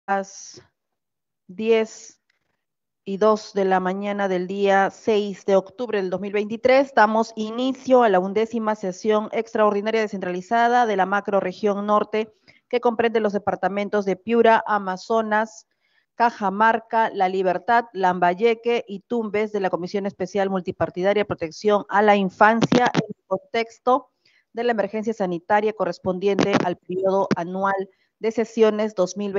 10:02 de la mañana del día 6 de octubre del 2023, damos inicio a la 11ª sesión extraordinaria descentralizada de la macrorregión norte, que comprende los departamentos de Piura, Amazonas, Cajamarca, La Libertad, Lambayeque y Tumbes, de la Comisión Especial Multipartidaria de Protección a la Infancia, en el contexto de la emergencia sanitaria correspondiente al periodo anual de sesiones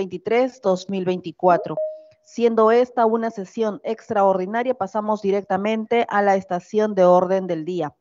2023-2024. Siendo esta una sesión extraordinaria, pasamos directamente a la estación de orden del día.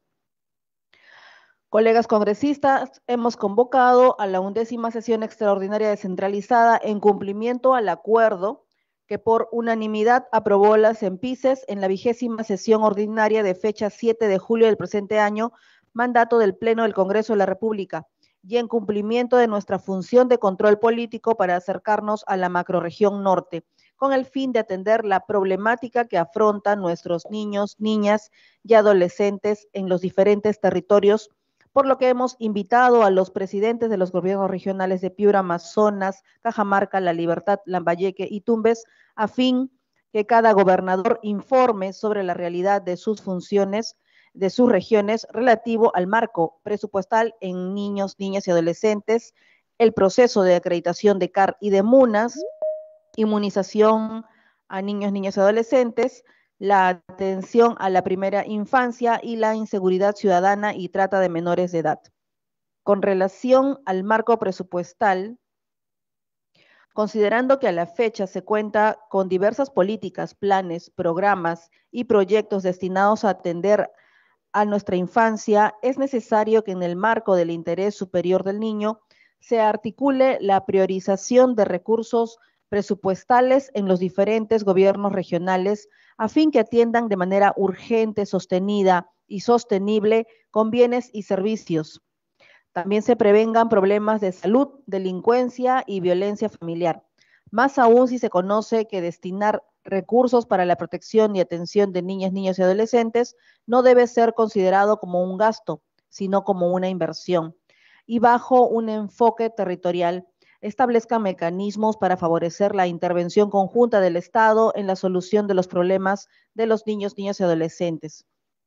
Colegas congresistas, hemos convocado a la 11ª sesión extraordinaria descentralizada en cumplimiento al acuerdo que por unanimidad aprobó la CEMPICES en la 20ª sesión ordinaria de fecha 7 de julio del presente año, mandato del Pleno del Congreso de la República, y en cumplimiento de nuestra función de control político para acercarnos a la macrorregión norte, con el fin de atender la problemática que afrontan nuestros niños, niñas y adolescentes en los diferentes territorios, por lo que hemos invitado a los presidentes de los gobiernos regionales de Piura, Amazonas, Cajamarca, La Libertad, Lambayeque y Tumbes, a fin que cada gobernador informe sobre la realidad de sus funciones, de sus regiones, relativo al marco presupuestal en niños, niñas y adolescentes, el proceso de acreditación de CAR y de MUNAS, inmunización a niños, niñas y adolescentes, la atención a la primera infancia y la inseguridad ciudadana y trata de menores de edad. Con relación al marco presupuestal, considerando que a la fecha se cuenta con diversas políticas, planes, programas y proyectos destinados a atender a nuestra infancia, es necesario que en el marco del interés superior del niño se articule la priorización de recursos presupuestales en los diferentes gobiernos regionales a fin que atiendan de manera urgente, sostenida y sostenible con bienes y servicios. También se prevengan problemas de salud, delincuencia y violencia familiar. Más aún si se conoce que destinar recursos para la protección y atención de niñas, niños y adolescentes no debe ser considerado como un gasto, sino como una inversión. Y bajo un enfoque territorial, establezca mecanismos para favorecer la intervención conjunta del Estado en la solución de los problemas de los niños, niñas y adolescentes.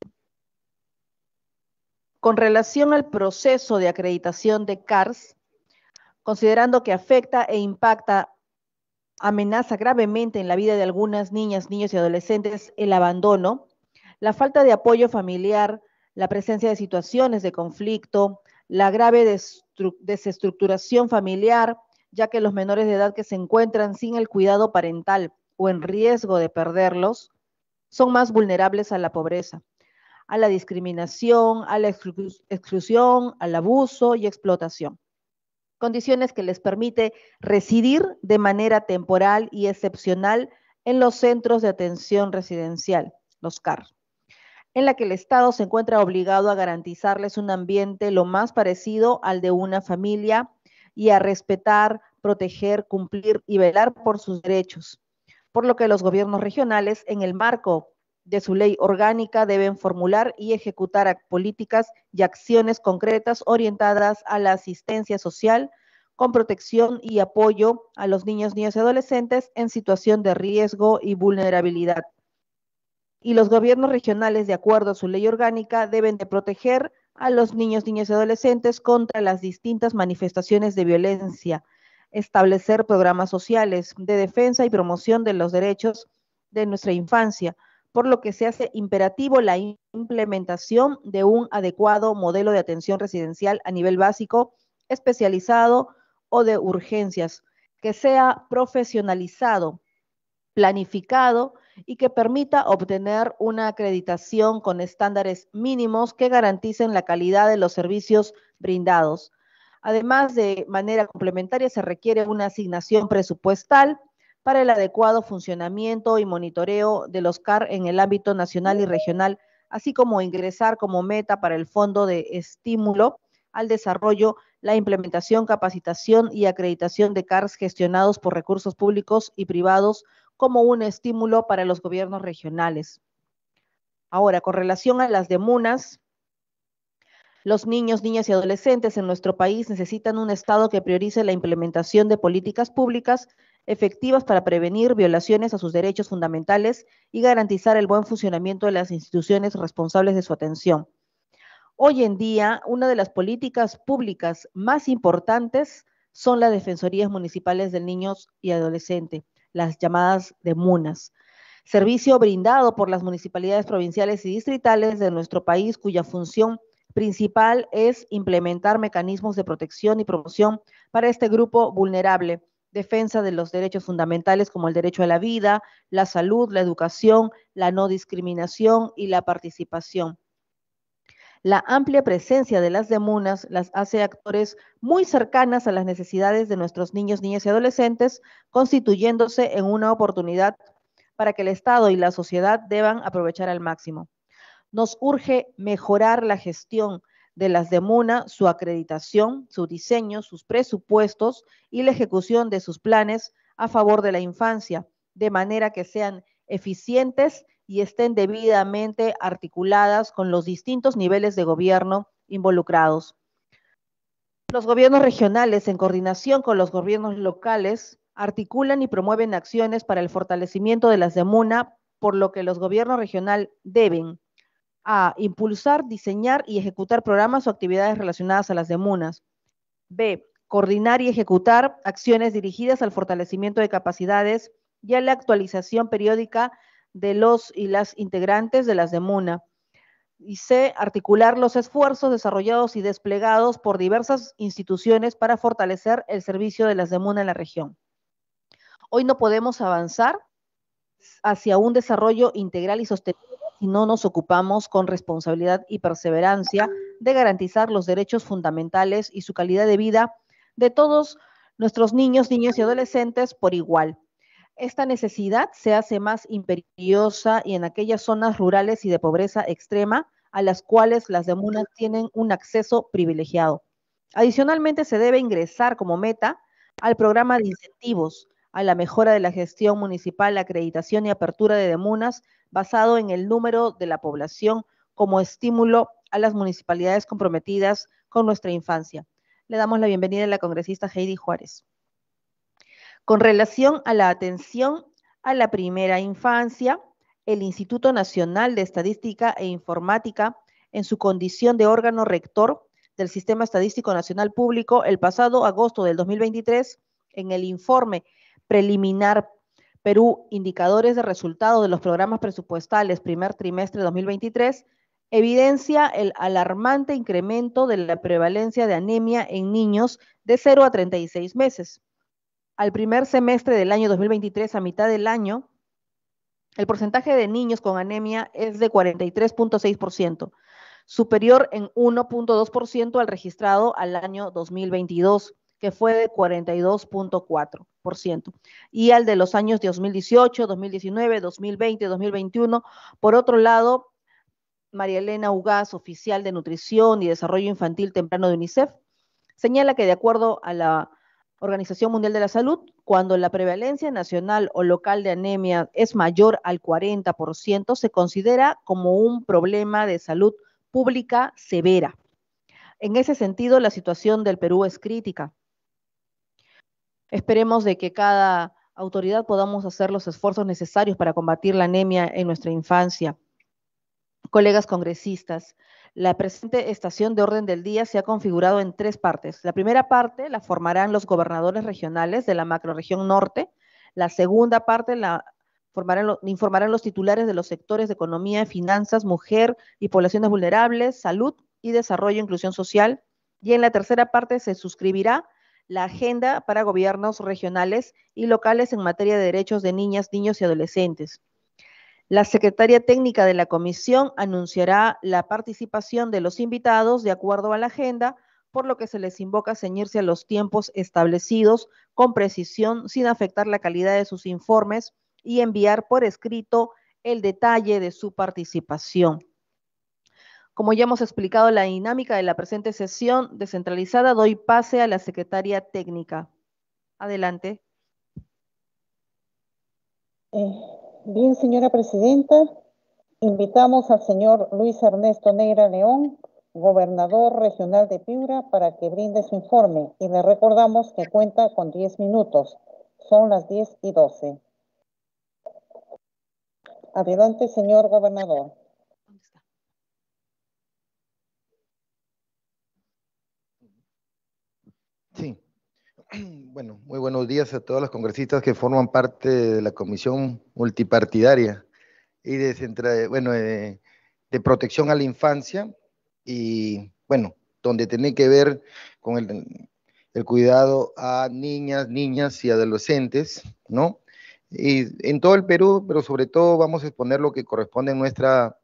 Con relación al proceso de acreditación de CARS, considerando que afecta e impacta, amenaza gravemente en la vida de algunas niñas, niños y adolescentes el abandono, la falta de apoyo familiar, la presencia de situaciones de conflicto, la grave desestructuración familiar, ya que los menores de edad que se encuentran sin el cuidado parental o en riesgo de perderlos, son más vulnerables a la pobreza, a la discriminación, a la exclusión, al abuso y explotación. Condiciones que les permite residir de manera temporal y excepcional en los centros de atención residencial, los CAR, en la que el Estado se encuentra obligado a garantizarles un ambiente lo más parecido al de una familia y a respetar, proteger, cumplir y velar por sus derechos, por lo que los gobiernos regionales, en el marco de su ley orgánica, deben formular y ejecutar políticas y acciones concretas orientadas a la asistencia social con protección y apoyo a los niños, niñas y adolescentes en situación de riesgo y vulnerabilidad. Y los gobiernos regionales, de acuerdo a su ley orgánica, deben de proteger a los niños, niñas y adolescentes contra las distintas manifestaciones de violencia, establecer programas sociales de defensa y promoción de los derechos de nuestra infancia, por lo que se hace imperativo la implementación de un adecuado modelo de atención residencial a nivel básico, especializado o de urgencias, que sea profesionalizado, planificado y que permita obtener una acreditación con estándares mínimos que garanticen la calidad de los servicios brindados. Además, de manera complementaria, se requiere una asignación presupuestal para el adecuado funcionamiento y monitoreo de los CAR en el ámbito nacional y regional, así como ingresar como meta para el Fondo de Estímulo al Desarrollo la implementación, capacitación y acreditación de CARs gestionados por recursos públicos y privados como un estímulo para los gobiernos regionales. Ahora, con relación a las de MUNAS, los niños, niñas y adolescentes en nuestro país necesitan un Estado que priorice la implementación de políticas públicas efectivas para prevenir violaciones a sus derechos fundamentales y garantizar el buen funcionamiento de las instituciones responsables de su atención. Hoy en día, una de las políticas públicas más importantes son las defensorías municipales de niños y adolescentes, las llamadas DEMUNAS, servicio brindado por las municipalidades provinciales y distritales de nuestro país, cuya función principal es implementar mecanismos de protección y promoción para este grupo vulnerable, defensa de los derechos fundamentales como el derecho a la vida, la salud, la educación, la no discriminación y la participación. La amplia presencia de las DEMUNAS las hace actores muy cercanas a las necesidades de nuestros niños, niñas y adolescentes, constituyéndose en una oportunidad para que el Estado y la sociedad deban aprovechar al máximo. Nos urge mejorar la gestión de las DEMUNA, su acreditación, su diseño, sus presupuestos y la ejecución de sus planes a favor de la infancia, de manera que sean eficientes y estén debidamente articuladas con los distintos niveles de gobierno involucrados. Los gobiernos regionales, en coordinación con los gobiernos locales, articulan y promueven acciones para el fortalecimiento de las DEMUNA, por lo que los gobiernos regionales deben a. Impulsar, diseñar y ejecutar programas o actividades relacionadas a las DEMUNAS. B. Coordinar y ejecutar acciones dirigidas al fortalecimiento de capacidades y a la actualización periódica de los y las integrantes de las DEMUNA. Y C. Articular los esfuerzos desarrollados y desplegados por diversas instituciones para fortalecer el servicio de las DEMUNA en la región. Hoy no podemos avanzar hacia un desarrollo integral y sostenible si no nos ocupamos con responsabilidad y perseverancia de garantizar los derechos fundamentales y su calidad de vida de todos nuestros niños, niñas y adolescentes por igual. Esta necesidad se hace más imperiosa y en aquellas zonas rurales y de pobreza extrema a las cuales las DEMUNAS tienen un acceso privilegiado. Adicionalmente, se debe ingresar como meta al programa de incentivos a la mejora de la gestión municipal, acreditación y apertura de DEMUNAS basado en el número de la población como estímulo a las municipalidades comprometidas con nuestra infancia. Le damos la bienvenida a la congresista Heidi Juárez. Con relación a la atención a la primera infancia, el Instituto Nacional de Estadística e Informática, en su condición de órgano rector del Sistema Estadístico Nacional Público, el pasado agosto del 2023, en el informe preliminar Perú, indicadores de resultado de los programas presupuestales primer trimestre de 2023, evidencia el alarmante incremento de la prevalencia de anemia en niños de 0 a 36 meses. Al primer semestre del año 2023, a mitad del año, el porcentaje de niños con anemia es de 43.6%, superior en 1.2% al registrado al año 2022, que fue de 42.4%, y al de los años 2018, 2019, 2020, 2021. Por otro lado, María Elena Ugaz, oficial de Nutrición y Desarrollo Infantil Temprano de UNICEF, señala que de acuerdo a la Organización Mundial de la Salud, cuando la prevalencia nacional o local de anemia es mayor al 40%, se considera como un problema de salud pública severa. En ese sentido, la situación del Perú es crítica. Esperemos de que cada autoridad podamos hacer los esfuerzos necesarios para combatir la anemia en nuestra infancia. Colegas congresistas, la presente estación de orden del día se ha configurado en 3 partes. La primera parte la formarán los gobernadores regionales de la macrorregión norte. La segunda parte la informarán los titulares de los sectores de economía, finanzas, mujer y poblaciones vulnerables, salud y desarrollo e inclusión social. Y en la tercera parte se suscribirá la agenda para gobiernos regionales y locales en materia de derechos de niñas, niños y adolescentes. La secretaria técnica de la comisión anunciará la participación de los invitados de acuerdo a la agenda, por lo que se les invoca a ceñirse a los tiempos establecidos con precisión, sin afectar la calidad de sus informes, y enviar por escrito el detalle de su participación. Como ya hemos explicado la dinámica de la presente sesión descentralizada, doy pase a la secretaria técnica. Adelante. Bien, señora presidenta, invitamos al señor Luis Ernesto Neira León, gobernador regional de Piura, para que brinde su informe, y le recordamos que cuenta con 10 minutos. Son las 10:12. Adelante, señor gobernador. Sí. Bueno, muy buenos días a todos los congresistas que forman parte de la Comisión Multipartidaria y de protección a la infancia y, bueno, donde tiene que ver con el cuidado a niñas y adolescentes, ¿no? Y en todo el Perú, pero sobre todo vamos a exponer lo que corresponde en nuestra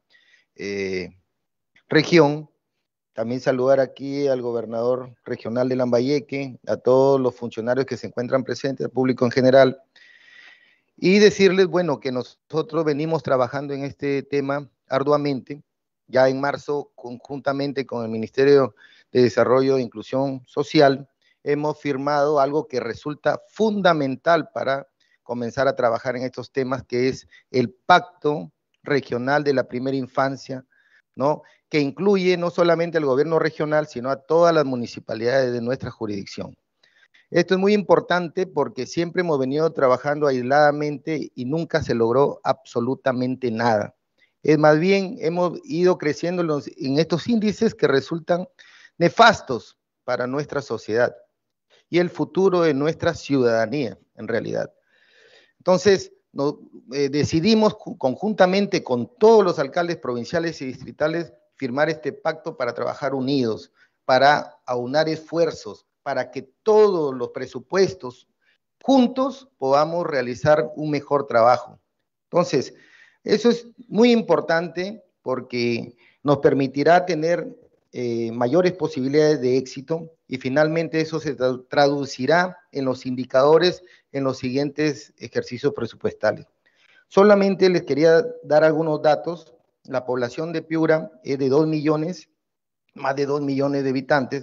región. También saludar aquí al gobernador regional de Lambayeque, a todos los funcionarios que se encuentran presentes, al público en general, y decirles, bueno, que nosotros venimos trabajando en este tema arduamente. Ya en marzo, conjuntamente con el Ministerio de Desarrollo e Inclusión Social, hemos firmado algo que resulta fundamental para comenzar a trabajar en estos temas, que es el Pacto Regional de la Primera Infancia, ¿no? Que incluye no solamente al gobierno regional, sino a todas las municipalidades de nuestra jurisdicción. Esto es muy importante porque siempre hemos venido trabajando aisladamente y nunca se logró absolutamente nada. Es más bien, hemos ido creciendo en estos índices que resultan nefastos para nuestra sociedad y el futuro de nuestra ciudadanía, en realidad. Entonces, decidimos conjuntamente con todos los alcaldes provinciales y distritales firmar este pacto para trabajar unidos, para aunar esfuerzos, para que todos los presupuestos juntos podamos realizar un mejor trabajo. Entonces, eso es muy importante porque nos permitirá tener mayores posibilidades de éxito y finalmente eso se traducirá en los indicadores en los siguientes ejercicios presupuestales. Solamente les quería dar algunos datos. La población de Piura es de 2 millones, más de 2 millones de habitantes,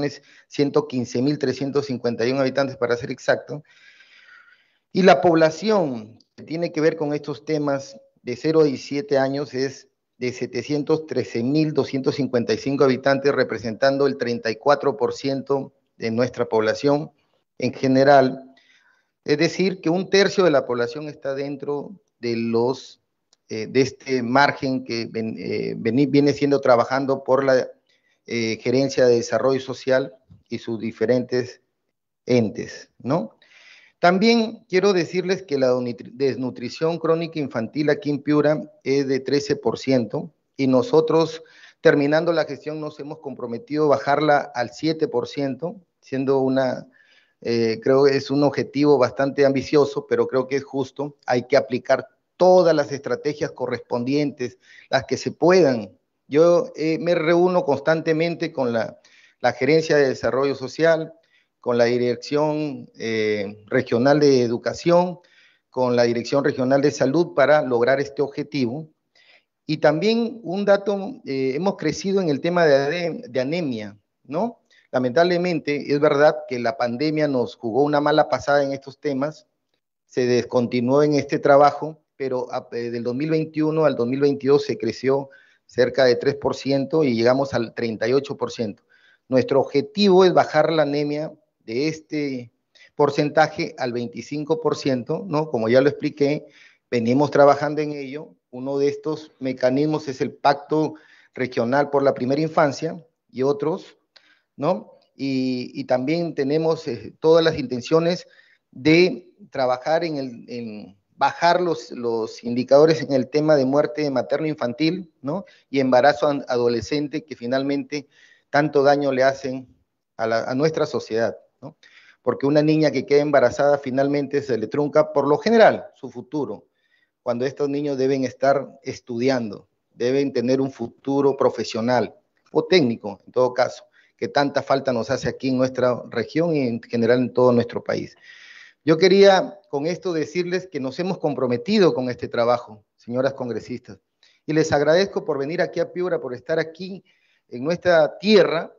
2.115.351 habitantes para ser exacto. Y la población que tiene que ver con estos temas de 0 a 17 años es de 713.255 habitantes, representando el 34% de nuestra población en general. Es decir, que un tercio de la población está dentro de de este margen que viene siendo trabajando por la Gerencia de Desarrollo Social y sus diferentes entes, ¿no? También quiero decirles que la desnutrición crónica infantil aquí en Piura es de 13% y nosotros, terminando la gestión, nos hemos comprometido a bajarla al 7%, siendo creo que es un objetivo bastante ambicioso, pero creo que es justo. Hay que aplicar todas las estrategias correspondientes, las que se puedan. Yo me reúno constantemente con la Gerencia de Desarrollo Social, con la Dirección Regional de Educación, con la Dirección Regional de Salud para lograr este objetivo. Y también un dato, hemos crecido en el tema de anemia, ¿no? Lamentablemente, es verdad que la pandemia nos jugó una mala pasada en estos temas, se descontinuó en este trabajo, pero del 2021 al 2022 se creció cerca de 3% y llegamos al 38%. Nuestro objetivo es bajar la anemia de este porcentaje al 25%, ¿no? Como ya lo expliqué, venimos trabajando en ello. Uno de estos mecanismos es el Pacto Regional por la Primera Infancia y otros, ¿no? Y también tenemos todas las intenciones de trabajar en bajar los indicadores en el tema de muerte materno-infantil, ¿no? Y embarazo adolescente, que finalmente tanto daño le hacen a nuestra sociedad, ¿no? Porque una niña que queda embarazada finalmente se le trunca, por lo general, su futuro, cuando estos niños deben estar estudiando, deben tener un futuro profesional o técnico, en todo caso, que tanta falta nos hace aquí en nuestra región y en general en todo nuestro país. Yo quería con esto decirles que nos hemos comprometido con este trabajo, señoras congresistas, y les agradezco por venir aquí a Piura, por estar aquí en nuestra tierra,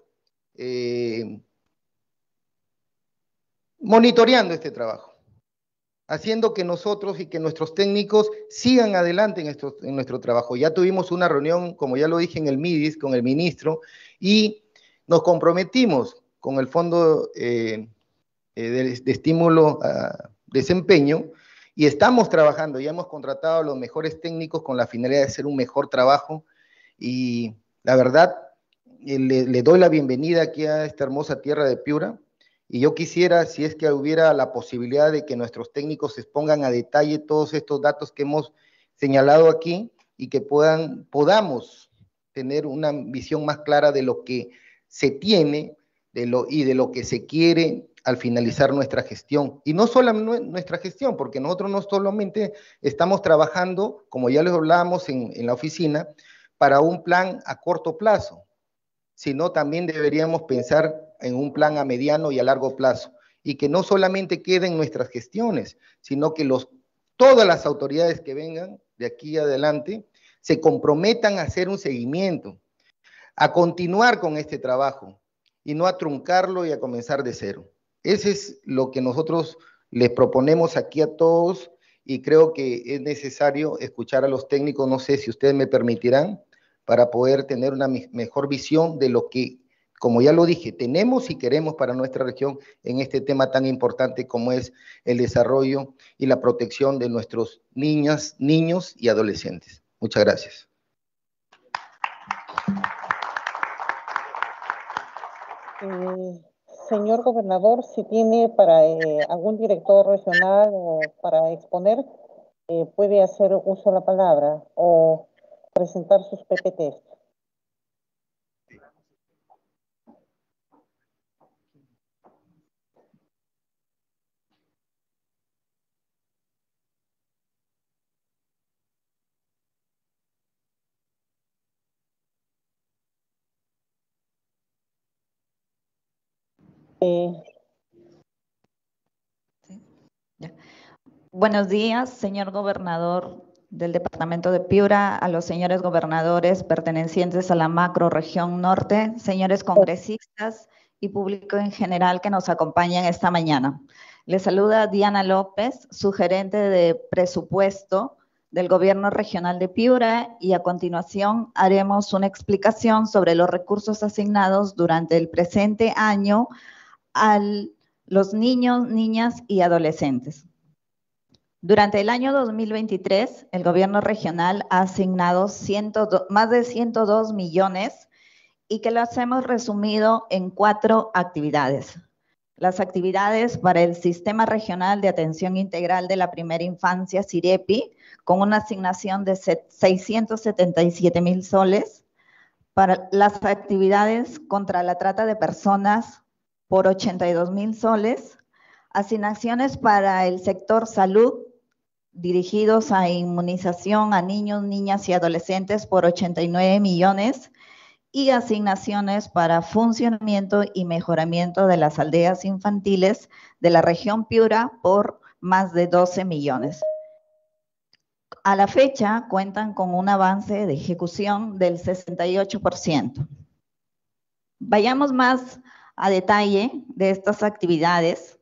monitoreando este trabajo, haciendo que nosotros y que nuestros técnicos sigan adelante en nuestro trabajo. Ya tuvimos una reunión, como ya lo dije, en el MIDIS con el ministro y nos comprometimos con el Fondo de Estímulo desempeño, y estamos trabajando, ya hemos contratado a los mejores técnicos con la finalidad de hacer un mejor trabajo, y la verdad, le doy la bienvenida aquí a esta hermosa tierra de Piura, y yo quisiera, si es que hubiera la posibilidad de que nuestros técnicos expongan a detalle todos estos datos que hemos señalado aquí, y que podamos tener una visión más clara de lo que se tiene y de lo que se quiere al finalizar nuestra gestión. Y no solo nuestra gestión, porque nosotros no solamente estamos trabajando, como ya les hablábamos en la oficina, para un plan a corto plazo, sino también deberíamos pensar en un plan a mediano y a largo plazo, y que no solamente queden nuestras gestiones, sino que todas las autoridades que vengan de aquí adelante se comprometan a hacer un seguimiento, a continuar con este trabajo, y no a truncarlo y a comenzar de cero. Ese es lo que nosotros les proponemos aquí a todos, y creo que es necesario escuchar a los técnicos, no sé si ustedes me permitirán, para poder tener una mejor visión de lo que, como ya lo dije, tenemos y queremos para nuestra región en este tema tan importante como es el desarrollo y la protección de nuestros niñas, niños y adolescentes. Muchas gracias. Señor gobernador, si tiene para algún director regional o para exponer, puede hacer uso de la palabra o presentar sus PPTs. Buenos días, señor gobernador del departamento de Piura, a los señores gobernadores pertenecientes a la macrorregión norte, señores congresistas y público en general que nos acompañan esta mañana. Les saluda Diana López, su gerente de presupuesto del gobierno regional de Piura, y a continuación haremos una explicación sobre los recursos asignados durante el presente año a los niños, niñas y adolescentes. Durante el año 2023, el gobierno regional ha asignado más de 102 millones, y que los hemos resumido en 4 actividades. Las actividades para el Sistema Regional de Atención Integral de la Primera Infancia, SIREPI, con una asignación de 677,000 soles. Para las actividades contra la trata de personas, por 82,000 soles. Asignaciones para el sector salud, dirigidos a inmunización a niños, niñas y adolescentes, por 89 millones, y asignaciones para funcionamiento y mejoramiento de las aldeas infantiles de la región Piura por más de 12 millones. A la fecha cuentan con un avance de ejecución del 68%. Vayamos más a detalle de estas actividades.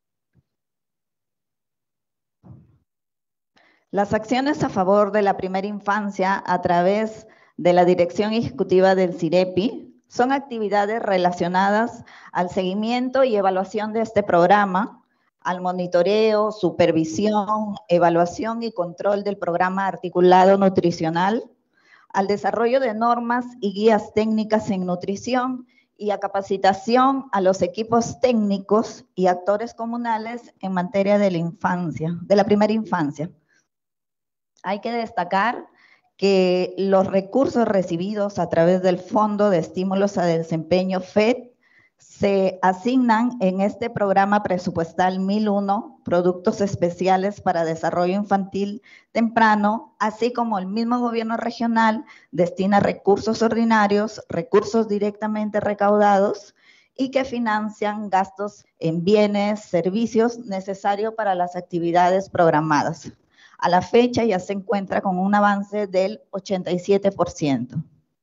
Las acciones a favor de la primera infancia a través de la Dirección Ejecutiva del SIREPI son actividades relacionadas al seguimiento y evaluación de este programa, al monitoreo, supervisión, evaluación y control del programa articulado nutricional, al desarrollo de normas y guías técnicas en nutrición, y a capacitación a los equipos técnicos y actores comunales en materia de la infancia, de la primera infancia. Hay que destacar que los recursos recibidos a través del Fondo de Estímulos a Desempeño FED se asignan en este programa presupuestal 1001, Productos Especiales para Desarrollo Infantil Temprano, así como el mismo gobierno regional destina recursos ordinarios, recursos directamente recaudados, y que financian gastos en bienes, servicios necesarios para las actividades programadas. A la fecha ya se encuentra con un avance del 87%.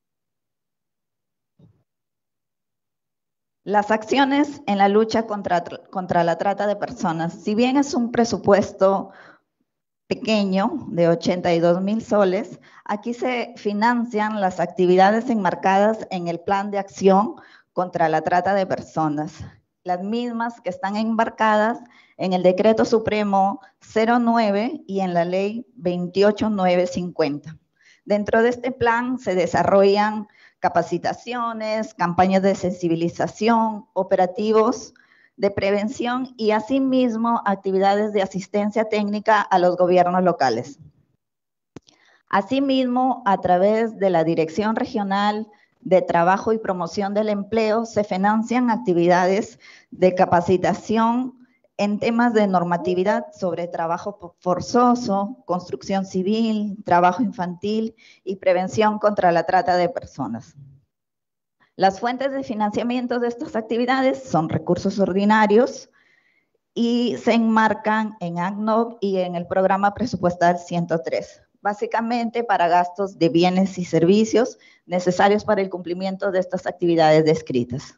Las acciones en la lucha contra la trata de personas. Si bien es un presupuesto pequeño de 82,000 soles, aquí se financian las actividades enmarcadas en el Plan de Acción contra la Trata de Personas, las mismas que están embarcadas en el Decreto Supremo 09 y en la Ley 28950. Dentro de este plan se desarrollan capacitaciones, campañas de sensibilización, operativos de prevención y asimismo actividades de asistencia técnica a los gobiernos locales. Asimismo, a través de la Dirección Regional de Trabajo y Promoción del Empleo se financian actividades de capacitación en temas de normatividad sobre trabajo forzoso, construcción civil, trabajo infantil y prevención contra la trata de personas. Las fuentes de financiamiento de estas actividades son recursos ordinarios y se enmarcan en ACNOC y en el programa presupuestal 103, básicamente para gastos de bienes y servicios necesarios para el cumplimiento de estas actividades descritas.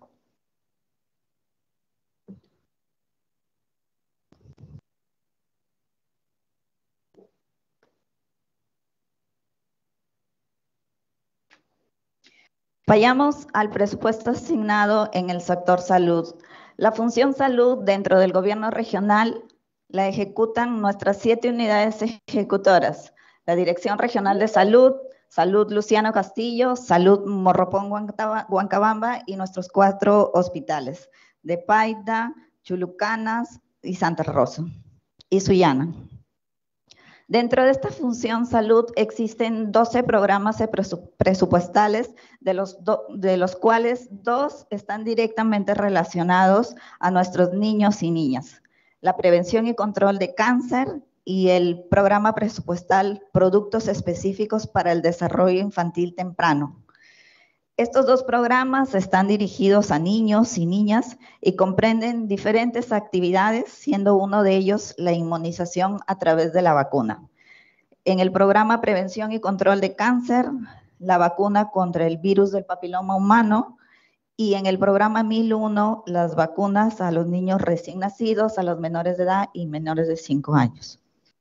Vayamos al presupuesto asignado en el sector salud. La función salud dentro del gobierno regional la ejecutan nuestras 7 unidades ejecutoras: la Dirección Regional de Salud, Salud Luciano Castillo, Salud Morropón Huancabamba y nuestros 4 hospitales de Paita, Chulucanas y Santa Rosa y Sullana. Dentro de esta función salud existen 12 programas presupuestales, de los cuales 2 están directamente relacionados a nuestros niños y niñas: la prevención y control de cáncer y el programa presupuestal Productos Específicos para el Desarrollo Infantil Temprano. Estos 2 programas están dirigidos a niños y niñas y comprenden diferentes actividades, siendo uno de ellos la inmunización a través de la vacuna. En el programa Prevención y Control de Cáncer, la vacuna contra el virus del papiloma humano, y en el programa 1001, las vacunas a los niños recién nacidos, a los menores de edad y menores de 5 años.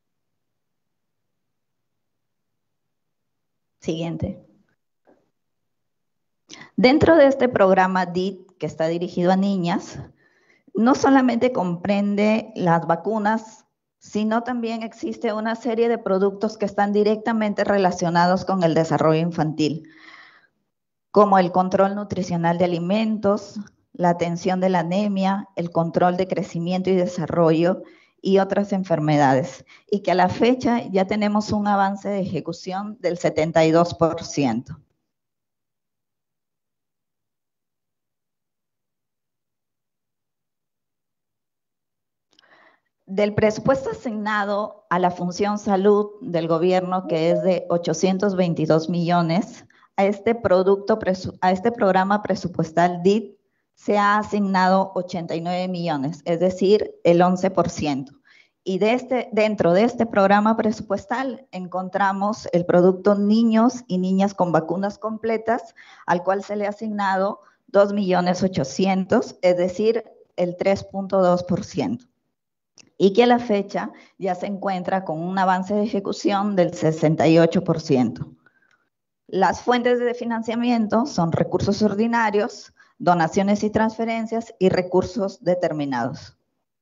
Siguiente. Dentro de este programa DIT, que está dirigido a niñas, no solamente comprende las vacunas, sino también existe una serie de productos que están directamente relacionados con el desarrollo infantil, como el control nutricional de alimentos, la atención de la anemia, el control de crecimiento y desarrollo y otras enfermedades, y que a la fecha ya tenemos un avance de ejecución del 72%. Del presupuesto asignado a la función salud del gobierno, que es de 822 millones, a este programa presupuestal DIT se ha asignado 89 millones, es decir, el 11%. Y dentro de este programa presupuestal encontramos el producto niños y niñas con vacunas completas, al cual se le ha asignado 2.800.000, es decir, el 3.2%. Y que a la fecha ya se encuentra con un avance de ejecución del 68%. Las fuentes de financiamiento son recursos ordinarios, donaciones y transferencias y recursos determinados.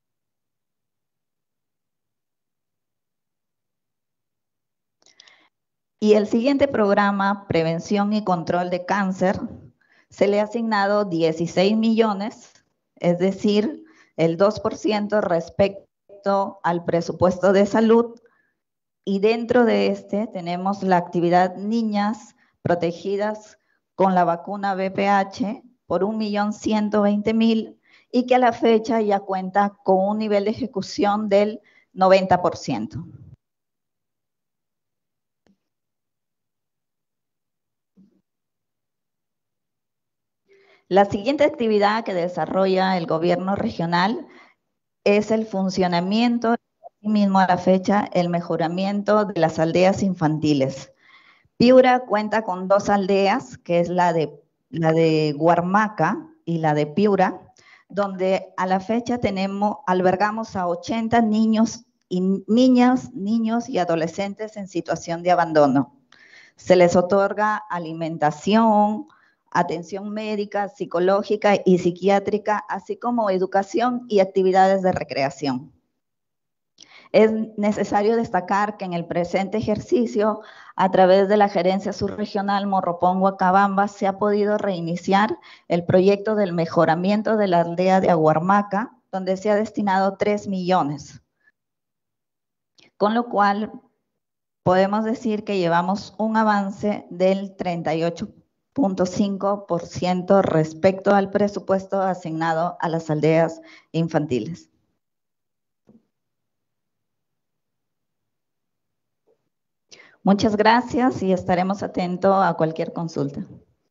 Y el siguiente programa, Prevención y Control de Cáncer, se le ha asignado 16 millones, es decir, el 2% respecto al presupuesto de salud, y dentro de este tenemos la actividad niñas protegidas con la vacuna VPH por 1.120.000 y que a la fecha ya cuenta con un nivel de ejecución del 90%. La siguiente actividad que desarrolla el gobierno regional es el funcionamiento, y mismo a la fecha, el mejoramiento de las aldeas infantiles. Piura cuenta con 2 aldeas, que es la de Huarmaca y la de Piura, donde a la fecha albergamos a 80 niños y adolescentes en situación de abandono. Se les otorga alimentación, atención médica, psicológica y psiquiátrica, así como educación y actividades de recreación. Es necesario destacar que en el presente ejercicio, a través de la Gerencia Subregional Morropón-Huacabamba, se ha podido reiniciar el proyecto del mejoramiento de la aldea de Aguarmaca, donde se ha destinado 3 millones. Con lo cual, podemos decir que llevamos un avance del 38.5% respecto al presupuesto asignado a las aldeas infantiles. Muchas gracias y estaremos atentos a cualquier consulta.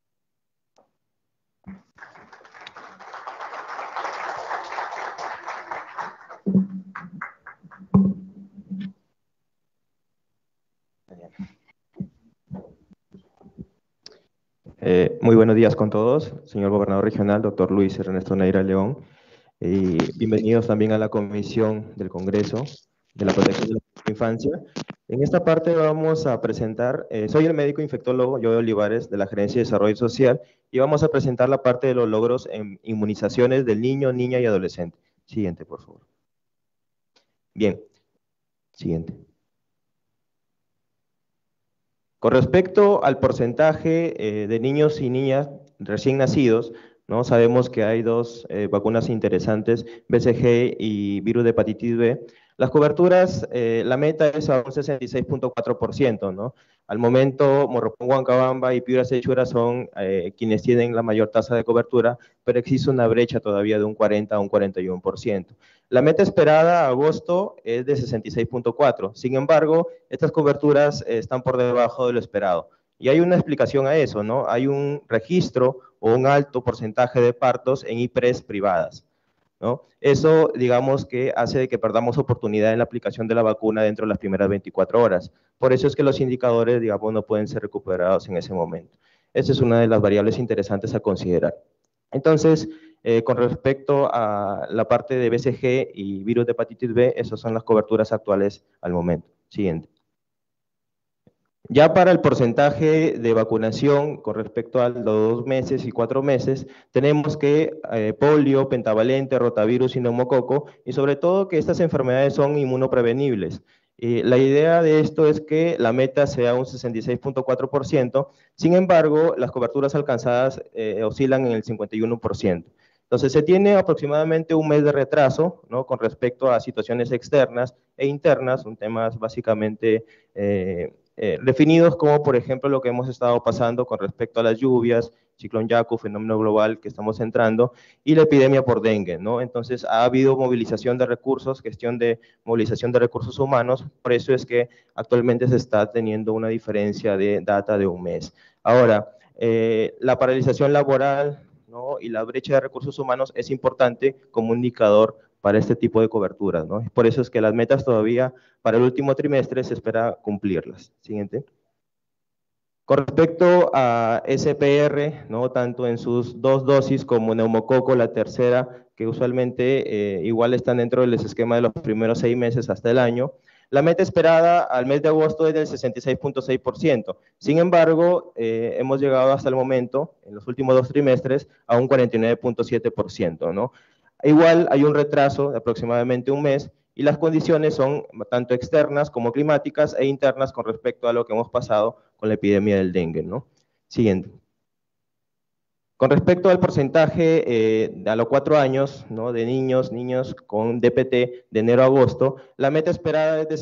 Muy buenos días con todos, señor gobernador regional, doctor Luis Ernesto Neira León, y bienvenidos también a la Comisión del Congreso de la Protección de la Infancia. En esta parte vamos a presentar, soy el médico infectólogo Joe Olivares de la Gerencia de Desarrollo Social y vamos a presentar la parte de los logros en inmunizaciones del niño, niña y adolescente. Siguiente, por favor. Bien, siguiente. Con respecto al porcentaje de niños y niñas recién nacidos, ¿no? Sabemos que hay dos vacunas interesantes, BCG y virus de hepatitis B. Las coberturas, la meta es a un 66.4%, ¿no? Al momento, Morropón, Huancabamba y Piura Sechura son quienes tienen la mayor tasa de cobertura, pero existe una brecha todavía de un 40 a un 41%. La meta esperada a agosto es de 66.4%. Sin embargo, estas coberturas están por debajo de lo esperado. Y hay una explicación a eso, ¿no? Hay un registro o un alto porcentaje de partos en IPRES privadas, ¿no? Eso, digamos, que hace que perdamos oportunidad en la aplicación de la vacuna dentro de las primeras 24 horas. Por eso es que los indicadores, digamos, no pueden ser recuperados en ese momento. Esa es una de las variables interesantes a considerar. Entonces, con respecto a la parte de BCG y virus de hepatitis B, esas son las coberturas actuales al momento. Siguiente. Ya para el porcentaje de vacunación con respecto a los 2 meses y 4 meses, tenemos que polio, pentavalente, rotavirus y neumococo, y sobre todo que estas enfermedades son inmunoprevenibles. La idea de esto es que la meta sea un 66.4%, sin embargo, las coberturas alcanzadas oscilan en el 51%. Entonces, se tiene aproximadamente un mes de retraso, ¿no? Con respecto a situaciones externas e internas, son temas básicamente definidos como, por ejemplo, lo que hemos estado pasando con respecto a las lluvias, ciclón Yaku, fenómeno global que estamos entrando, y la epidemia por dengue, ¿no? Entonces, ha habido movilización de recursos, gestión de movilización de recursos humanos, por eso es que actualmente se está teniendo una diferencia de data de un mes. Ahora, la paralización laboral, ¿no? Y la brecha de recursos humanos es importante como indicador para este tipo de coberturas, ¿no? Por eso es que las metas todavía para el último trimestre se espera cumplirlas. Siguiente. Con respecto a SPR, ¿no? Tanto en sus 2 dosis como neumococo, la tercera, que usualmente igual están dentro del esquema de los primeros 6 meses hasta el año, la meta esperada al mes de agosto es del 66.6%. Sin embargo, hemos llegado hasta el momento, en los últimos 2 trimestres, a un 49.7%, ¿no? Igual hay un retraso de aproximadamente un mes y las condiciones son tanto externas como climáticas e internas con respecto a lo que hemos pasado con la epidemia del dengue, ¿no? Siguiente. Con respecto al porcentaje a los 4 años, ¿no? De niños con DPT de enero a agosto, la meta esperada es de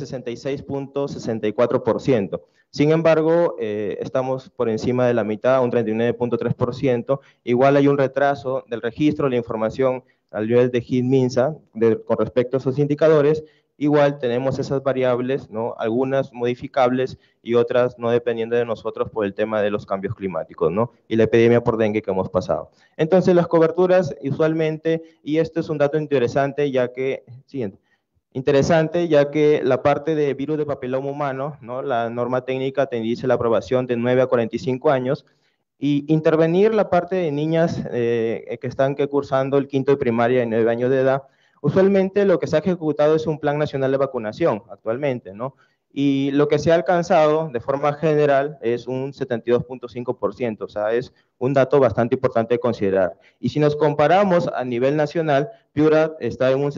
66.64%. Sin embargo, estamos por encima de la mitad, un 39.3%. Igual hay un retraso del registro, la información al nivel de HIT-MINSA con respecto a esos indicadores. Igual tenemos esas variables, ¿no? Algunas modificables y otras no dependiendo de nosotros por el tema de los cambios climáticos, ¿no? Y la epidemia por dengue que hemos pasado. Entonces, las coberturas usualmente, y esto es un dato interesante, ya que, siguiente, ya que la parte de virus de papiloma humano, ¿no? La norma técnica te dice la aprobación de 9 a 45 años, y intervenir la parte de niñas que están cursando el 5º de primaria de 9 años de edad. Usualmente lo que se ha ejecutado es un plan nacional de vacunación actualmente, ¿no? y lo que se ha alcanzado de forma general es un 72.5%, o sea, es un dato bastante importante de considerar. Y si nos comparamos a nivel nacional, Piura está en un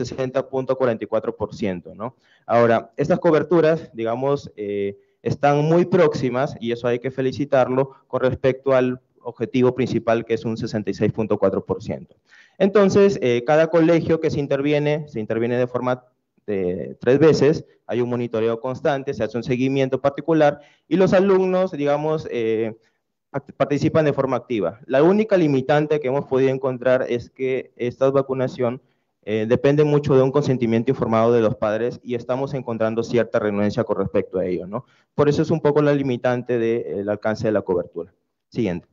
60.44%, ¿no? Ahora, estas coberturas, digamos, están muy próximas, y eso hay que felicitarlo, con respecto al objetivo principal, que es un 66.4%. Entonces, cada colegio que se interviene de forma de 3 veces, hay un monitoreo constante, se hace un seguimiento particular, y los alumnos, digamos, participan de forma activa. La única limitante que hemos podido encontrar es que esta vacunación depende mucho de un consentimiento informado de los padres, y estamos encontrando cierta renuencia con respecto a ello, ¿no? Por eso es un poco la limitante del alcance de la cobertura. Siguiente.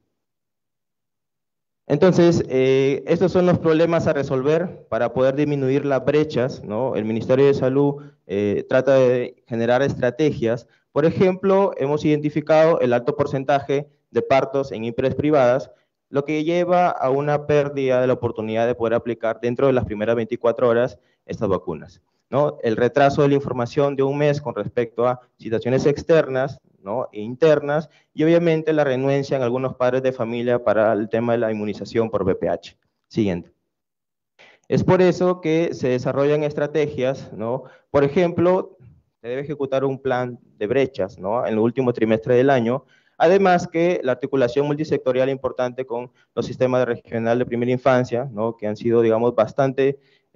Entonces, estos son los problemas a resolver para poder disminuir las brechas, ¿no? El Ministerio de Salud trata de generar estrategias. Por ejemplo, hemos identificado el alto porcentaje de partos en IPRES privadas, lo que lleva a una pérdida de la oportunidad de poder aplicar dentro de las primeras 24 horas estas vacunas, ¿no? El retraso de la información de un mes con respecto a situaciones externas, ¿no? E internas, y obviamente la renuencia en algunos padres de familia para el tema de la inmunización por VPH. Siguiente. Es por eso que se desarrollan estrategias, ¿no? Por ejemplo, se debe ejecutar un plan de brechas, ¿no? En el último trimestre del año. Además que la articulación multisectorial importante con los sistemas regional de primera infancia, ¿no? Que han sido, digamos, bastante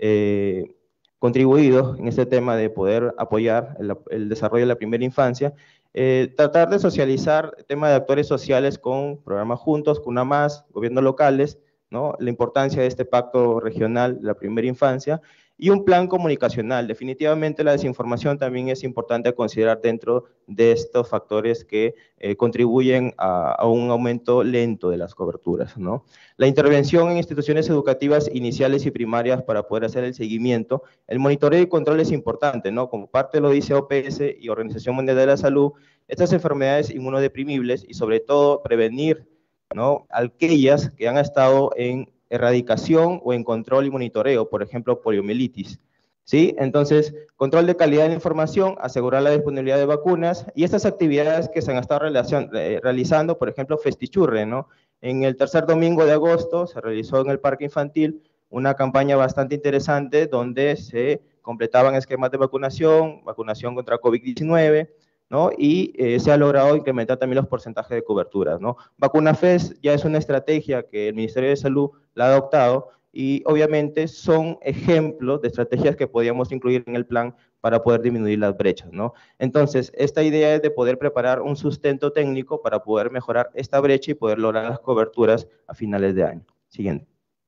contribuidos en este tema de poder apoyar el desarrollo de la primera infancia. Tratar de socializar el tema de actores sociales con programas juntos, CUNAMás, gobiernos locales, ¿no? La importancia de este pacto regional de la primera infancia, y un plan comunicacional. Definitivamente la desinformación también es importante a considerar dentro de estos factores que contribuyen a un aumento lento de las coberturas, ¿no? La intervención en instituciones educativas iniciales y primarias para poder hacer el seguimiento. El monitoreo y control es importante, ¿no? Como parte lo dice OPS y Organización Mundial de la Salud, estas enfermedades inmunodeprimibles, y sobre todo prevenir, ¿no? Aquellas que han estado en erradicación o en control y monitoreo, por ejemplo, poliomielitis, ¿sí? Entonces, control de calidad de la información, asegurar la disponibilidad de vacunas, y estas actividades que se han estado realizando, por ejemplo, Festichurre, ¿no? En el tercer domingo de agosto se realizó en el Parque Infantil una campaña bastante interesante donde se completaban esquemas de vacunación contra COVID-19, ¿no? Y se ha logrado incrementar también los porcentajes de cobertura, ¿no? Vacuna FES ya es una estrategia que el Ministerio de Salud la ha adoptado, y obviamente son ejemplos de estrategias que podíamos incluir en el plan para poder disminuir las brechas, ¿no? Entonces, esta idea es de poder preparar un sustento técnico para poder mejorar esta brecha y poder lograr las coberturas a finales de año. Siguiente.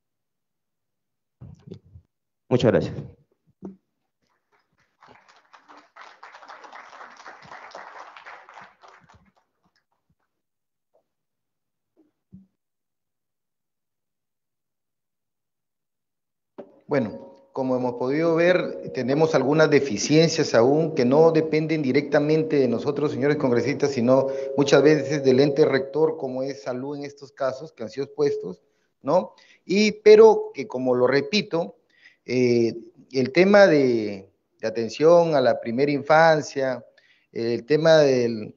Muchas gracias. Bueno, como hemos podido ver, tenemos algunas deficiencias aún que no dependen directamente de nosotros, señores congresistas, sino muchas veces del ente rector, como es Salud en estos casos, que han sido expuestos, ¿no? Pero que, como lo repito, el tema de atención a la primera infancia, el tema del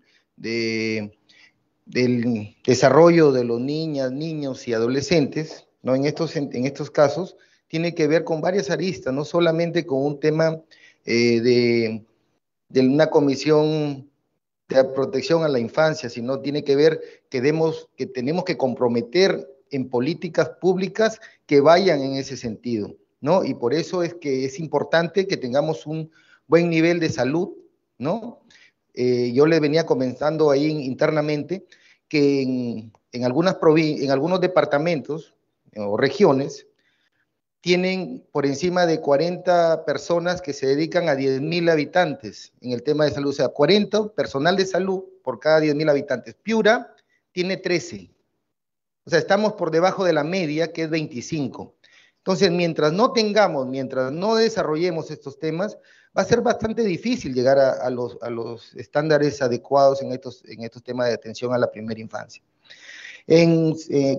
desarrollo de los niños y adolescentes, ¿no? En estos casos, tiene que ver con varias aristas, no solamente con un tema de una comisión de protección a la infancia, sino tiene que ver que tenemos que comprometer en políticas públicas que vayan en ese sentido, ¿no? Y por eso es que es importante que tengamos un buen nivel de salud, ¿no? Yo le venía comentando ahí internamente que en algunos departamentos o regiones tienen por encima de 40 personas que se dedican a 10,000 habitantes en el tema de salud, o sea, 40 personal de salud por cada 10,000 habitantes. Piura tiene 13, o sea, estamos por debajo de la media, que es 25. Entonces, mientras no desarrollemos estos temas, va a ser bastante difícil llegar a los estándares adecuados en estos temas de atención a la primera infancia.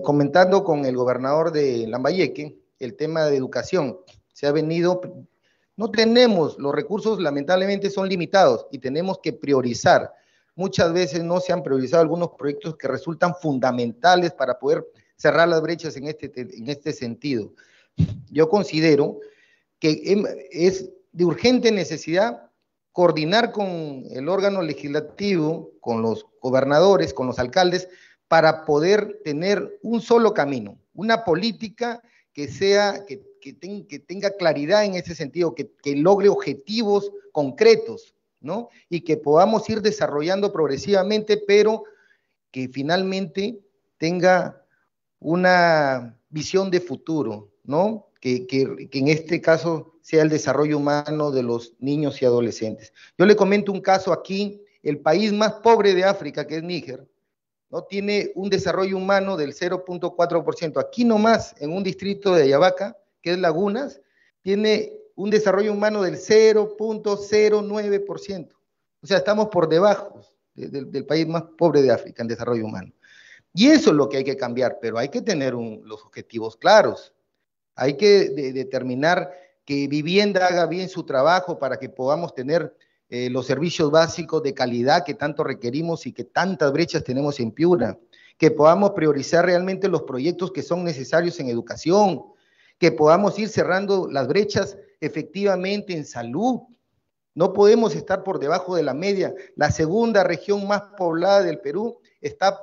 Comentando con el gobernador de Lambayeque, el tema de educación se ha venido No tenemos, los recursos lamentablemente son limitados y tenemos que priorizar. Muchas veces no se han priorizado algunos proyectos que resultan fundamentales para poder cerrar las brechas en este sentido. Yo considero que es de urgente necesidad coordinar con el órgano legislativo, con los gobernadores, con los alcaldes, para poder tener un solo camino, una política que tenga claridad en ese sentido, que logre objetivos concretos, ¿no? Y que podamos ir desarrollando progresivamente, pero que finalmente tenga una visión de futuro, ¿no? Que en este caso sea el desarrollo humano de los niños y adolescentes. Yo le comento un caso aquí, el país más pobre de África, que es Níger, ¿no? Tiene un desarrollo humano del 0.4%. Aquí nomás, en un distrito de Ayabaca, que es Lagunas, tiene un desarrollo humano del 0.09%. O sea, estamos por debajo del país más pobre de África en desarrollo humano. Y eso es lo que hay que cambiar, pero hay que tener los objetivos claros. Hay que determinar que vivienda haga bien su trabajo para que podamos tener los servicios básicos de calidad que tanto requerimos y que tantas brechas tenemos en Piura, que podamos priorizar realmente los proyectos que son necesarios en educación, que podamos ir cerrando las brechas efectivamente en salud. No podemos estar por debajo de la media. La segunda región más poblada del Perú está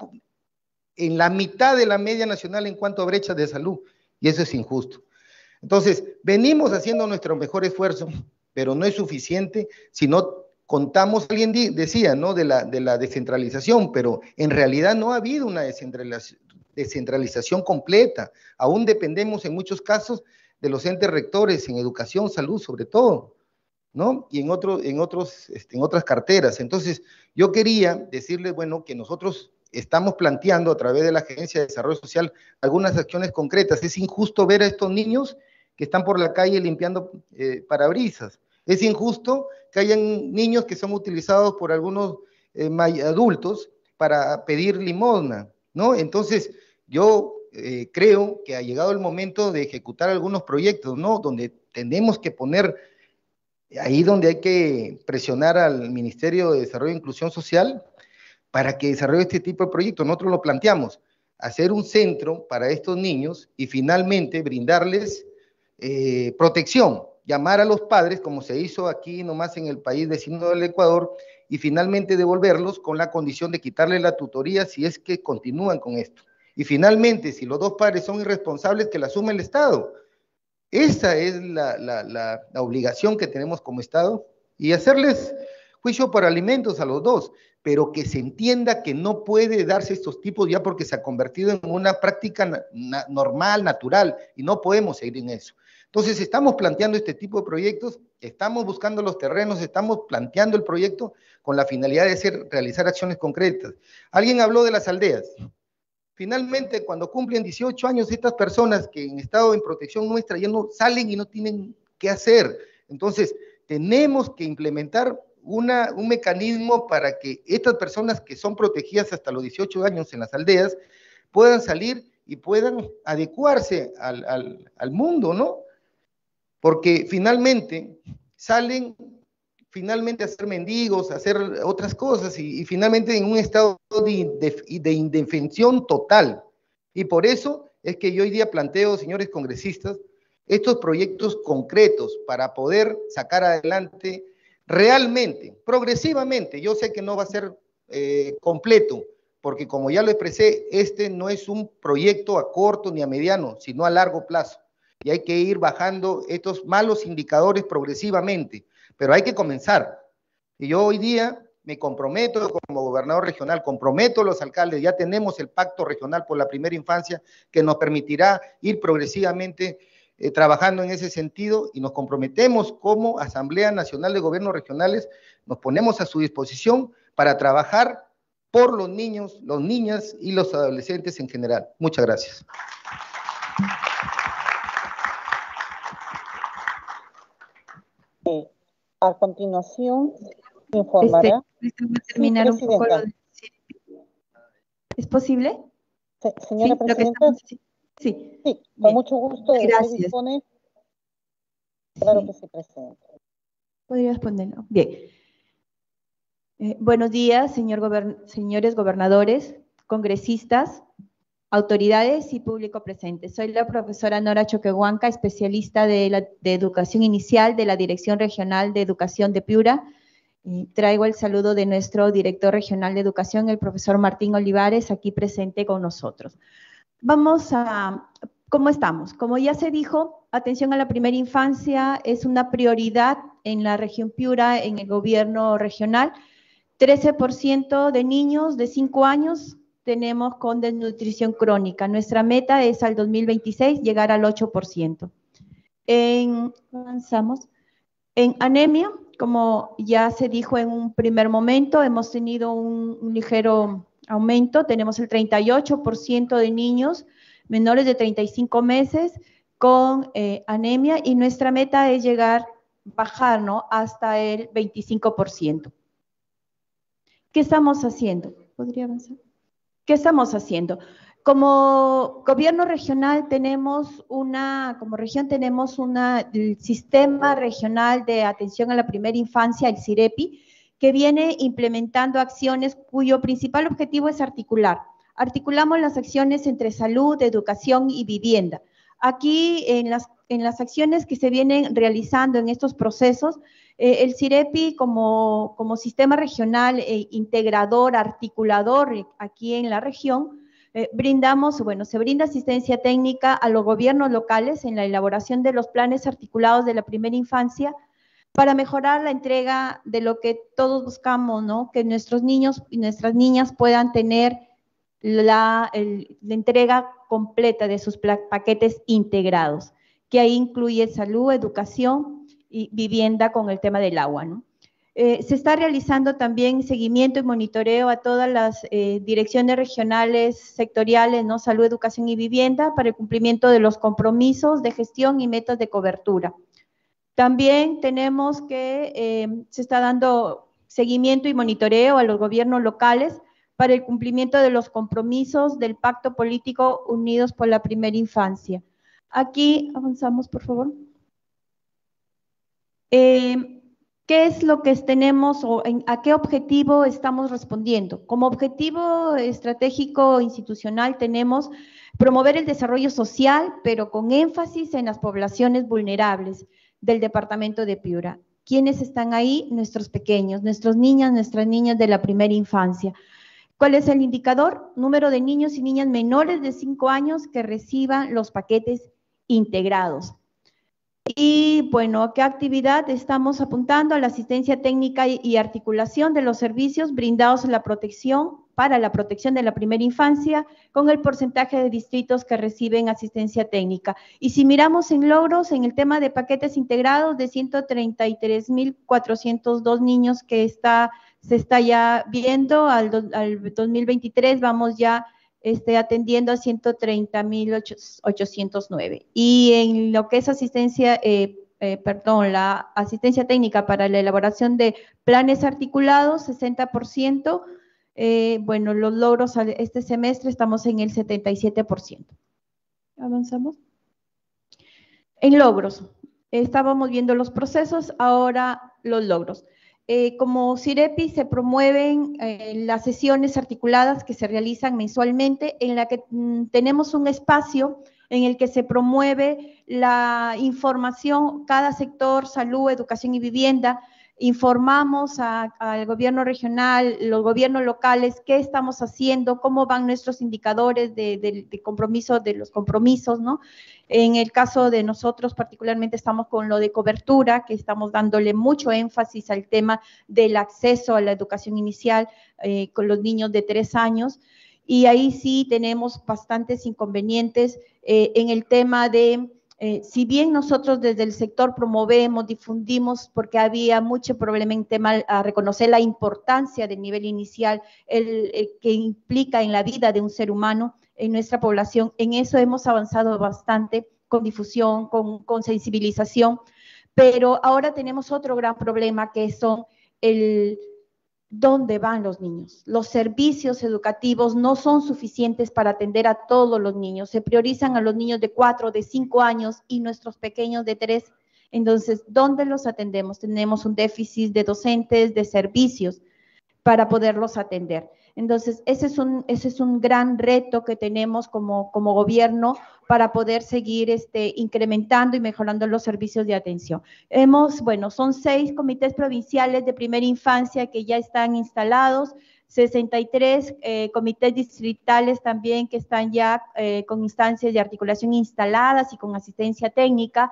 en la mitad de la media nacional en cuanto a brechas de salud, y eso es injusto. Entonces, venimos haciendo nuestro mejor esfuerzo, pero no es suficiente si no contamos, alguien decía, ¿no?, de la descentralización, pero en realidad no ha habido una descentralización completa. Aún dependemos en muchos casos de los entes rectores en educación, salud sobre todo, ¿no? Y en otras carteras. Entonces, yo quería decirles, bueno, que nosotros estamos planteando a través de la Agencia de Desarrollo Social algunas acciones concretas. Es injusto ver a estos niños que están por la calle limpiando parabrisas. Es injusto que hayan niños que son utilizados por algunos adultos para pedir limosna, ¿no? Entonces, yo creo que ha llegado el momento de ejecutar algunos proyectos, ¿no? Donde tenemos que poner, ahí donde hay que presionar al Ministerio de Desarrollo e Inclusión Social para que desarrolle este tipo de proyectos. Nosotros lo planteamos, hacer un centro para estos niños y finalmente brindarles protección, llamar a los padres, como se hizo aquí nomás en el país vecino del Ecuador, y finalmente devolverlos con la condición de quitarle la tutoría si es que continúan con esto. Y finalmente, si los dos padres son irresponsables, que la asume el Estado. Esa es la obligación que tenemos como Estado, y hacerles juicio por alimentos a los dos, pero que se entienda que no puede darse estos tipos ya porque se ha convertido en una práctica normal, natural, y no podemos seguir en eso. Entonces, estamos planteando este tipo de proyectos, estamos buscando los terrenos, estamos planteando el proyecto con la finalidad de realizar acciones concretas. Alguien habló de las aldeas. Finalmente, cuando cumplen 18 años, estas personas que en estado de protección nuestra ya no salen y no tienen qué hacer. Entonces, tenemos que implementar un mecanismo para que estas personas que son protegidas hasta los 18 años en las aldeas puedan salir y puedan adecuarse al mundo, ¿no? Porque finalmente salen a ser mendigos, a hacer otras cosas y finalmente en un estado de indefensión total. Y por eso es que yo hoy día planteo, señores congresistas, estos proyectos concretos para poder sacar adelante realmente, progresivamente. Yo sé que no va a ser completo, porque como ya lo expresé, este no es un proyecto a corto ni a mediano, sino a largo plazo. Y hay que ir bajando estos malos indicadores progresivamente, pero hay que comenzar. Y yo hoy día me comprometo como gobernador regional, comprometo a los alcaldes, ya tenemos el pacto regional por la primera infancia que nos permitirá ir progresivamente trabajando en ese sentido, y nos comprometemos como Asamblea Nacional de Gobiernos Regionales, nos ponemos a su disposición para trabajar por los niños, las niñas y los adolescentes en general. Muchas gracias. A continuación, informará. Terminar un poco lo de... ¿Es posible? Señora Presidenta. Sí. Sí, con mucho gusto. Gracias. Claro que sí, presidente. Podría responderlo. Bien. Buenos días, señores gobernadores, congresistas, autoridades y público presente. Soy la profesora Nora Choquehuanca, especialista de Educación Inicial de la Dirección Regional de Educación de Piura. Traigo el saludo de nuestro director regional de educación, el profesor Martín Olivares, aquí presente con nosotros. ¿Cómo estamos? Como ya se dijo, atención a la primera infancia es una prioridad en la región Piura, en el gobierno regional. 13% de niños de 5 años tenemos con desnutrición crónica. Nuestra meta es al 2026 llegar al 8%. Avanzamos. En anemia, como ya se dijo en un primer momento, hemos tenido un ligero aumento. Tenemos el 38% de niños menores de 35 meses con anemia y nuestra meta es bajar, ¿no?, hasta el 25%. ¿Qué estamos haciendo? ¿Podría avanzar? ¿Qué estamos haciendo? Como gobierno regional el Sistema Regional de Atención a la Primera Infancia, el CIREPI, que viene implementando acciones cuyo principal objetivo es articular. Articulamos las acciones entre salud, educación y vivienda. Aquí, en las acciones que se vienen realizando en estos procesos, el CIREPI como sistema regional integrador, articulador aquí en la región, se brinda asistencia técnica a los gobiernos locales en la elaboración de los planes articulados de la primera infancia para mejorar la entrega de lo que todos buscamos, ¿no?, que nuestros niños y nuestras niñas puedan tener la entrega completa de sus paquetes integrados, que ahí incluye salud, educación y vivienda con el tema del agua, ¿no? Se está realizando también seguimiento y monitoreo a todas las direcciones regionales, sectoriales, ¿no?, salud, educación y vivienda, para el cumplimiento de los compromisos de gestión y metas de cobertura. También tenemos que se está dando seguimiento y monitoreo a los gobiernos locales para el cumplimiento de los compromisos del Pacto Político Unidos por la Primera Infancia. Aquí avanzamos, por favor. ¿Qué es lo que tenemos o a qué objetivo estamos respondiendo? Como objetivo estratégico institucional tenemos promover el desarrollo social, pero con énfasis en las poblaciones vulnerables del departamento de Piura. ¿Quiénes están ahí? Nuestros pequeños, nuestras niñas de la primera infancia. ¿Cuál es el indicador? Número de niños y niñas menores de 5 años que reciban los paquetes integrados. Y bueno, ¿a qué actividad estamos apuntando? A la asistencia técnica y articulación de los servicios brindados para la protección de la primera infancia, con el porcentaje de distritos que reciben asistencia técnica. Y si miramos en logros, en el tema de paquetes integrados, de 133.402 niños que se está ya viendo, al 2023 vamos ya atendiendo a 130.809. Y en lo que es la asistencia técnica para la elaboración de planes articulados, 60%. Los logros este semestre estamos en el 77%. Avanzamos. En logros, estábamos viendo los procesos, ahora los logros. Como CIREPI se promueven las sesiones articuladas que se realizan mensualmente, en la que tenemos un espacio en el que se promueve la información, cada sector, salud, educación y vivienda. Informamos al gobierno regional, los gobiernos locales, qué estamos haciendo, cómo van nuestros indicadores de compromiso, de los compromisos, ¿no? En el caso de nosotros, particularmente, estamos con lo de cobertura, que estamos dándole mucho énfasis al tema del acceso a la educación inicial con los niños de 3 años. Y ahí sí tenemos bastantes inconvenientes en el tema de... si bien nosotros desde el sector promovemos, difundimos, porque había mucho problema en tema a reconocer la importancia del nivel inicial, que implica en la vida de un ser humano, en nuestra población, en eso hemos avanzado bastante con difusión, con sensibilización, pero ahora tenemos otro gran problema que son ¿dónde van los niños? Los servicios educativos no son suficientes para atender a todos los niños. Se priorizan a los niños de 4, de 5 años y nuestros pequeños de 3 Entonces, ¿dónde los atendemos? Tenemos un déficit de docentes, de servicios para poderlos atender. Entonces, ese es un gran reto que tenemos como gobierno para poder seguir incrementando y mejorando los servicios de atención. Son 6 comités provinciales de primera infancia que ya están instalados, 63 comités distritales también que están ya con instancias de articulación instaladas y con asistencia técnica,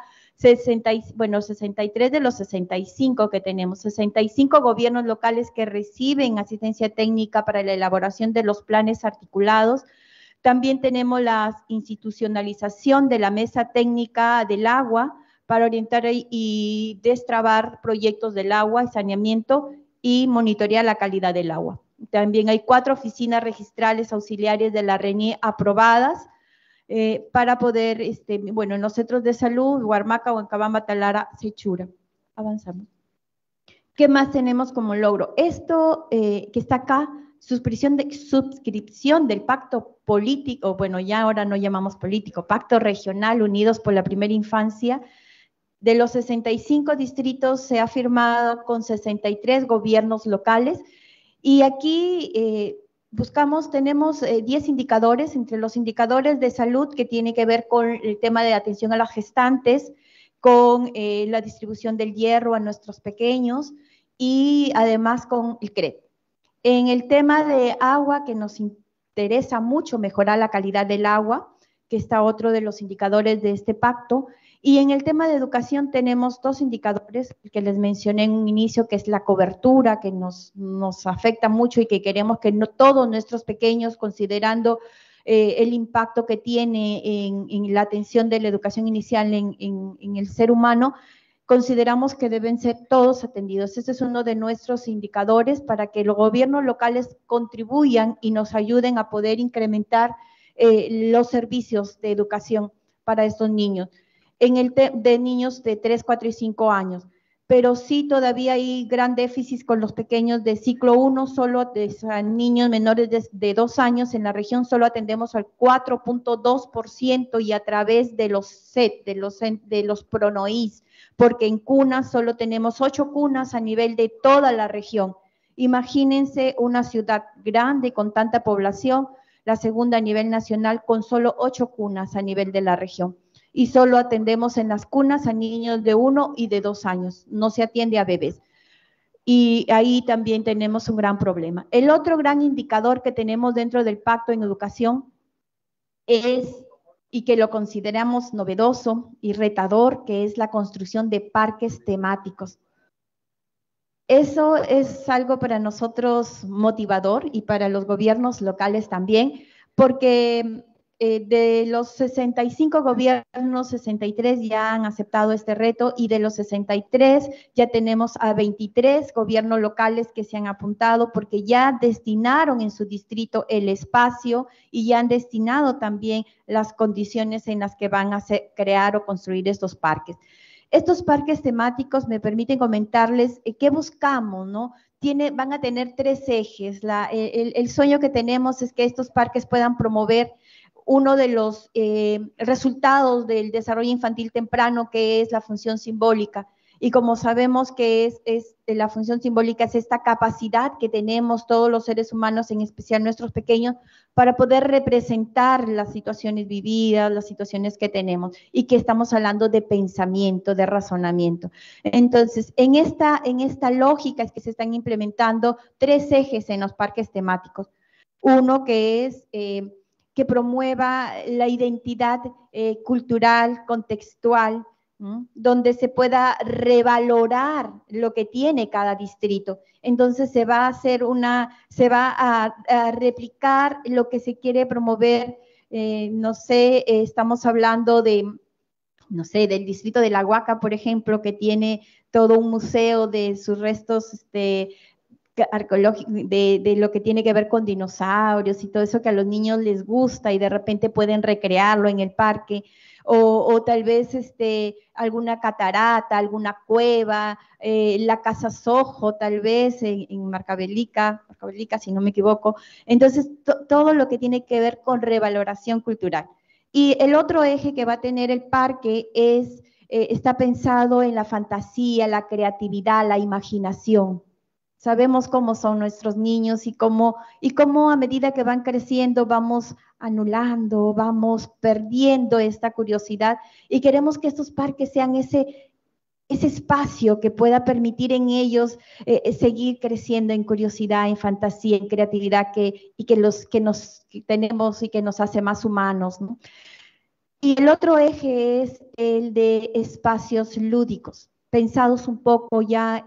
63 de los 65 que tenemos, 65 gobiernos locales que reciben asistencia técnica para la elaboración de los planes articulados. También tenemos la institucionalización de la mesa técnica del agua para orientar y destrabar proyectos del agua y saneamiento y monitorear la calidad del agua. También hay 4 oficinas registrales auxiliares de la RENIE aprobadas para poder, en los centros de salud, Huarmaca, Huancabamba, Talara, Sechura. Avanzamos. ¿Qué más tenemos como logro? Esto que está acá, suscripción del pacto político, ya ahora no llamamos político, pacto regional Unidos por la Primera Infancia. De los 65 distritos se ha firmado con 63 gobiernos locales y aquí tenemos 10 indicadores, entre los indicadores de salud que tiene que ver con el tema de atención a las gestantes, con la distribución del hierro a nuestros pequeños y además con el CRED. En el tema de agua, que nos interesa mucho mejorar la calidad del agua, que está otro de los indicadores de este pacto, y en el tema de educación tenemos 2 indicadores que les mencioné en un inicio, que es la cobertura, que nos afecta mucho y que queremos que todos nuestros pequeños, considerando el impacto que tiene en la atención de la educación inicial en el ser humano, consideramos que deben ser todos atendidos. Este es uno de nuestros indicadores para que los gobiernos locales contribuyan y nos ayuden a poder incrementar los servicios de educación para estos niños, de niños de 3, 4 y 5 años. Pero sí todavía hay gran déficit con los pequeños de ciclo 1, solo de niños menores de 2 años. En la región solo atendemos al 4.2% y a través de los SET, de los PRONOIS, porque en cunas solo tenemos 8 cunas a nivel de toda la región. Imagínense una ciudad grande con tanta población, la segunda a nivel nacional con solo 8 cunas a nivel de la región. Y solo atendemos en las cunas a niños de 1 y de 2 años, no se atiende a bebés. Y ahí también tenemos un gran problema. El otro gran indicador que tenemos dentro del pacto en educación es, y que lo consideramos novedoso y retador, que es la construcción de parques temáticos. Eso es algo para nosotros motivador y para los gobiernos locales también, porque de los 65 gobiernos, 63 ya han aceptado este reto y de los 63 ya tenemos a 23 gobiernos locales que se han apuntado porque ya destinaron en su distrito el espacio y ya han destinado también las condiciones en las que van a crear o construir estos parques. Estos parques temáticos me permiten comentarles qué buscamos, ¿no? Van a tener 3 ejes. El sueño que tenemos es que estos parques puedan promover uno de los resultados del desarrollo infantil temprano, que es la función simbólica. Y como sabemos que la función simbólica es esta capacidad que tenemos todos los seres humanos, en especial nuestros pequeños, para poder representar las situaciones vividas, las situaciones que tenemos, y que estamos hablando de pensamiento, de razonamiento. Entonces, en esta lógica es que se están implementando 3 ejes en los parques temáticos. Uno que es que promueva la identidad cultural, contextual, donde se pueda revalorar lo que tiene cada distrito. Entonces se va a replicar lo que se quiere promover. Estamos hablando del distrito de La Huaca, por ejemplo, que tiene todo un museo de sus restos arqueológico, de lo que tiene que ver con dinosaurios y todo eso que a los niños les gusta y de repente pueden recrearlo en el parque, o tal vez alguna catarata, alguna cueva, la Casa Sojo, tal vez en Marcabelica, si no me equivoco. Entonces, todo lo que tiene que ver con revaloración cultural. Y el otro eje que va a tener el parque es está pensado en la fantasía, la creatividad, la imaginación. Sabemos cómo son nuestros niños y cómo a medida que van creciendo vamos anulando, vamos perdiendo esta curiosidad y queremos que estos parques sean ese espacio que pueda permitir en ellos seguir creciendo en curiosidad, en fantasía, en creatividad que tenemos y que nos hace más humanos, ¿no? Y el otro eje es el de espacios lúdicos, pensados un poco ya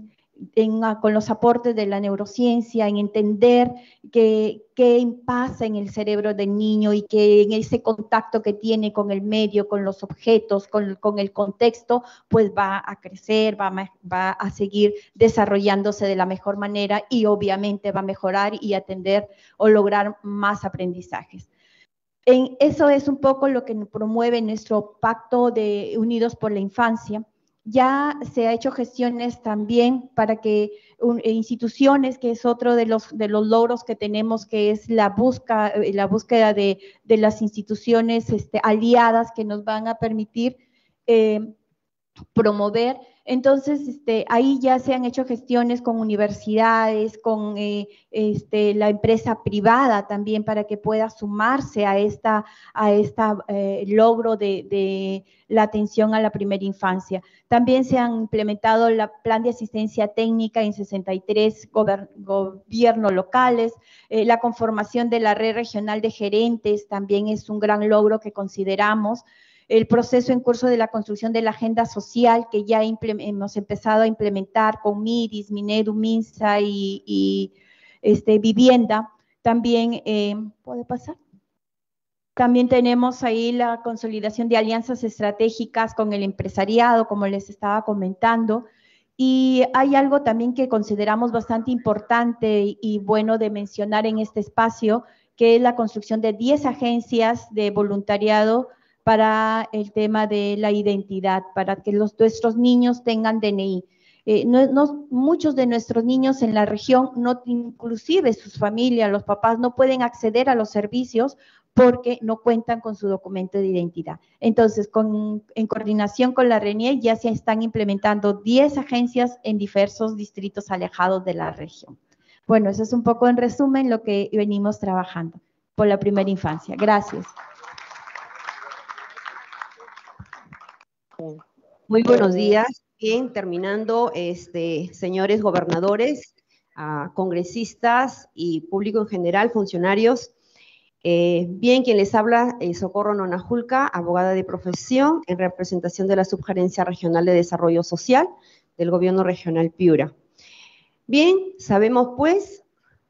con los aportes de la neurociencia, en entender qué pasa en el cerebro del niño y que en ese contacto que tiene con el medio, con los objetos, con el contexto, pues va a crecer, va a seguir desarrollándose de la mejor manera y obviamente va a mejorar y atender o lograr más aprendizajes. Eso es un poco lo que promueve nuestro pacto de Unidos por la Infancia. Ya se ha hecho gestiones también para que instituciones, que es otro de los logros que tenemos, que es la búsqueda de las instituciones aliadas que nos van a permitir promover. Entonces, ahí ya se han hecho gestiones con universidades, con la empresa privada también para que pueda sumarse a esta logro de la atención a la primera infancia. También se han implementado el plan de asistencia técnica en 63 gobiernos locales. La conformación de la red regional de gerentes también es un gran logro que consideramos. El proceso en curso de la construcción de la agenda social que ya hemos empezado a implementar con MIRIS, Minedu, MINSA y Vivienda. También, ¿puede pasar? También tenemos ahí la consolidación de alianzas estratégicas con el empresariado, como les estaba comentando. Y hay algo también que consideramos bastante importante y bueno de mencionar en este espacio, que es la construcción de 10 agencias de voluntariado para el tema de la identidad, para que nuestros niños tengan DNI. Muchos de nuestros niños en la región, inclusive sus familias, los papás, no pueden acceder a los servicios porque no cuentan con su documento de identidad. Entonces, en coordinación con la RENIEC ya se están implementando 10 agencias en diversos distritos alejados de la región. Bueno, eso es un poco en resumen lo que venimos trabajando por la primera infancia. Gracias. Muy buenos días. Bien, terminando, señores gobernadores, congresistas y público en general, funcionarios. Bien, quien les habla, Socorro Nonajulca, abogada de profesión en representación de la Subgerencia Regional de Desarrollo Social del Gobierno Regional Piura. Bien, sabemos pues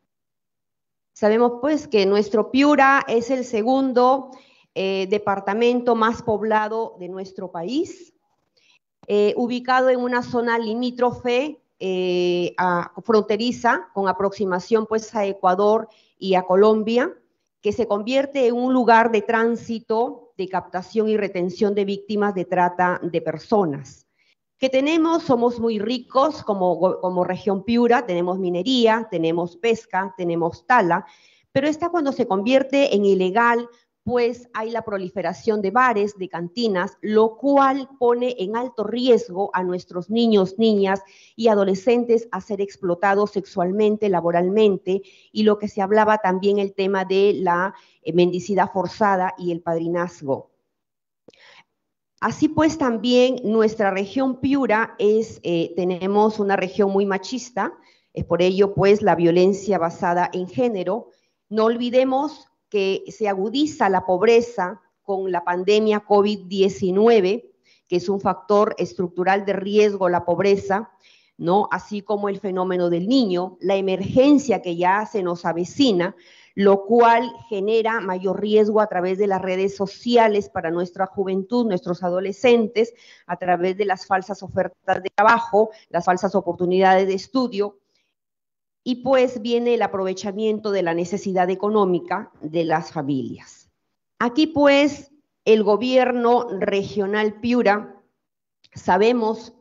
que nuestro Piura es el segundo departamento más poblado de nuestro país, ubicado en una zona limítrofe fronteriza con aproximación pues a Ecuador y a Colombia, que se convierte en un lugar de tránsito, de captación y retención de víctimas de trata de personas. Somos muy ricos como región Piura, tenemos minería, tenemos pesca, tenemos tala, pero cuando se convierte en ilegal, pues hay la proliferación de bares, de cantinas, lo cual pone en alto riesgo a nuestros niños, niñas y adolescentes a ser explotados sexualmente, laboralmente, y lo que se hablaba también el tema de la mendicidad forzada y el padrinazgo. Así pues también nuestra región Piura tenemos una región muy machista, es por ello pues la violencia basada en género. No olvidemos que se agudiza la pobreza con la pandemia COVID-19, que es un factor estructural de riesgo, la pobreza, ¿no? Así como el fenómeno del niño, la emergencia que ya se nos avecina, lo cual genera mayor riesgo a través de las redes sociales para nuestra juventud, nuestros adolescentes, a través de las falsas ofertas de trabajo, las falsas oportunidades de estudio. Y pues viene el aprovechamiento de la necesidad económica de las familias. Aquí pues el gobierno regional Piura, sabemos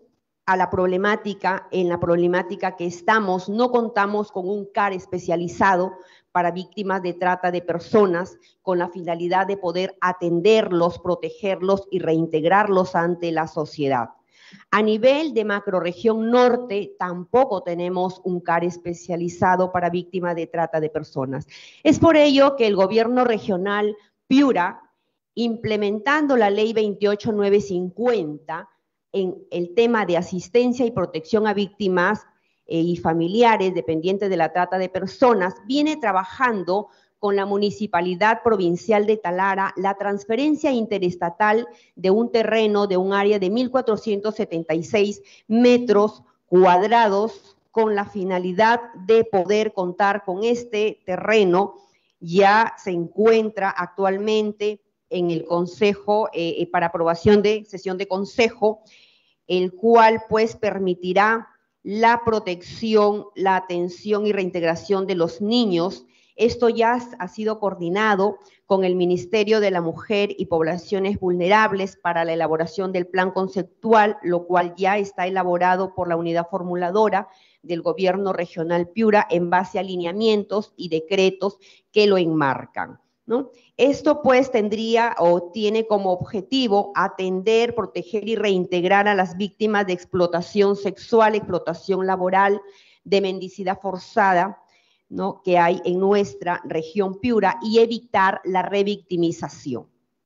a la problemática, en la problemática que estamos, no contamos con un CAR especializado para víctimas de trata de personas, con la finalidad de poder atenderlos, protegerlos y reintegrarlos ante la sociedad. A nivel de macrorregión norte, tampoco tenemos un CAR especializado para víctimas de trata de personas. Es por ello que el gobierno regional Piura, implementando la ley 28950 en el tema de asistencia y protección a víctimas y familiares dependientes de la trata de personas, viene trabajando con la Municipalidad Provincial de Talara la transferencia interestatal de un terreno de un área de 1.476 metros cuadrados con la finalidad de poder contar con este terreno. Ya se encuentra actualmente en el Consejo para aprobación de sesión de Consejo, el cual pues permitirá la protección, la atención y reintegración de los niños. Esto ya ha sido coordinado con el Ministerio de la Mujer y Poblaciones Vulnerables para la elaboración del plan conceptual, lo cual ya está elaborado por la unidad formuladora del Gobierno Regional Piura en base a lineamientos y decretos que lo enmarcan, ¿no? Esto pues tendría o tiene como objetivo atender, proteger y reintegrar a las víctimas de explotación sexual, explotación laboral, de mendicidad forzada, ¿no?, que hay en nuestra región Piura, y evitar la revictimización.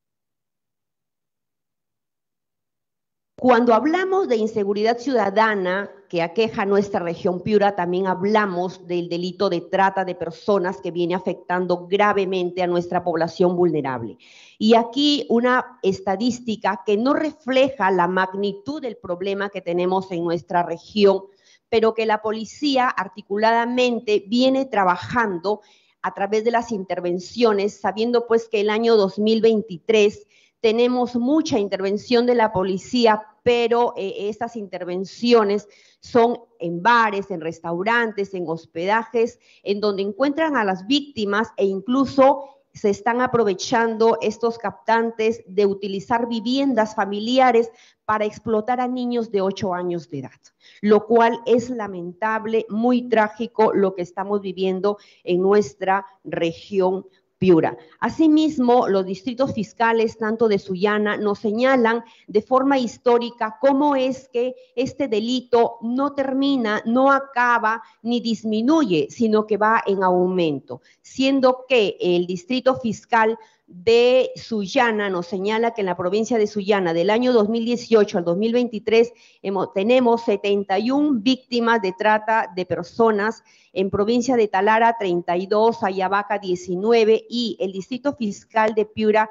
Cuando hablamos de inseguridad ciudadana que aqueja nuestra región Piura, también hablamos del delito de trata de personas que viene afectando gravemente a nuestra población vulnerable. Y aquí una estadística que no refleja la magnitud del problema que tenemos en nuestra región, pero que la policía articuladamente viene trabajando a través de las intervenciones, sabiendo pues que el año 2023 tenemos mucha intervención de la policía, pero estas intervenciones son en bares, en restaurantes, en hospedajes, en donde encuentran a las víctimas e incluso se están aprovechando estos captantes de utilizar viviendas familiares para explotar a niños de 8 años de edad, lo cual es lamentable, muy trágico lo que estamos viviendo en nuestra región Piura. Asimismo, los distritos fiscales, tanto de Sullana, nos señalan de forma histórica cómo es que este delito no termina, no acaba ni disminuye, sino que va en aumento, siendo que el distrito fiscal de Sullana nos señala que en la provincia de Sullana del año 2018 al 2023 tenemos 71 víctimas de trata de personas, en provincia de Talara 32, Ayabaca 19 y el distrito fiscal de Piura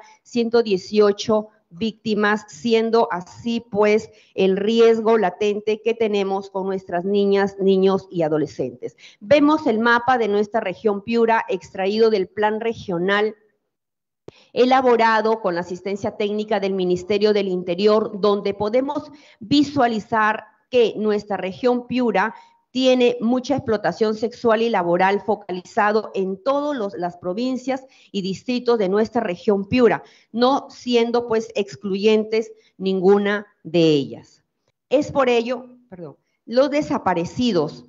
118 víctimas, siendo así pues el riesgo latente que tenemos con nuestras niñas, niños y adolescentes. Vemos el mapa de nuestra región Piura extraído del plan regional elaborado con la asistencia técnica del Ministerio del Interior, donde podemos visualizar que nuestra región Piura tiene mucha explotación sexual y laboral focalizado en todas las provincias y distritos de nuestra región Piura, no siendo pues excluyentes ninguna de ellas. Es por ello, los desaparecidos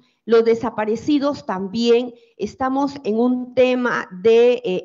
también estamos en un tema de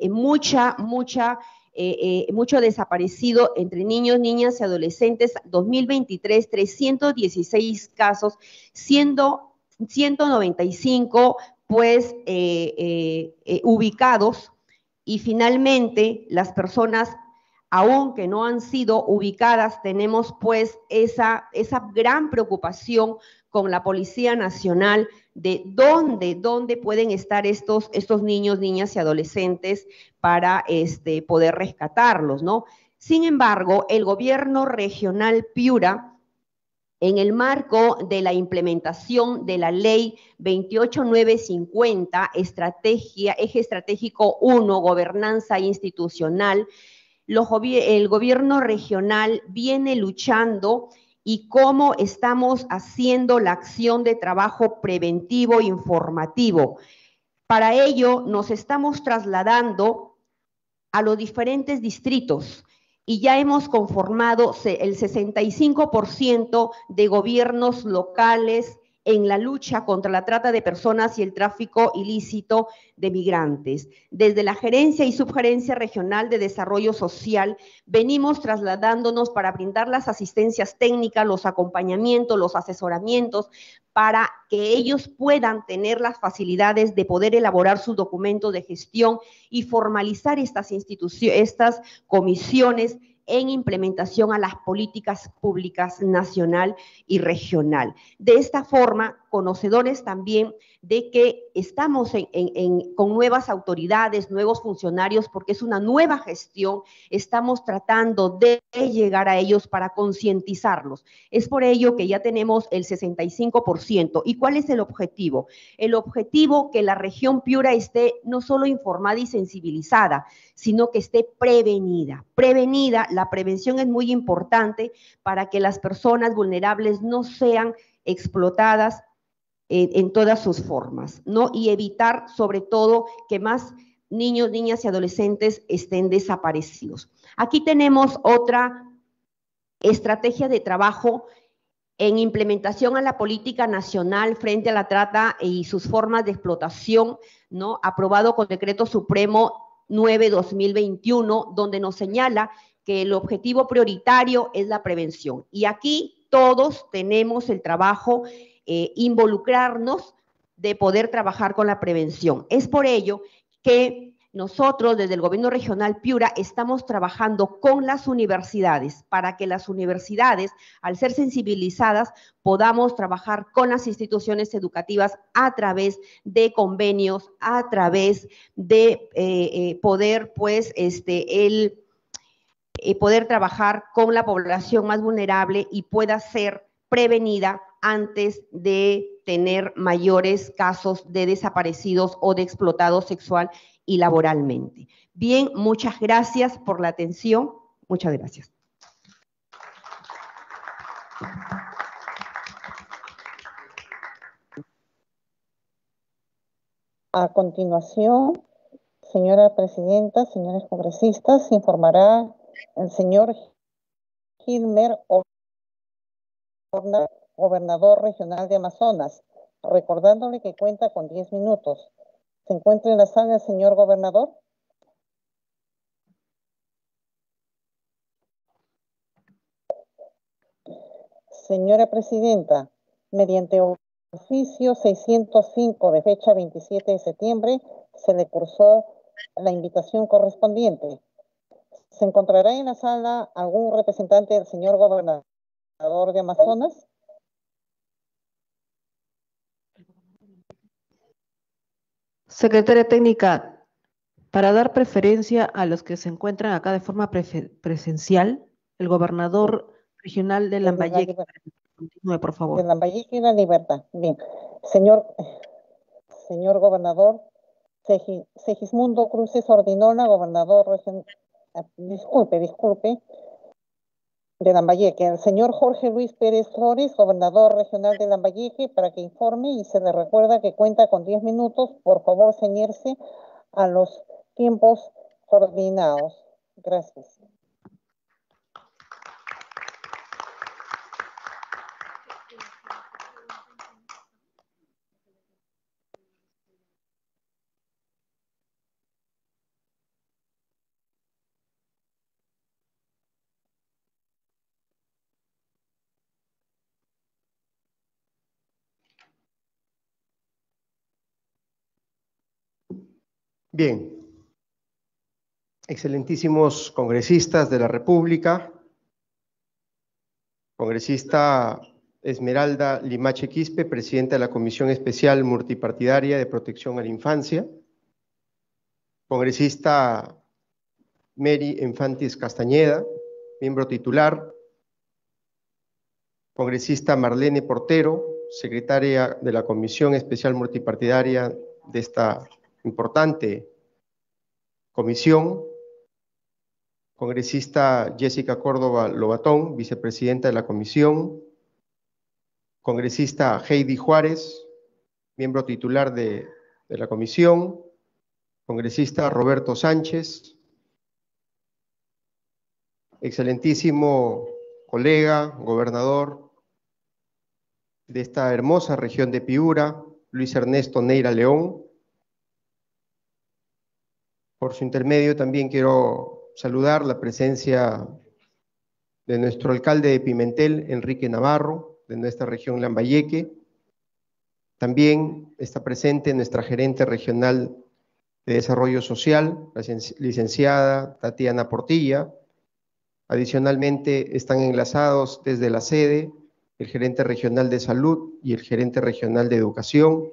mucho desaparecido entre niños, niñas y adolescentes. 2023, 316 casos, siendo 195 pues ubicados, y finalmente las personas aunque no han sido ubicadas, tenemos pues esa gran preocupación con la Policía Nacional de dónde pueden estar estos niños, niñas y adolescentes para poder rescatarlos, ¿no? Sin embargo, el gobierno regional Piura, en el marco de la implementación de la ley 28950, eje estratégico 1, gobernanza institucional, el gobierno regional viene luchando y cómo estamos haciendo la acción de trabajo preventivo e informativo. Para ello nos estamos trasladando a los diferentes distritos y ya hemos conformado el 65% de gobiernos locales en la lucha contra la trata de personas y el tráfico ilícito de migrantes. Desde la Gerencia y Subgerencia Regional de Desarrollo Social venimos trasladándonos para brindar las asistencias técnicas, los acompañamientos, los asesoramientos, para que ellos puedan tener las facilidades de poder elaborar sus documentos de gestión y formalizar estas instituciones, estas comisiones en implementación a las políticas públicas nacional y regional. De esta forma, conocedores también de que estamos con nuevas autoridades, nuevos funcionarios, porque es una nueva gestión, estamos tratando de llegar a ellos para concientizarlos. Es por ello que ya tenemos el 65%. ¿Y cuál es el objetivo? El objetivo que la región Piura esté no solo informada y sensibilizada, sino que esté prevenida. La prevención es muy importante para que las personas vulnerables no sean explotadas en todas sus formas, ¿no? Y evitar, sobre todo, que más niños, niñas y adolescentes estén desaparecidos. Aquí tenemos otra estrategia de trabajo en implementación a la política nacional frente a la trata y sus formas de explotación, ¿no? Aprobado con Decreto Supremo 9/2021, donde nos señala que el objetivo prioritario es la prevención. Y aquí todos tenemos el trabajo, involucrarnos de poder trabajar con la prevención. Es por ello que nosotros desde el Gobierno Regional Piura estamos trabajando con las universidades para que las universidades, al ser sensibilizadas, podamos trabajar con las instituciones educativas a través de convenios, a través de poder, pues, poder trabajar con la población más vulnerable y pueda ser prevenida antes de tener mayores casos de desaparecidos o de explotados sexual y laboralmente. Bien, muchas gracias por la atención. Muchas gracias. A continuación, señora presidenta, señores congresistas, informará el señor Gilmer Horna, gobernador regional de Amazonas, recordándole que cuenta con 10 minutos. ¿Se encuentra en la sala el señor gobernador? Señora presidenta, mediante oficio 605 de fecha 27 de septiembre, se le cursó la invitación correspondiente. ¿Se encontrará en la sala algún representante del señor gobernador de Amazonas? Secretaria técnica, para dar preferencia a los que se encuentran acá de forma presencial, el gobernador regional de Lambayeque. Continúe, por favor. De Lambayeque y La Libertad. Bien. Señor gobernador Segismundo Cruces Ordinola, gobernador regional. Disculpe. De Lambayeque. El señor Jorge Luis Pérez Flores, gobernador regional de Lambayeque, para que informe y se le recuerda que cuenta con 10 minutos. Por favor, ceñirse a los tiempos coordinados. Gracias. Bien, excelentísimos congresistas de la República, congresista Esmeralda Limache Quispe, presidenta de la Comisión Especial Multipartidaria de Protección a la Infancia, congresista Mary Infantis Castañeda, miembro titular, congresista Marlene Portero, secretaria de la Comisión Especial Multipartidaria de esta importante comisión, congresista Jessica Córdoba Lobatón, vicepresidenta de la comisión, congresista Heidi Juárez, miembro titular de la comisión, congresista Roberto Sánchez, excelentísimo colega, gobernador de esta hermosa región de Piura, Luis Ernesto Neira León. Por su intermedio también quiero saludar la presencia de nuestro alcalde de Pimentel, Enrique Navarro, de nuestra región Lambayeque. También está presente nuestra gerente regional de Desarrollo Social, la licenciada Tatiana Portilla. Adicionalmente están enlazados desde la sede el gerente regional de Salud y el gerente regional de Educación.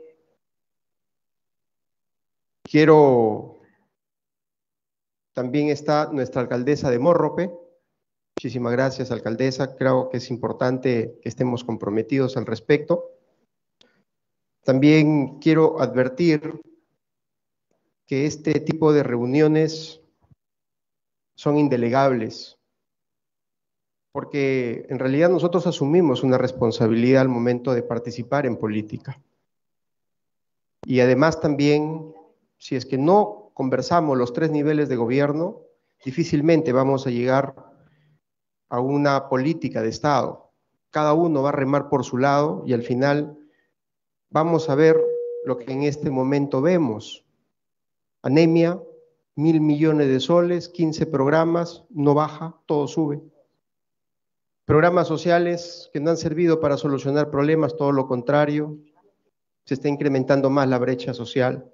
También está nuestra alcaldesa de Morrope. Muchísimas gracias, alcaldesa. Creo que es importante que estemos comprometidos al respecto. También quiero advertir que este tipo de reuniones son indelegables, porque en realidad nosotros asumimos una responsabilidad al momento de participar en política. Y además también, si es que no conversamos los 3 niveles de gobierno, difícilmente vamos a llegar a una política de Estado. Cada uno va a remar por su lado y al final vamos a ver lo que en este momento vemos. Anemia, 1.000 millones de soles, 15 programas, no baja, todo sube. Programas sociales que no han servido para solucionar problemas, todo lo contrario, se está incrementando más la brecha social.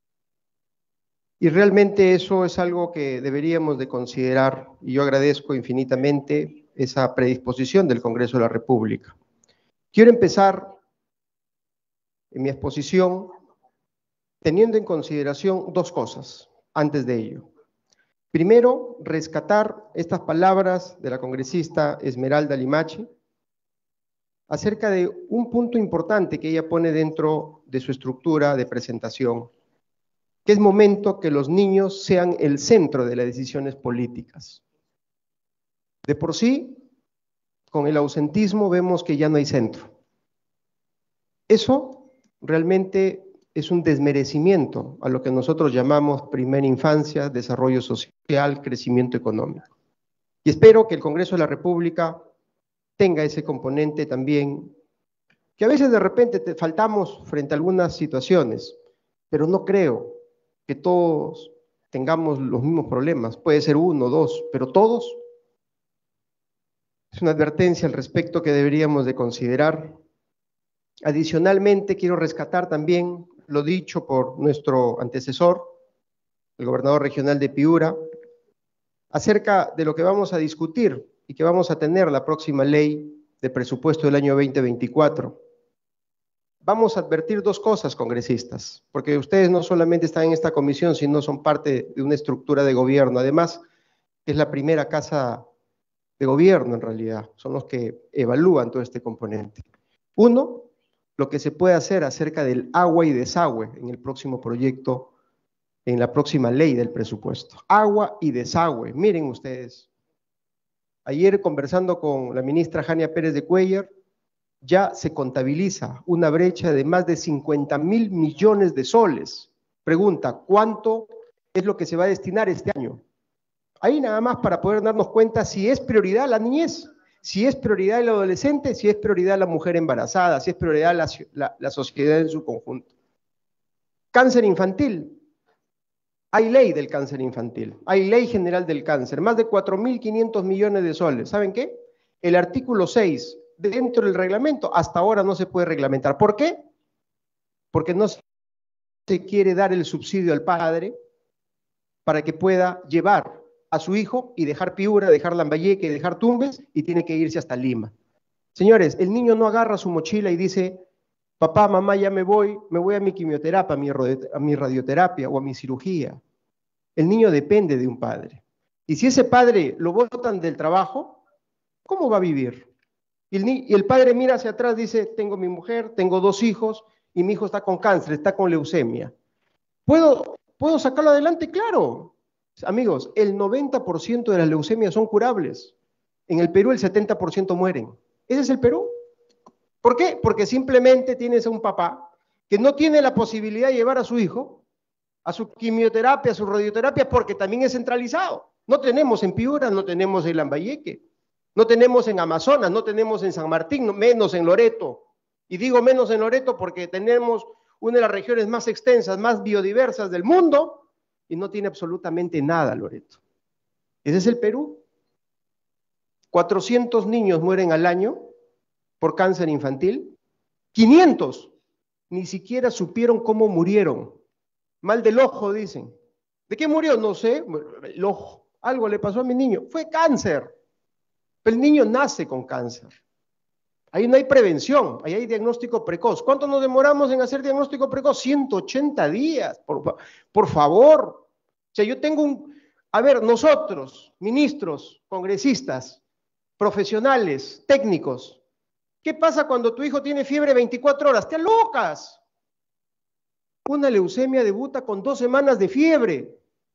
Y realmente eso es algo que deberíamos de considerar, y yo agradezco infinitamente esa predisposición del Congreso de la República. Quiero empezar en mi exposición teniendo en consideración 2 cosas antes de ello. Primero, rescatar estas palabras de la congresista Esmeralda Limache acerca de un punto importante que ella pone dentro de su estructura de presentación, que es momento que los niños sean el centro de las decisiones políticas. De por sí, con el ausentismo vemos que ya no hay centro. Eso realmente es un desmerecimiento a lo que nosotros llamamos primera infancia, desarrollo social, crecimiento económico. Y espero que el Congreso de la República tenga ese componente también, que a veces de repente faltamos frente a algunas situaciones, pero no creo que todos tengamos los mismos problemas. Puede ser 1 o 2, pero todos. Es una advertencia al respecto que deberíamos de considerar. Adicionalmente, quiero rescatar también lo dicho por nuestro antecesor, el gobernador regional de Piura, acerca de lo que vamos a discutir y que vamos a tener la próxima ley de presupuesto del año 2024. Vamos a advertir 2 cosas, congresistas, porque ustedes no solamente están en esta comisión, sino son parte de una estructura de gobierno. Además, es la primera casa de gobierno en realidad, son los que evalúan todo este componente. 1, lo que se puede hacer acerca del agua y desagüe en el próximo proyecto, en la próxima ley del presupuesto. Agua y desagüe, miren ustedes. Ayer conversando con la ministra Jania Pérez de Cuéllar, ya se contabiliza una brecha de más de 50.000 millones de soles. Pregunta, ¿cuánto es lo que se va a destinar este año? Ahí nada más para poder darnos cuenta si es prioridad la niñez, si es prioridad el adolescente, si es prioridad la mujer embarazada, si es prioridad la sociedad en su conjunto. Cáncer infantil. Hay ley del cáncer infantil, hay ley general del cáncer, más de 4.500 millones de soles. ¿Saben qué? El artículo 6, dentro del reglamento, hasta ahora no se puede reglamentar. ¿Por qué? Porque no se quiere dar el subsidio al padre para que pueda llevar a su hijo y dejar Piura, dejar Lambayeque, dejar Tumbes y tiene que irse hasta Lima. Señores, el niño no agarra su mochila y dice, papá, mamá, ya me voy a mi quimioterapia, a mi radioterapia o a mi cirugía. El niño depende de un padre. Y si ese padre lo botan del trabajo, ¿cómo va a vivir? Y el padre mira hacia atrás, dice, tengo mi mujer, tengo 2 hijos y mi hijo está con cáncer, está con leucemia. ¿Puedo sacarlo adelante? Claro. Amigos, el 90% de las leucemias son curables. En el Perú el 70% mueren. ¿Ese es el Perú? ¿Por qué? Porque simplemente tienes a un papá que no tiene la posibilidad de llevar a su hijo a su quimioterapia, a su radioterapia, porque también es centralizado. No tenemos en Piura, no tenemos en Lambayeque, no tenemos en Amazonas, no tenemos en San Martín, menos en Loreto. Y digo menos en Loreto porque tenemos una de las regiones más extensas, más biodiversas del mundo, y no tiene absolutamente nada Loreto. Ese es el Perú. 400 niños mueren al año por cáncer infantil. 500 ni siquiera supieron cómo murieron. Mal del ojo, dicen. ¿De qué murió? No sé, el ojo. Algo le pasó a mi niño. Fue cáncer. Pero el niño nace con cáncer. Ahí no hay prevención, ahí hay diagnóstico precoz. ¿Cuánto nos demoramos en hacer diagnóstico precoz? 180 días, por favor. O sea, yo tengo a ver, nosotros, ministros, congresistas, profesionales, técnicos, ¿qué pasa cuando tu hijo tiene fiebre 24 horas? ¡Te alocas! Una leucemia debuta con 2 semanas de fiebre.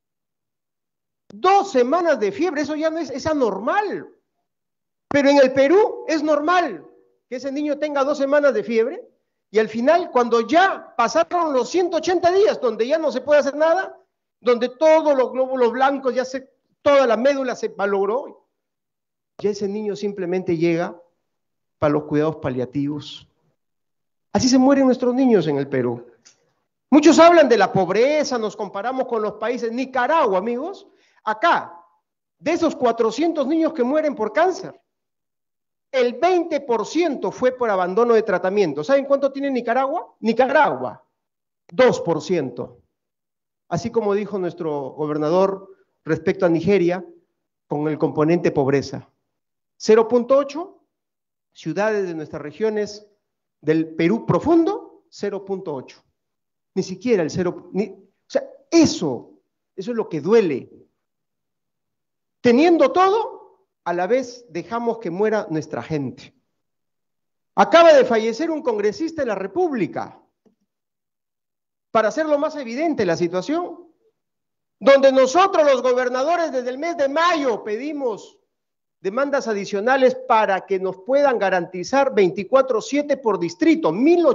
2 semanas de fiebre, eso ya no es anormal. Pero en el Perú es normal que ese niño tenga 2 semanas de fiebre y al final, cuando ya pasaron los 180 días, donde ya no se puede hacer nada, donde todos los glóbulos blancos, toda la médula se malogró, ya ese niño simplemente llega para los cuidados paliativos. Así se mueren nuestros niños en el Perú. Muchos hablan de la pobreza, nos comparamos con los países. Nicaragua, amigos, acá, de esos 400 niños que mueren por cáncer, el 20% fue por abandono de tratamiento. ¿Saben cuánto tiene Nicaragua? Nicaragua, 2%. Así como dijo nuestro gobernador respecto a Nigeria, con el componente pobreza. 0.8, ciudades de nuestras regiones del Perú profundo, 0.8. Ni siquiera el 0, o sea, eso es lo que duele. Teniendo todo, a la vez dejamos que muera nuestra gente. Acaba de fallecer un congresista de la República, para hacerlo más evidente la situación, donde nosotros los gobernadores desde el mes de mayo pedimos demandas adicionales para que nos puedan garantizar 24/7 por distrito,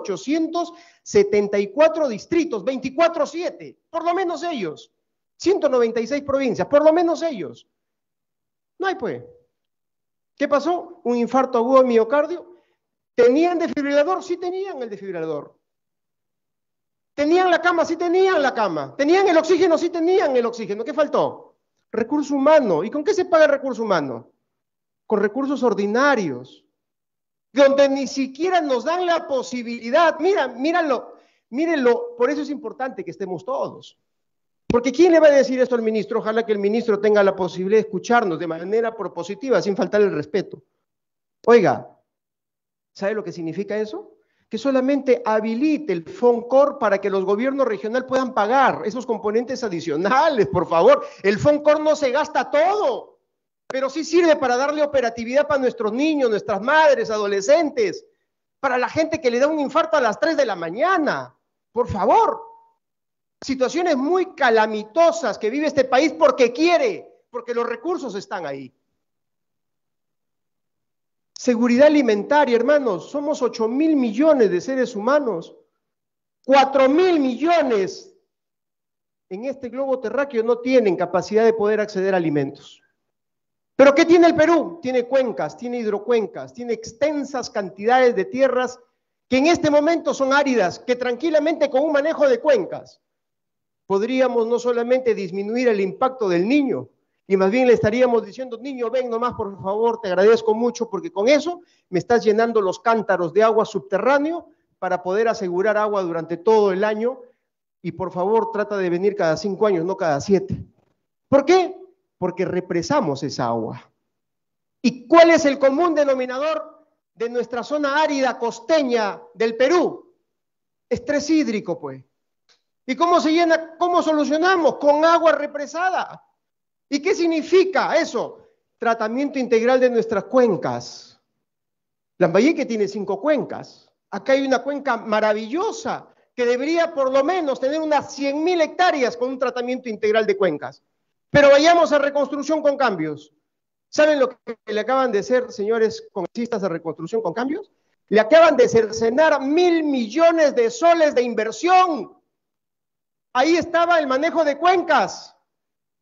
1874 distritos, 24/7, por lo menos ellos, 196 provincias, por lo menos ellos. No hay pues. ¿Qué pasó? Un infarto agudo de miocardio. ¿Tenían desfibrilador? Sí tenían el desfibrilador. ¿Tenían la cama? Sí tenían la cama. ¿Tenían el oxígeno? Sí tenían el oxígeno. ¿Qué faltó? Recurso humano. ¿Y con qué se paga el recurso humano? Con recursos ordinarios, donde ni siquiera nos dan la posibilidad. Mírenlo, por eso es importante que estemos todos. Porque ¿quién le va a decir esto al ministro? Ojalá que el ministro tenga la posibilidad de escucharnos de manera propositiva, sin faltar el respeto. Oiga, ¿sabe lo que significa eso? Que solamente habilite el FONCOR para que los gobiernos regionales puedan pagar esos componentes adicionales, por favor. El FONCOR no se gasta todo, pero sí sirve para darle operatividad para nuestros niños, nuestras madres, adolescentes, para la gente que le da un infarto a las 3 de la mañana. Por favor. Situaciones muy calamitosas que vive este país porque quiere, porque los recursos están ahí. Seguridad alimentaria, hermanos, somos 8.000 millones de seres humanos. 4.000 millones en este globo terráqueo no tienen capacidad de poder acceder a alimentos. ¿Pero qué tiene el Perú? Tiene cuencas, tiene hidrocuencas, tiene extensas cantidades de tierras que en este momento son áridas, que tranquilamente con un manejo de cuencas podríamos no solamente disminuir el impacto del niño, y más bien le estaríamos diciendo, niño, ven nomás, por favor, te agradezco mucho, porque con eso me estás llenando los cántaros de agua subterráneo para poder asegurar agua durante todo el año, y por favor, trata de venir cada 5 años, no cada 7. ¿Por qué? Porque represamos esa agua. ¿Y cuál es el común denominador de nuestra zona árida costeña del Perú? Estrés hídrico, pues. ¿Y cómo se llena? ¿Cómo solucionamos? Con agua represada. ¿Y qué significa eso? Tratamiento integral de nuestras cuencas. Lambayeque tiene 5 cuencas. Acá hay una cuenca maravillosa que debería por lo menos tener unas 100.000 hectáreas con un tratamiento integral de cuencas. Pero vayamos a reconstrucción con cambios. ¿Saben lo que le acaban de hacer, señores congresistas, de reconstrucción con cambios? Le acaban de cercenar 1.000 millones de soles de inversión. Ahí estaba el manejo de cuencas.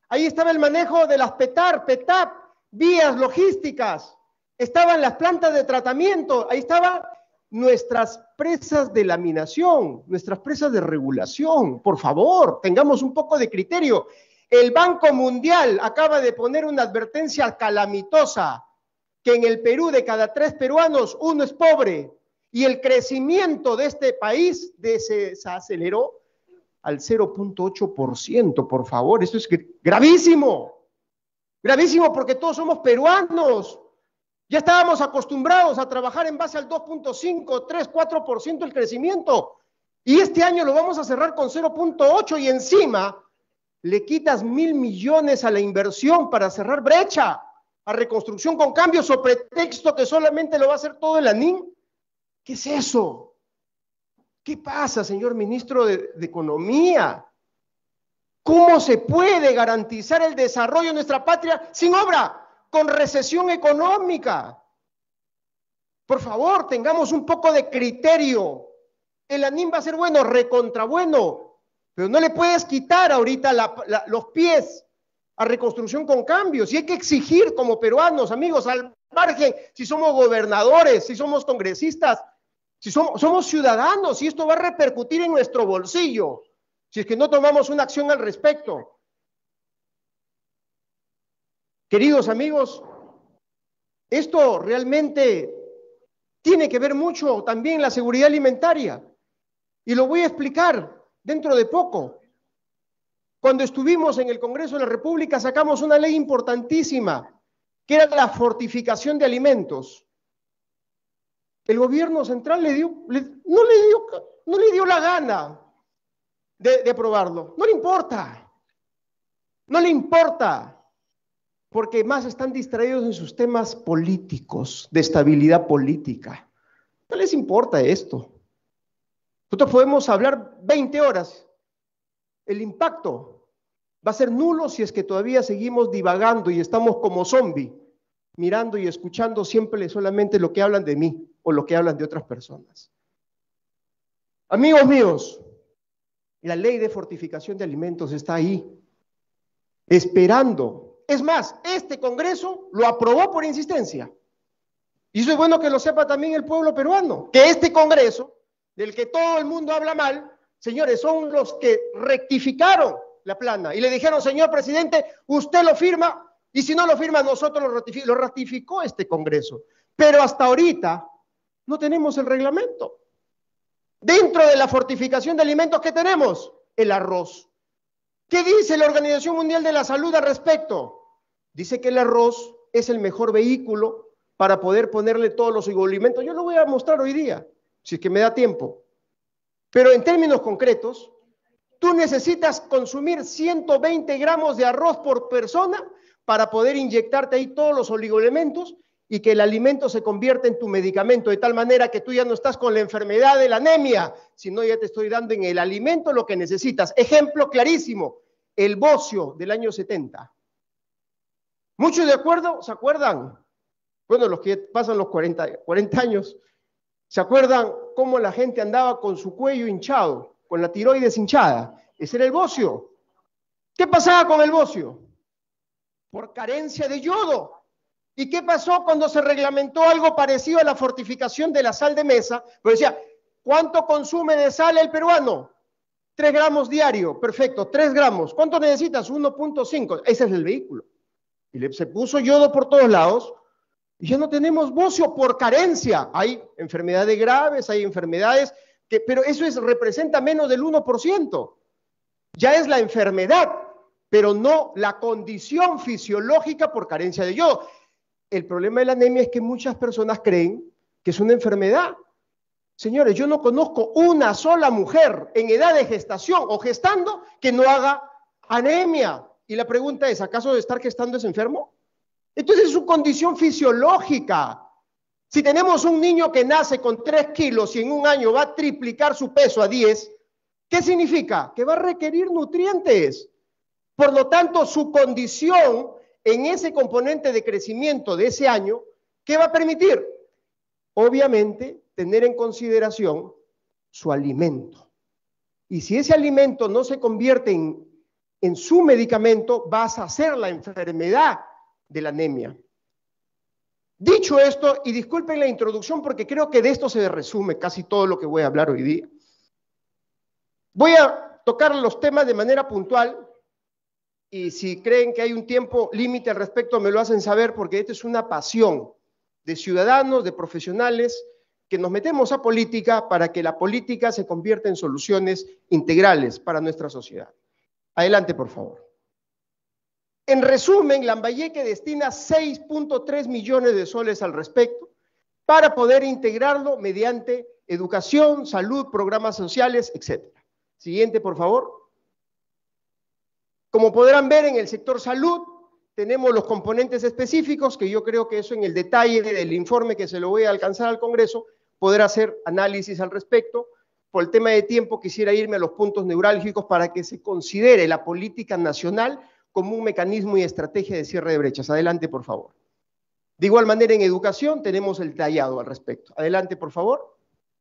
Ahí estaba el manejo de las PETAR, PETAP, vías logísticas. Estaban las plantas de tratamiento. Ahí estaban nuestras presas de laminación, nuestras presas de regulación. Por favor, tengamos un poco de criterio. El Banco Mundial acaba de poner una advertencia calamitosa, que en el Perú de cada 3 peruanos, 1 es pobre. Y el crecimiento de este país se aceleró al 0.8%, por favor. Esto es gravísimo. Gravísimo porque todos somos peruanos. Ya estábamos acostumbrados a trabajar en base al 2.5, 3, 4% el crecimiento. Y este año lo vamos a cerrar con 0.8 y encima le quitas 1.000 millones a la inversión para cerrar brecha, a reconstrucción con cambios, sobre pretexto que solamente lo va a hacer todo el ANIM. ¿Qué es eso? ¿Qué pasa, señor ministro de Economía? ¿Cómo se puede garantizar el desarrollo de nuestra patria sin obra? Con recesión económica. Por favor, tengamos un poco de criterio. El ANIM va a ser bueno, recontra bueno, pero no le puedes quitar ahorita los pies a reconstrucción con cambios. Y hay que exigir como peruanos, amigos, al margen, si somos gobernadores, si somos congresistas, si somos ciudadanos, y esto va a repercutir en nuestro bolsillo, si es que no tomamos una acción al respecto. Queridos amigos, esto realmente tiene que ver mucho también la seguridad alimentaria. Y lo voy a explicar dentro de poco. Cuando estuvimos en el Congreso de la República sacamos una ley importantísima, que era la fortificación de alimentos. El gobierno central no le dio la gana de aprobarlo. No le importa. No le importa. Porque más están distraídos en sus temas políticos, de estabilidad política. No les importa esto. Nosotros podemos hablar 20 horas. El impacto va a ser nulo si es que todavía seguimos divagando y estamos como zombi, mirando y escuchando siempre solamente lo que hablan de mí o lo que hablan de otras personas. Amigos míos, la ley de fortificación de alimentos está ahí, esperando. Es más, este Congreso lo aprobó por insistencia. Y eso es bueno que lo sepa también el pueblo peruano, que este Congreso, del que todo el mundo habla mal, señores, son los que rectificaron la plana y le dijeron, señor presidente, usted lo firma, y si no lo firma, nosotros lo ratificó este Congreso. Pero hasta ahorita no tenemos el reglamento. Dentro de la fortificación de alimentos, ¿qué tenemos? El arroz. ¿Qué dice la Organización Mundial de la Salud al respecto? Dice que el arroz es el mejor vehículo para poder ponerle todos los oligoelementos. Yo lo voy a mostrar hoy día, si es que me da tiempo. Pero en términos concretos, tú necesitas consumir 120 gramos de arroz por persona para poder inyectarte ahí todos los oligoelementos y que el alimento se convierta en tu medicamento, de tal manera que tú ya no estás con la enfermedad de la anemia, sino ya te estoy dando en el alimento lo que necesitas. Ejemplo clarísimo, el bocio del año 70. ¿Muchos de acuerdo? ¿Se acuerdan? Bueno, los que pasan los 40 años, ¿se acuerdan cómo la gente andaba con su cuello hinchado, con la tiroides hinchada? Ese era el bocio. ¿Qué pasaba con el bocio? Por carencia de yodo. ¿Y qué pasó cuando se reglamentó algo parecido a la fortificación de la sal de mesa? Pues decía, ¿cuánto consume de sal el peruano? 3 gramos diario, perfecto, 3 gramos. ¿Cuánto necesitas? 1.5. Ese es el vehículo. Y se puso yodo por todos lados y ya no tenemos bocio por carencia. Hay enfermedades graves, hay enfermedades, pero eso representa menos del 1%. Ya es la enfermedad, pero no la condición fisiológica por carencia de yodo. El problema de la anemia es que muchas personas creen que es una enfermedad. Señores, yo no conozco una sola mujer en edad de gestación o gestando que no haga anemia. Y la pregunta es, ¿acaso de estar gestando es enfermo? Entonces es su condición fisiológica. Si tenemos un niño que nace con 3 kilos y en un año va a triplicar su peso a 10, ¿qué significa? Que va a requerir nutrientes. Por lo tanto, su condición en ese componente de crecimiento de ese año, ¿qué va a permitir? Obviamente, tener en consideración su alimento. Y si ese alimento no se convierte en en su medicamento vas a hacer la enfermedad de la anemia. Dicho esto, y disculpen la introducción porque creo que de esto se resume casi todo lo que voy a hablar hoy día, voy a tocar los temas de manera puntual y si creen que hay un tiempo límite al respecto me lo hacen saber porque esta es una pasión de ciudadanos, de profesionales, que nos metemos a política para que la política se convierta en soluciones integrales para nuestra sociedad. Adelante, por favor. En resumen, Lambayeque destina 6.3 millones de soles al respecto para poder integrarlo mediante educación, salud, programas sociales, etc. Siguiente, por favor. Como podrán ver, en el sector salud tenemos los componentes específicos, que yo creo que eso en el detalle del informe que se lo voy a alcanzar al Congreso, poder hacer análisis al respecto. Por el tema de tiempo quisiera irme a los puntos neurálgicos para que se considere la política nacional como un mecanismo y estrategia de cierre de brechas. Adelante, por favor. De igual manera, en educación tenemos el detallado al respecto. Adelante, por favor.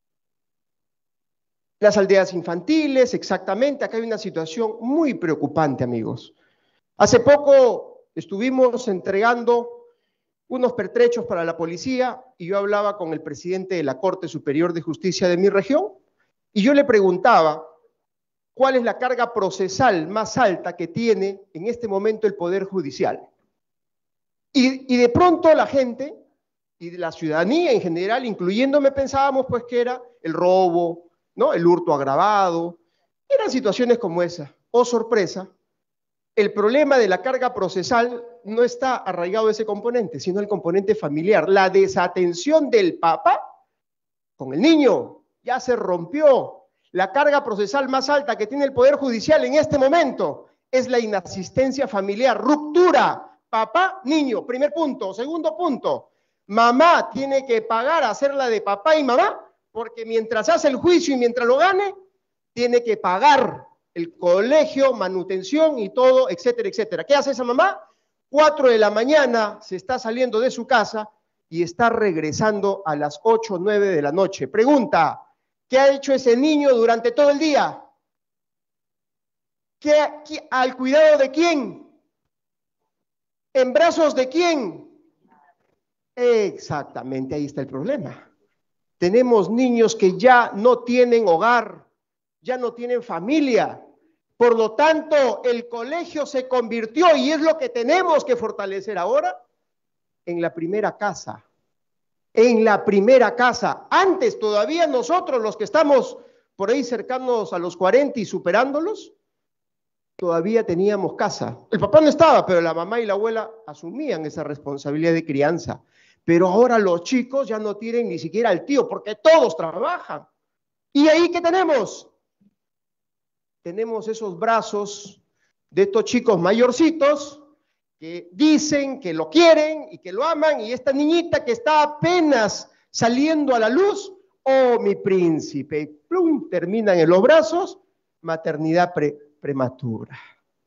Las aldeas infantiles, exactamente. Acá hay una situación muy preocupante, amigos. Hace poco estuvimos entregando unos pertrechos para la policía y yo hablaba con el presidente de la Corte Superior de Justicia de mi región y yo le preguntaba cuál es la carga procesal más alta que tiene en este momento el Poder Judicial. Y de pronto la gente y la ciudadanía en general, incluyéndome, pensábamos pues que era el robo, ¿no? El hurto agravado, eran situaciones como esa. Oh, sorpresa, el problema de la carga procesal no está arraigado a ese componente, sino el componente familiar. La desatención del papá con el niño ya se rompió. La carga procesal más alta que tiene el Poder Judicial en este momento es la inasistencia familiar, ruptura, papá, niño, primer punto. Segundo punto, mamá tiene que pagar a hacerla de papá y mamá, porque mientras hace el juicio y mientras lo gane, tiene que pagar el colegio, manutención y todo, etcétera, etcétera. ¿Qué hace esa mamá? 4 de la mañana se está saliendo de su casa y está regresando a las 8 o 9 de la noche. Pregunta, ¿qué ha hecho ese niño durante todo el día? ¿Al cuidado de quién? ¿En brazos de quién? Exactamente, ahí está el problema. Tenemos niños que ya no tienen hogar, ya no tienen familia. Por lo tanto, el colegio se convirtió, y es lo que tenemos que fortalecer ahora, en la primera casa. En la primera casa. Antes todavía nosotros, los que estamos por ahí cercanos a los 40 y superándolos, todavía teníamos casa. El papá no estaba, pero la mamá y la abuela asumían esa responsabilidad de crianza. Pero ahora los chicos ya no tienen ni siquiera al tío, porque todos trabajan. ¿Y ahí qué tenemos? Tenemos esos brazos de estos chicos mayorcitos que dicen que lo quieren y que lo aman, y esta niñita que está apenas saliendo a la luz, oh, mi príncipe, plum, terminan en los brazos, maternidad prematura.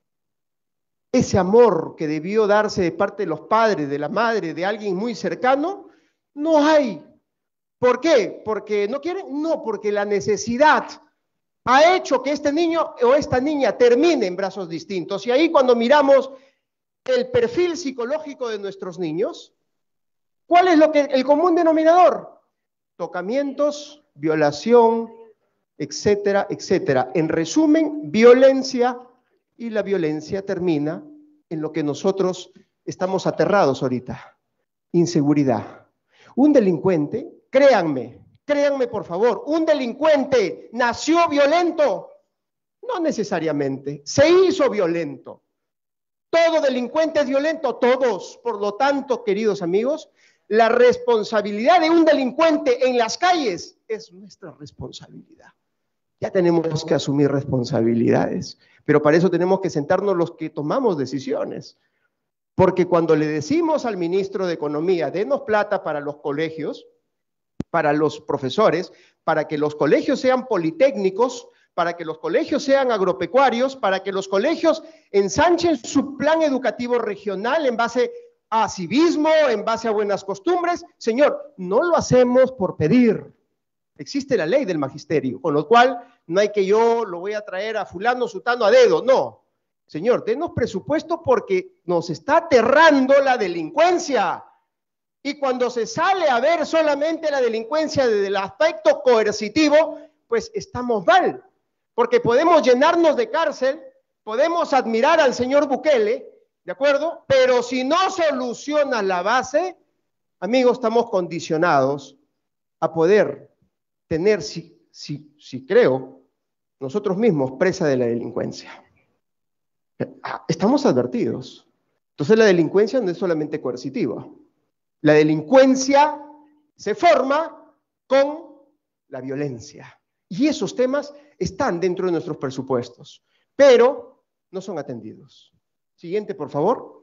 Ese amor que debió darse de parte de los padres, de la madre, de alguien muy cercano, no hay. ¿Por qué? ¿Porque no quieren? No, porque la necesidad ha hecho que este niño o esta niña termine en brazos distintos. Y ahí cuando miramos el perfil psicológico de nuestros niños, ¿cuál es el común denominador? Tocamientos, violación, etcétera, etcétera. En resumen, violencia, y la violencia termina en lo que nosotros estamos aterrados ahorita, inseguridad. Un delincuente, créanme por favor, un delincuente nació violento, no necesariamente, se hizo violento. Todo delincuente es violento, todos. Por lo tanto, queridos amigos, la responsabilidad de un delincuente en las calles es nuestra responsabilidad. Ya tenemos que asumir responsabilidades, pero para eso tenemos que sentarnos los que tomamos decisiones. Porque cuando le decimos al ministro de Economía, denos plata para los colegios, para los profesores, para que los colegios sean politécnicos, para que los colegios sean agropecuarios, para que los colegios ensanchen su plan educativo regional en base a civismo, en base a buenas costumbres. Señor, no lo hacemos por pedir. Existe la ley del magisterio, con lo cual no hay que yo lo voy a traer a fulano, sutano, a dedo, no. Señor, denos presupuesto porque nos está aterrando la delincuencia. Y cuando se sale a ver solamente la delincuencia desde el aspecto coercitivo, pues estamos mal. Porque podemos llenarnos de cárcel, podemos admirar al señor Bukele, ¿de acuerdo? Pero si no soluciona la base, amigos, estamos condicionados a poder tener, si creo, nosotros mismos presa de la delincuencia. Estamos advertidos. Entonces la delincuencia no es solamente coercitiva. La delincuencia se forma con la violencia. Y esos temas están dentro de nuestros presupuestos, pero no son atendidos. Siguiente, por favor.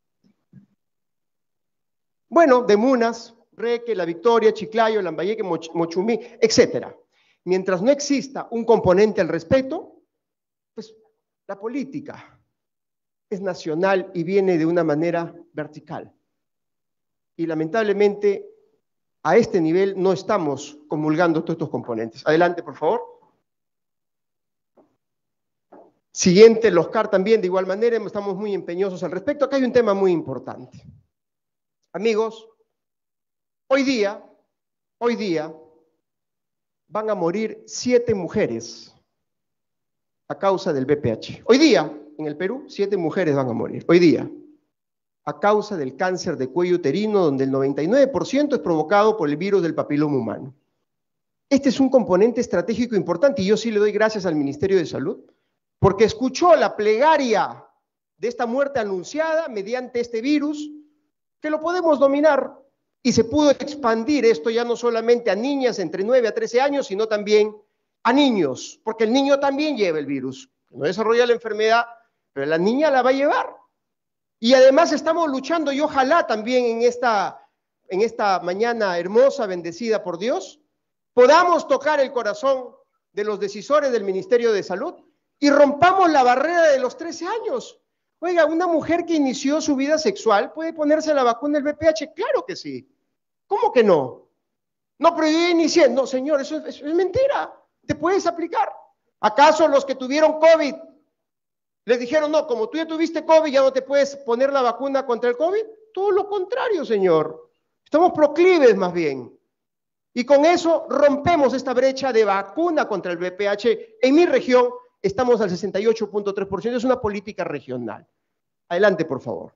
Bueno, de Munas, Reque, La Victoria, Chiclayo, Lambayeque, Mochumí, etc. Mientras no exista un componente al respeto, pues la política es nacional y viene de una manera vertical. Y lamentablemente a este nivel no estamos comulgando todos estos componentes. Adelante, por favor. Siguiente, los CAR también, de igual manera, estamos muy empeñosos al respecto. Acá hay un tema muy importante. Amigos, hoy día, van a morir 7 mujeres a causa del VPH. Hoy día, en el Perú, 7 mujeres van a morir. Hoy día, a causa del cáncer de cuello uterino, donde el 99% es provocado por el virus del papiloma humano. Este es un componente estratégico importante y yo sí le doy gracias al Ministerio de Salud, porque escuchó la plegaria de esta muerte anunciada mediante este virus, que lo podemos dominar, y se pudo expandir esto ya no solamente a niñas entre 9 a 13 años, sino también a niños, porque el niño también lleva el virus. No desarrolla la enfermedad, pero la niña la va a llevar. Y además estamos luchando, y ojalá también en esta mañana hermosa, bendecida por Dios, podamos tocar el corazón de los decisores del Ministerio de Salud y rompamos la barrera de los 13 años. Oiga, una mujer que inició su vida sexual puede ponerse la vacuna del VPH, claro que sí. ¿Cómo que no? No, pero yo inicié. No, señor, eso es mentira. Te puedes aplicar. ¿Acaso los que tuvieron COVID les dijeron, no, como tú ya tuviste COVID, ya no te puedes poner la vacuna contra el COVID? Todo lo contrario, señor. Estamos proclives más bien. Y con eso rompemos esta brecha de vacuna contra el VPH. En mi región estamos al 68.3%, es una política regional. Adelante, por favor.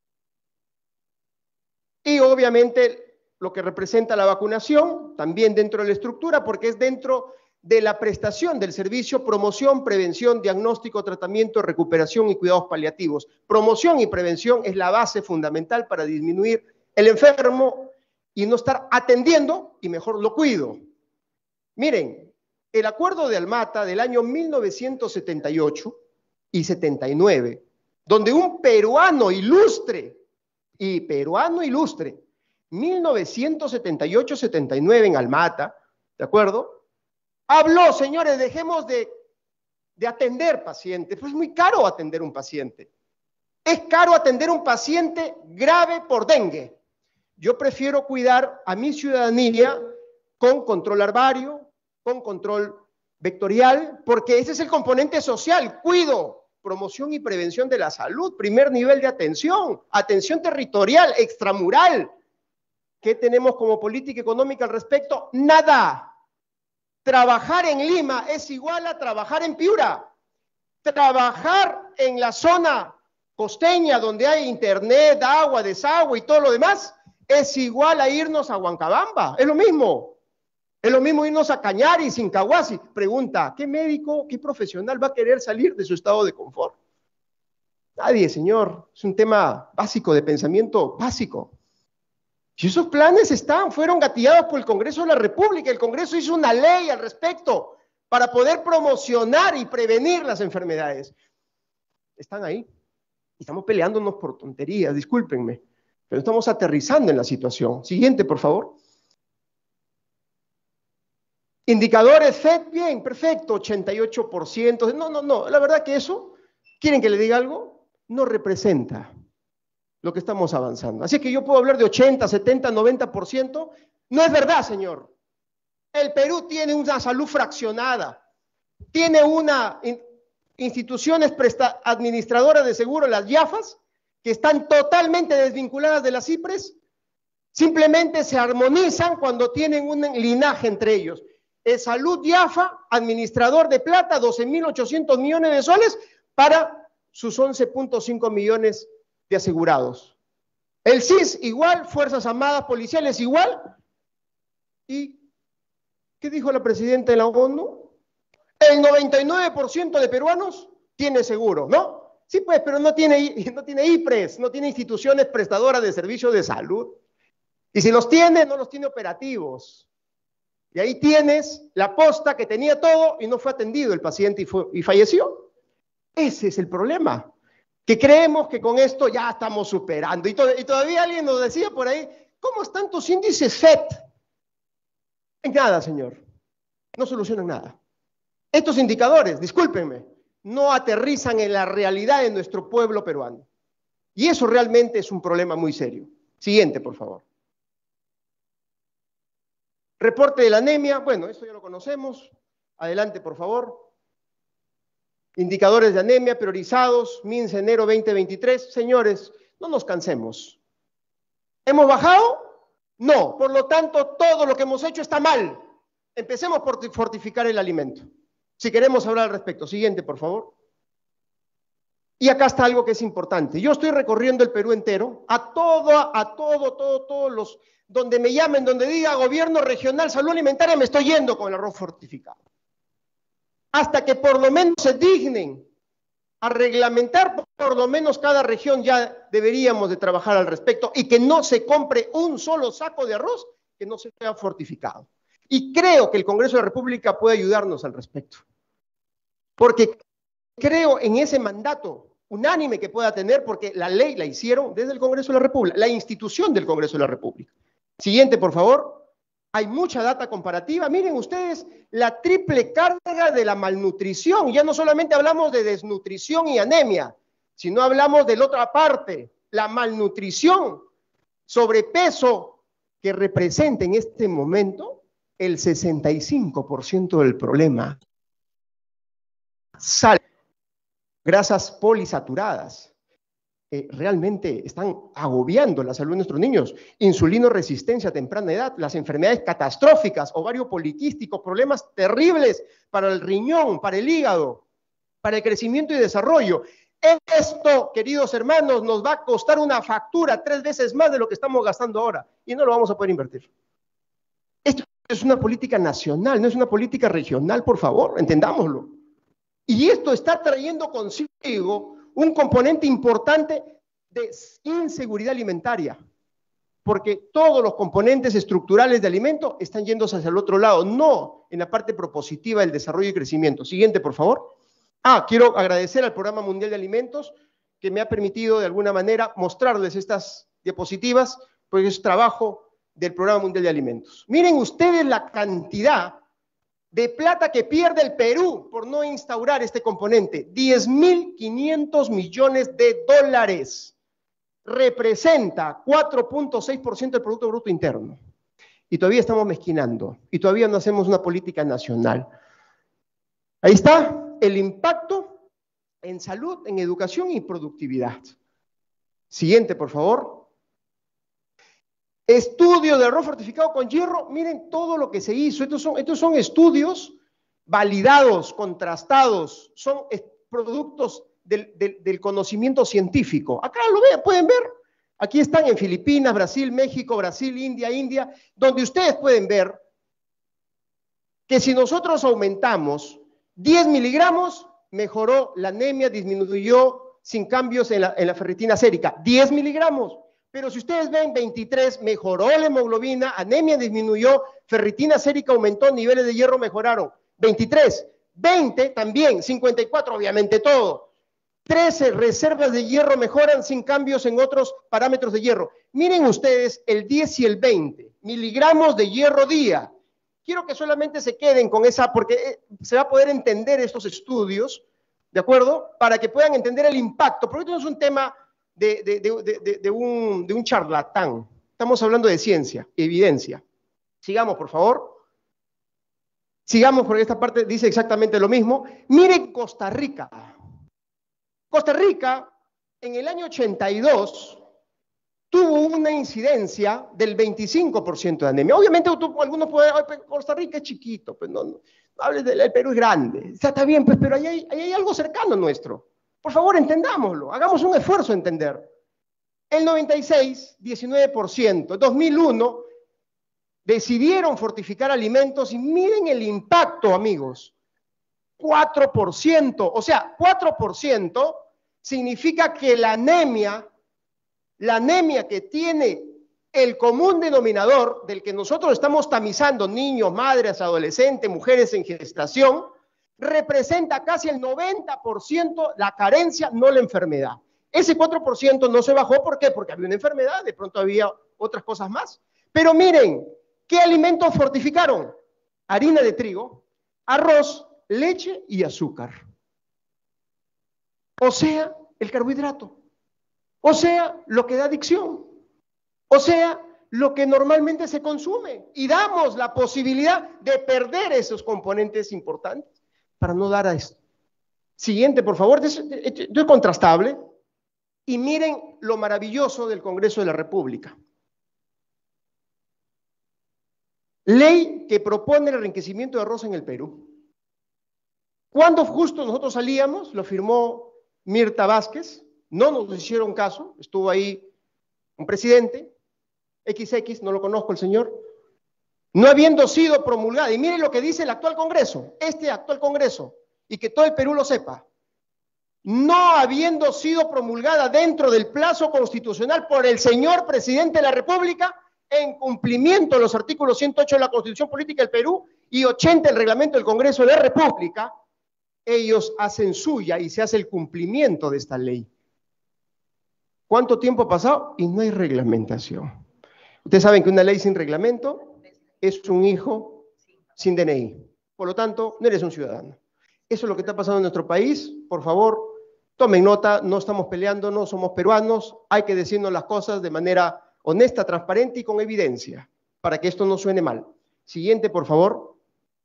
Y obviamente lo que representa la vacunación, también dentro de la estructura, porque es dentro de la prestación del servicio, promoción, prevención, diagnóstico, tratamiento, recuperación y cuidados paliativos. Promoción y prevención es la base fundamental para disminuir el enfermo y no estar atendiendo, y mejor lo cuido. Miren, el acuerdo de Almata del año 1978 y 79, donde un peruano ilustre, 1978-79 en Almata, ¿de acuerdo? Habló, señores, dejemos de atender pacientes. Pues es muy caro atender un paciente. Es caro atender un paciente grave por dengue. Yo prefiero cuidar a mi ciudadanía con control larvario, con control vectorial, porque ese es el componente social. Cuido, promoción y prevención de la salud, primer nivel de atención, atención territorial, extramural. ¿Qué tenemos como política económica al respecto? Nada. Trabajar en Lima es igual a trabajar en Piura. Trabajar en la zona costeña donde hay internet, agua, desagüe y todo lo demás es igual a irnos a Huancabamba. Es lo mismo. Es lo mismo irnos a Cañari, Sincahuasi. Pregunta, ¿qué médico, qué profesional va a querer salir de su estado de confort? Nadie, señor. Es un tema básico, de pensamiento básico. Si esos planes fueron gatillados por el Congreso de la República, el Congreso hizo una ley al respecto para poder promocionar y prevenir las enfermedades. Están ahí. Estamos peleándonos por tonterías, discúlpenme, pero estamos aterrizando en la situación. Siguiente, por favor. Indicadores FED, bien, perfecto, 88%. No, la verdad que eso, ¿quieren que le diga algo? No representa lo que estamos avanzando. Así que yo puedo hablar de 80, 70, 90%. No es verdad, señor. El Perú tiene una salud fraccionada, tiene una instituciones administradoras de seguro, las IAFAS, que están totalmente desvinculadas de las IPRES, simplemente se armonizan cuando tienen un linaje entre ellos. Salud IAFA, administrador de plata, 12.800 millones de soles para sus 11.5 millones de asegurados. El CIS igual, Fuerzas Armadas Policiales igual. ¿Y qué dijo la presidenta de la ONU? El 99% de peruanos tiene seguro, ¿no? Sí, pues, pero no tiene IPRES, no tiene instituciones prestadoras de servicios de salud. Y si los tiene, no los tiene operativos. Y ahí tienes la posta que tenía todo y no fue atendido el paciente y falleció. Ese es el problema. Que creemos que con esto ya estamos superando. Y todavía alguien nos decía por ahí, ¿cómo están tus índices FED? En nada, señor. No solucionan nada. Estos indicadores, discúlpenme, no aterrizan en la realidad de nuestro pueblo peruano. Y eso realmente es un problema muy serio. Siguiente, por favor. Reporte de la anemia, bueno, esto ya lo conocemos. Adelante, por favor. Indicadores de anemia priorizados, MINSA enero 2023. Señores, no nos cansemos. ¿Hemos bajado? No. Por lo tanto, todo lo que hemos hecho está mal. Empecemos por fortificar el alimento. Si queremos hablar al respecto. Siguiente, por favor. Y acá está algo que es importante. Yo estoy recorriendo el Perú entero, todos los, donde me llamen, donde diga gobierno regional, salud alimentaria, me estoy yendo con el arroz fortificado. Hasta que por lo menos se dignen a reglamentar, por lo menos cada región ya deberíamos de trabajar al respecto y que no se compre un solo saco de arroz que no sea fortificado. Y creo que el Congreso de la República puede ayudarnos al respecto. Porque creo en ese mandato unánime que pueda tener, porque la ley la hicieron desde el Congreso de la República, la institución del Congreso de la República. Siguiente, por favor. Hay mucha data comparativa. Miren ustedes la triple carga de la malnutrición. Ya no solamente hablamos de desnutrición y anemia, sino hablamos de la otra parte, la malnutrición, sobrepeso, que representa en este momento el 65% del problema. Sal, grasas polisaturadas, realmente están agobiando la salud de nuestros niños. Insulinoresistencia a temprana edad, las enfermedades catastróficas, ovario poliquístico, problemas terribles para el riñón, para el hígado, para el crecimiento y desarrollo. Esto, queridos hermanos, nos va a costar una factura 3 veces más de lo que estamos gastando ahora y no lo vamos a poder invertir. Esto es una política nacional, no es una política regional, por favor, entendámoslo. Y esto está trayendo consigo un componente importante de inseguridad alimentaria, porque todos los componentes estructurales de alimento están yéndose hacia el otro lado, no en la parte propositiva del desarrollo y crecimiento. Siguiente, por favor. Quiero agradecer al Programa Mundial de Alimentos que me ha permitido de alguna manera mostrarles estas diapositivas, porque es trabajo del Programa Mundial de Alimentos. Miren ustedes la cantidad de plata que pierde el Perú por no instaurar este componente. 10.500 millones de dólares. Representa 4.6% del Producto Bruto Interno. Y todavía estamos mezquinando. Y todavía no hacemos una política nacional. Ahí está el impacto en salud, en educación y productividad. Siguiente, por favor. Estudio de arroz fortificado con hierro, miren todo lo que se hizo. Estos son estudios validados, contrastados, son productos del conocimiento científico. Acá lo pueden ver, aquí están en Filipinas, Brasil, México, Brasil, India, donde ustedes pueden ver que si nosotros aumentamos 10 miligramos, mejoró la anemia, disminuyó sin cambios en la ferritina sérica, 10 miligramos. Pero si ustedes ven 23, mejoró la hemoglobina, anemia disminuyó, ferritina sérica aumentó, niveles de hierro mejoraron. 23, 20 también, 54 obviamente todo. 13, reservas de hierro mejoran sin cambios en otros parámetros de hierro. Miren ustedes el 10 y el 20, miligramos de hierro día. Quiero que solamente se queden con esa, porque se va a poder entender estos estudios, ¿de acuerdo? Para que puedan entender el impacto, porque esto no es un tema de un charlatán. Estamos hablando de ciencia, evidencia. Sigamos, por favor. Sigamos porque esta parte dice exactamente lo mismo. Miren Costa Rica. Costa Rica, en el año 82, tuvo una incidencia del 25% de anemia. Obviamente algunos pueden decir, Costa Rica es chiquito, pues no hables del Perú es grande. Está bien, pues, pero ahí hay algo cercano nuestro. Por favor, entendámoslo, hagamos un esfuerzo a entender. El 96, 19%. 2001, decidieron fortificar alimentos y miren el impacto, amigos. 4%. O sea, 4% significa que la anemia que tiene el común denominador del que nosotros estamos tamizando, niños, madres, adolescentes, mujeres en gestación, representa casi el 90% la carencia, no la enfermedad. Ese 4% no se bajó, ¿por qué? Porque había una enfermedad, de pronto había otras cosas más. Pero miren, ¿qué alimentos fortificaron? Harina de trigo, arroz, leche y azúcar. O sea, el carbohidrato. O sea, lo que da adicción. O sea, lo que normalmente se consume. Y damos la posibilidad de perder esos componentes importantes para no dar a esto. Siguiente, por favor. Esto es contrastable. Y miren lo maravilloso del Congreso de la República. Ley que propone el enriquecimiento de arroz en el Perú. Cuando justo nosotros salíamos, lo firmó Mirta Vázquez, no nos hicieron caso, estuvo ahí un presidente, XX, no lo conozco el señor, no habiendo sido promulgada. Y miren lo que dice el actual Congreso, este actual Congreso, y que todo el Perú lo sepa. No habiendo sido promulgada dentro del plazo constitucional por el señor presidente de la República, en cumplimiento de los artículos 108 de la Constitución Política del Perú y 80 del Reglamento del Congreso de la República, ellos hacen suya y se hace el cumplimiento de esta ley. ¿Cuánto tiempo ha pasado? Y no hay reglamentación. Ustedes saben que una ley sin reglamento es un hijo sin DNI. Por lo tanto, no eres un ciudadano. Eso es lo que está pasando en nuestro país. Por favor, tomen nota, no estamos peleando, no somos peruanos. Hay que decirnos las cosas de manera honesta, transparente y con evidencia, para que esto no suene mal. Siguiente, por favor.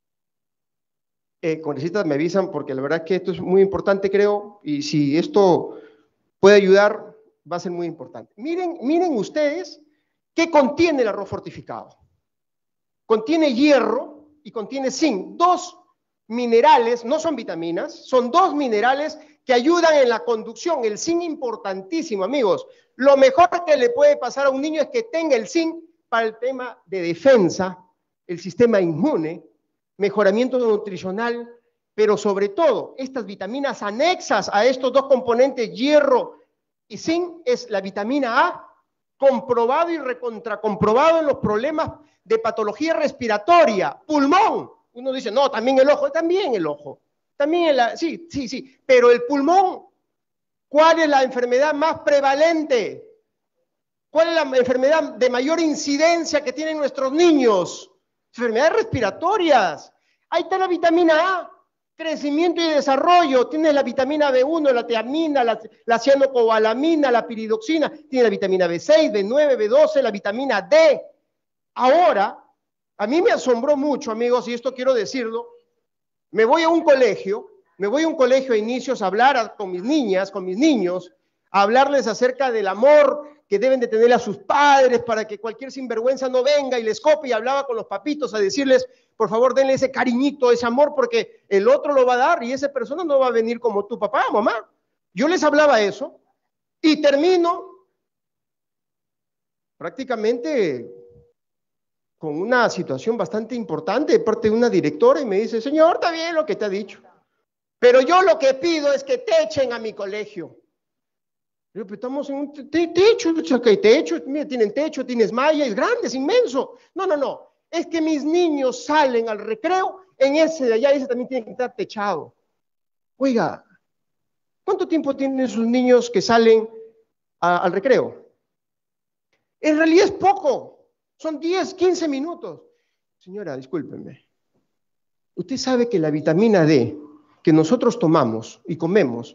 Congresistas, me avisan, porque la verdad es que esto es muy importante, creo, y si esto puede ayudar, va a ser muy importante. Miren ustedes qué contiene el arroz fortificado. Contiene hierro y contiene zinc, dos minerales, no son vitaminas, son dos minerales que ayudan en la conducción. El zinc importantísimo, amigos. Lo mejor que le puede pasar a un niño es que tenga el zinc para el tema de defensa, el sistema inmune, mejoramiento nutricional, pero sobre todo, estas vitaminas anexas a estos dos componentes, hierro y zinc, es la vitamina A, comprobado y recontracomprobado en los problemas de patología respiratoria, pulmón. Uno dice, no, también el ojo, también sí, pero el pulmón, ¿cuál es la enfermedad más prevalente? ¿Cuál es la enfermedad de mayor incidencia que tienen nuestros niños? Enfermedades respiratorias. Ahí está la vitamina A, crecimiento y desarrollo. Tienes la vitamina B1, la tiamina, la cianocobalamina, la piridoxina. Tienes la vitamina B6, B9, B12, la vitamina D. Ahora, a mí me asombró mucho, amigos, y esto quiero decirlo. Me voy a un colegio a inicios a hablar con mis niñas, con mis niños, a hablarles acerca del amor que deben de tener a sus padres para que cualquier sinvergüenza no venga y les copie, y hablaba con los papitos a decirles, por favor, denle ese cariñito, ese amor, porque el otro lo va a dar y esa persona no va a venir como tu papá, mamá. Yo les hablaba eso y termino prácticamente con una situación bastante importante de parte de una directora y me dice, señor, está bien lo que te ha dicho, pero yo lo que pido es que te echen a mi colegio. Yo, pero estamos en un techo, ¿qué techo? Mira, tienen techo, tienes malla, es grande, es inmenso. No, es que mis niños salen al recreo, en ese de allá, ese también tiene que estar techado. Oiga, ¿cuánto tiempo tienen sus niños que salen al recreo? En realidad es poco. Son 10, 15 minutos. Señora, discúlpenme. Usted sabe que la vitamina D que nosotros tomamos y comemos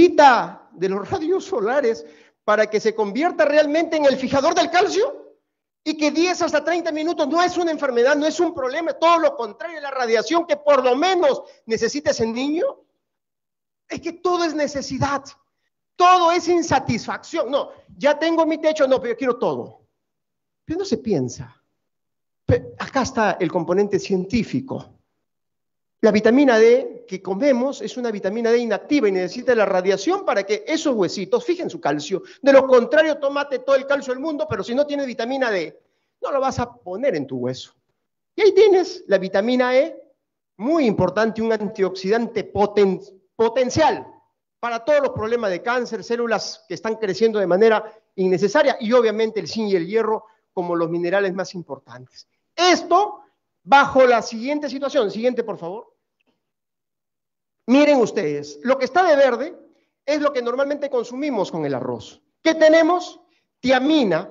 necesita de los rayos solares para que se convierta realmente en el fijador del calcio. Y que 10 hasta 30 minutos no es una enfermedad, no es un problema, todo lo contrario, la radiación que por lo menos necesita ese niño. Es que todo es necesidad, todo es insatisfacción. No, ya tengo mi techo, no, pero yo quiero todo. Pero no se piensa. Pero acá está el componente científico. La vitamina D que comemos es una vitamina D inactiva y necesita la radiación para que esos huesitos fijen su calcio. De lo contrario, tómate todo el calcio del mundo, pero si no tienes vitamina D, no lo vas a poner en tu hueso. Y ahí tienes la vitamina E, muy importante, un antioxidante potencial para todos los problemas de cáncer, células que están creciendo de manera innecesaria y obviamente el zinc y el hierro como los minerales más importantes. Esto bajo la siguiente situación. Siguiente, por favor. Miren ustedes, lo que está de verde es lo que normalmente consumimos con el arroz. ¿Qué tenemos? Tiamina,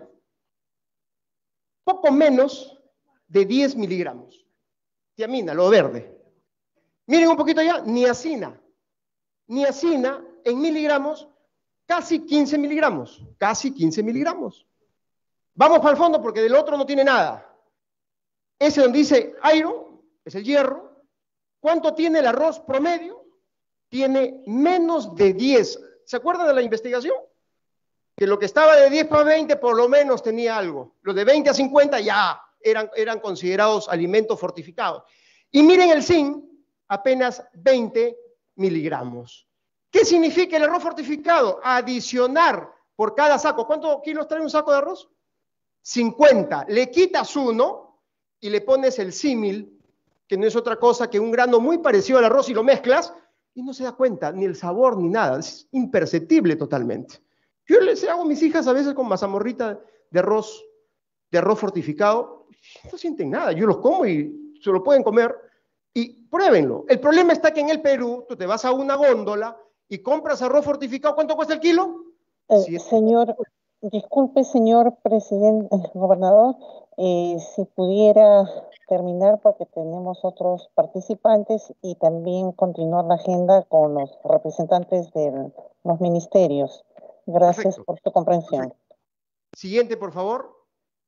poco menos de 10 miligramos. Tiamina, lo verde. Miren un poquito allá, niacina. Niacina en miligramos, casi 15 miligramos. Casi 15 miligramos. Vamos para el fondo porque del otro no tiene nada. Ese donde dice iron, es el hierro. ¿Cuánto tiene el arroz promedio? Tiene menos de 10. ¿Se acuerdan de la investigación? Que lo que estaba de 10 para 20 por lo menos tenía algo. Los de 20 a 50 ya eran considerados alimentos fortificados. Y miren el zinc, apenas 20 miligramos. ¿Qué significa el arroz fortificado? Adicionar por cada saco. ¿Cuántos kilos trae un saco de arroz? 50. Le quitas uno y le pones el símil, que no es otra cosa que un grano muy parecido al arroz y lo mezclas y no se da cuenta, ni el sabor ni nada, es imperceptible totalmente. Yo les hago a mis hijas a veces con mazamorrita de arroz fortificado, no sienten nada, yo los como y se lo pueden comer y pruébenlo. El problema está que en el Perú tú te vas a una góndola y compras arroz fortificado, ¿cuánto cuesta el kilo? Señor, disculpe, señor presidente, gobernador, si pudiera terminar porque tenemos otros participantes y también continuar la agenda con los representantes de los ministerios. Gracias. Perfecto. Por su comprensión. Perfecto. Siguiente, por favor.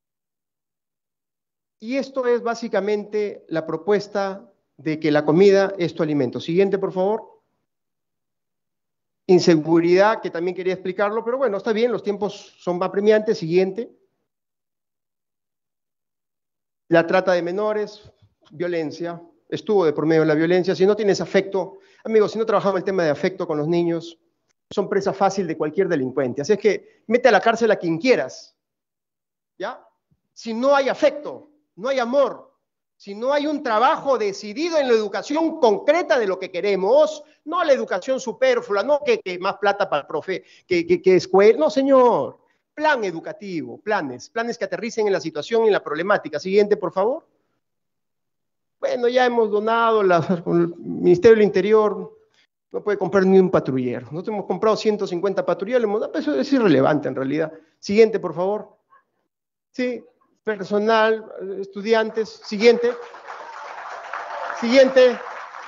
Y esto es básicamente la propuesta de que la comida es tu alimento. Siguiente, por favor. Inseguridad, que también quería explicarlo, pero bueno, está bien, los tiempos son más apremiantes. Siguiente. La trata de menores, violencia, estuvo de por medio de la violencia. Si no tienes afecto, amigos, si no trabajamos el tema de afecto con los niños, son presa fácil de cualquier delincuente. Así es que mete a la cárcel a quien quieras, ¿ya? Si no hay afecto, no hay amor, si no hay un trabajo decidido en la educación concreta de lo que queremos, no la educación superflua, no que más plata para el profe, que escuela, no señor. Plan educativo, planes que aterricen en la situación y en la problemática. Siguiente, por favor. Bueno, ya hemos donado, el Ministerio del Interior no puede comprar ni un patrullero. Nosotros hemos comprado 150 patrulleros, eso es irrelevante en realidad. Siguiente, por favor. Sí, personal, estudiantes. Siguiente. Siguiente.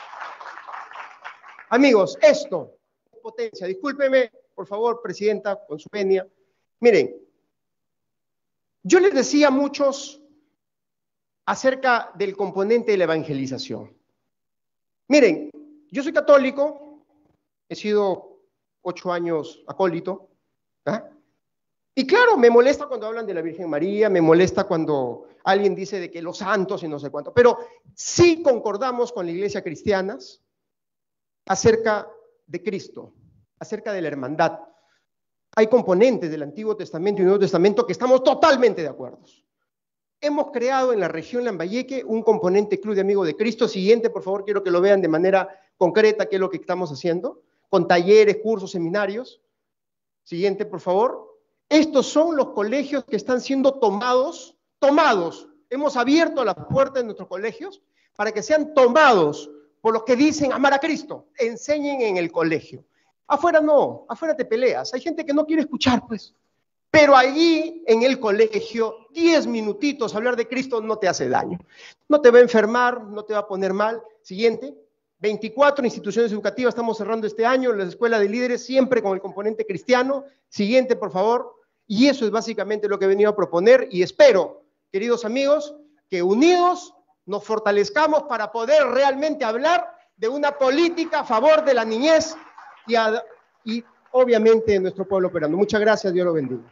Amigos, esto, potencia. Discúlpeme, por favor, presidenta, con su venia. Miren, yo les decía a muchos acerca del componente de la evangelización. Miren, yo soy católico, he sido 8 años acólito, ¿eh? Y claro, me molesta cuando hablan de la Virgen María, me molesta cuando alguien dice de que los santos y no sé cuánto, pero sí concordamos con la iglesia cristiana acerca de Cristo, acerca de la hermandad. Hay componentes del Antiguo Testamento y Nuevo Testamento que estamos totalmente de acuerdo. Hemos creado en la región Lambayeque un componente Club de Amigos de Cristo. Siguiente, por favor, quiero que lo vean de manera concreta qué es lo que estamos haciendo, con talleres, cursos, seminarios. Siguiente, por favor. Estos son los colegios que están siendo tomados. Hemos abierto las puertas de nuestros colegios para que sean tomados por los que dicen amar a Cristo. Enseñen en el colegio. Afuera no, afuera te peleas. Hay gente que no quiere escuchar, pues. Pero allí, en el colegio, 10 minutitos hablar de Cristo no te hace daño. No te va a enfermar, no te va a poner mal. Siguiente. 24 instituciones educativas estamos cerrando este año, la escuela de líderes, siempre con el componente cristiano. Siguiente, por favor. Y eso es básicamente lo que he venido a proponer y espero queridos amigos, que unidos nos fortalezcamos para poder realmente hablar de una política a favor de la niñez y obviamente de nuestro pueblo peruano. Muchas gracias, Dios lo bendiga.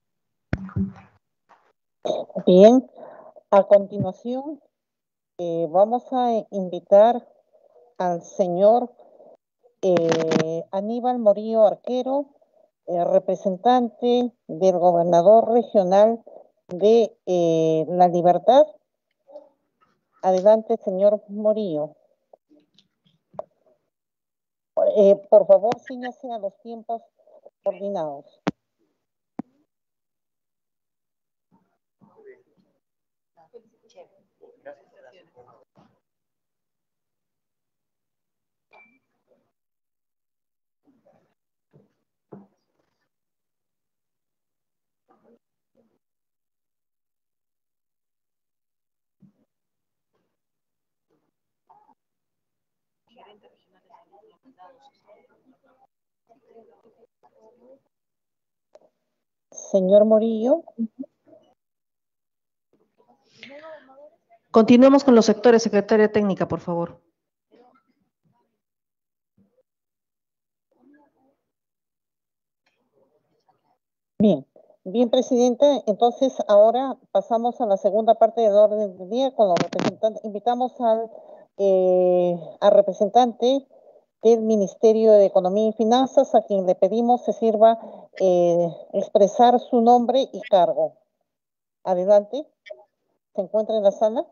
Bien, a continuación vamos a invitar al señor Aníbal Morillo Arquero, representante del gobernador regional de La Libertad. Adelante, señor Morillo. Por favor, ciñase a los tiempos coordinados. Señor Morillo. Continuemos con los sectores, secretaria técnica, por favor. Bien, bien, presidente. Entonces, ahora pasamos a la segunda parte del orden del día con los representantes. Invitamos al representante del Ministerio de Economía y Finanzas, a quien le pedimos se sirva expresar su nombre y cargo. Adelante. ¿Se encuentra en la sala?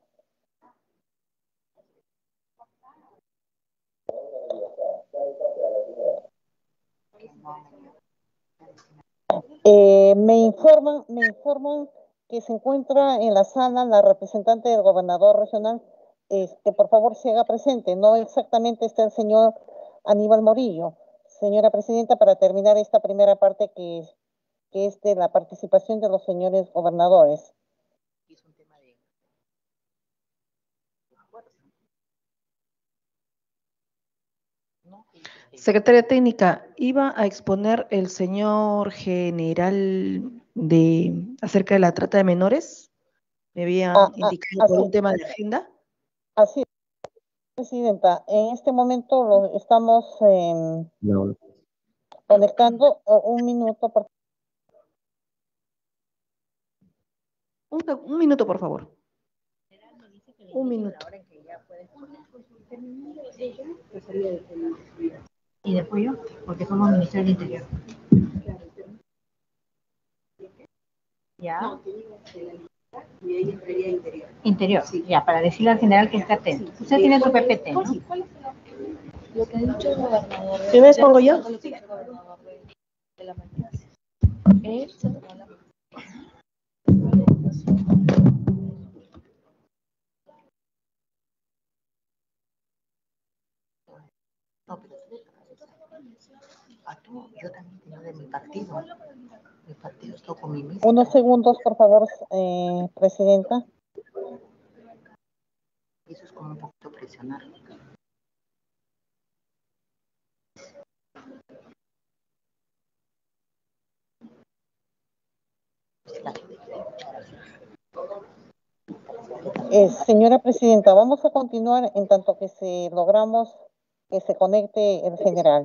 Me informan que se encuentra en la sala la representante del gobernador regional. Por favor, se haga presente. No exactamente está el señor Aníbal Morillo. Señora presidenta, para terminar esta primera parte que es de la participación de los señores gobernadores. Secretaria técnica, iba a exponer el señor general acerca de la trata de menores. Me habían indicado por un tema de agenda. Así es, presidenta. En este momento lo estamos conectando. Un minuto, por favor. Un minuto, por favor. Un minuto. Y después yo, porque somos Ministerio del Interior. ¿Ya? Y ahí entraría Interior. Interior, sí. Ya, para decirle al general que esté atento. Usted tiene su PPT, ¿no? Lo que ha dicho el gobernador. ¿Qué vez pongo yo? De la mañana. Él se tomó la yo también tengo de mi partido. Mi partido está con mi misma. Unos segundos, por favor, presidenta. Eso es como un poquito presionar. Señora presidenta, vamos a continuar en tanto que logramos que se conecte el general.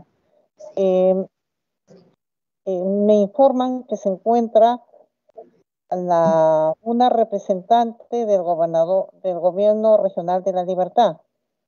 Me informan que se encuentra una representante del gobierno regional de La Libertad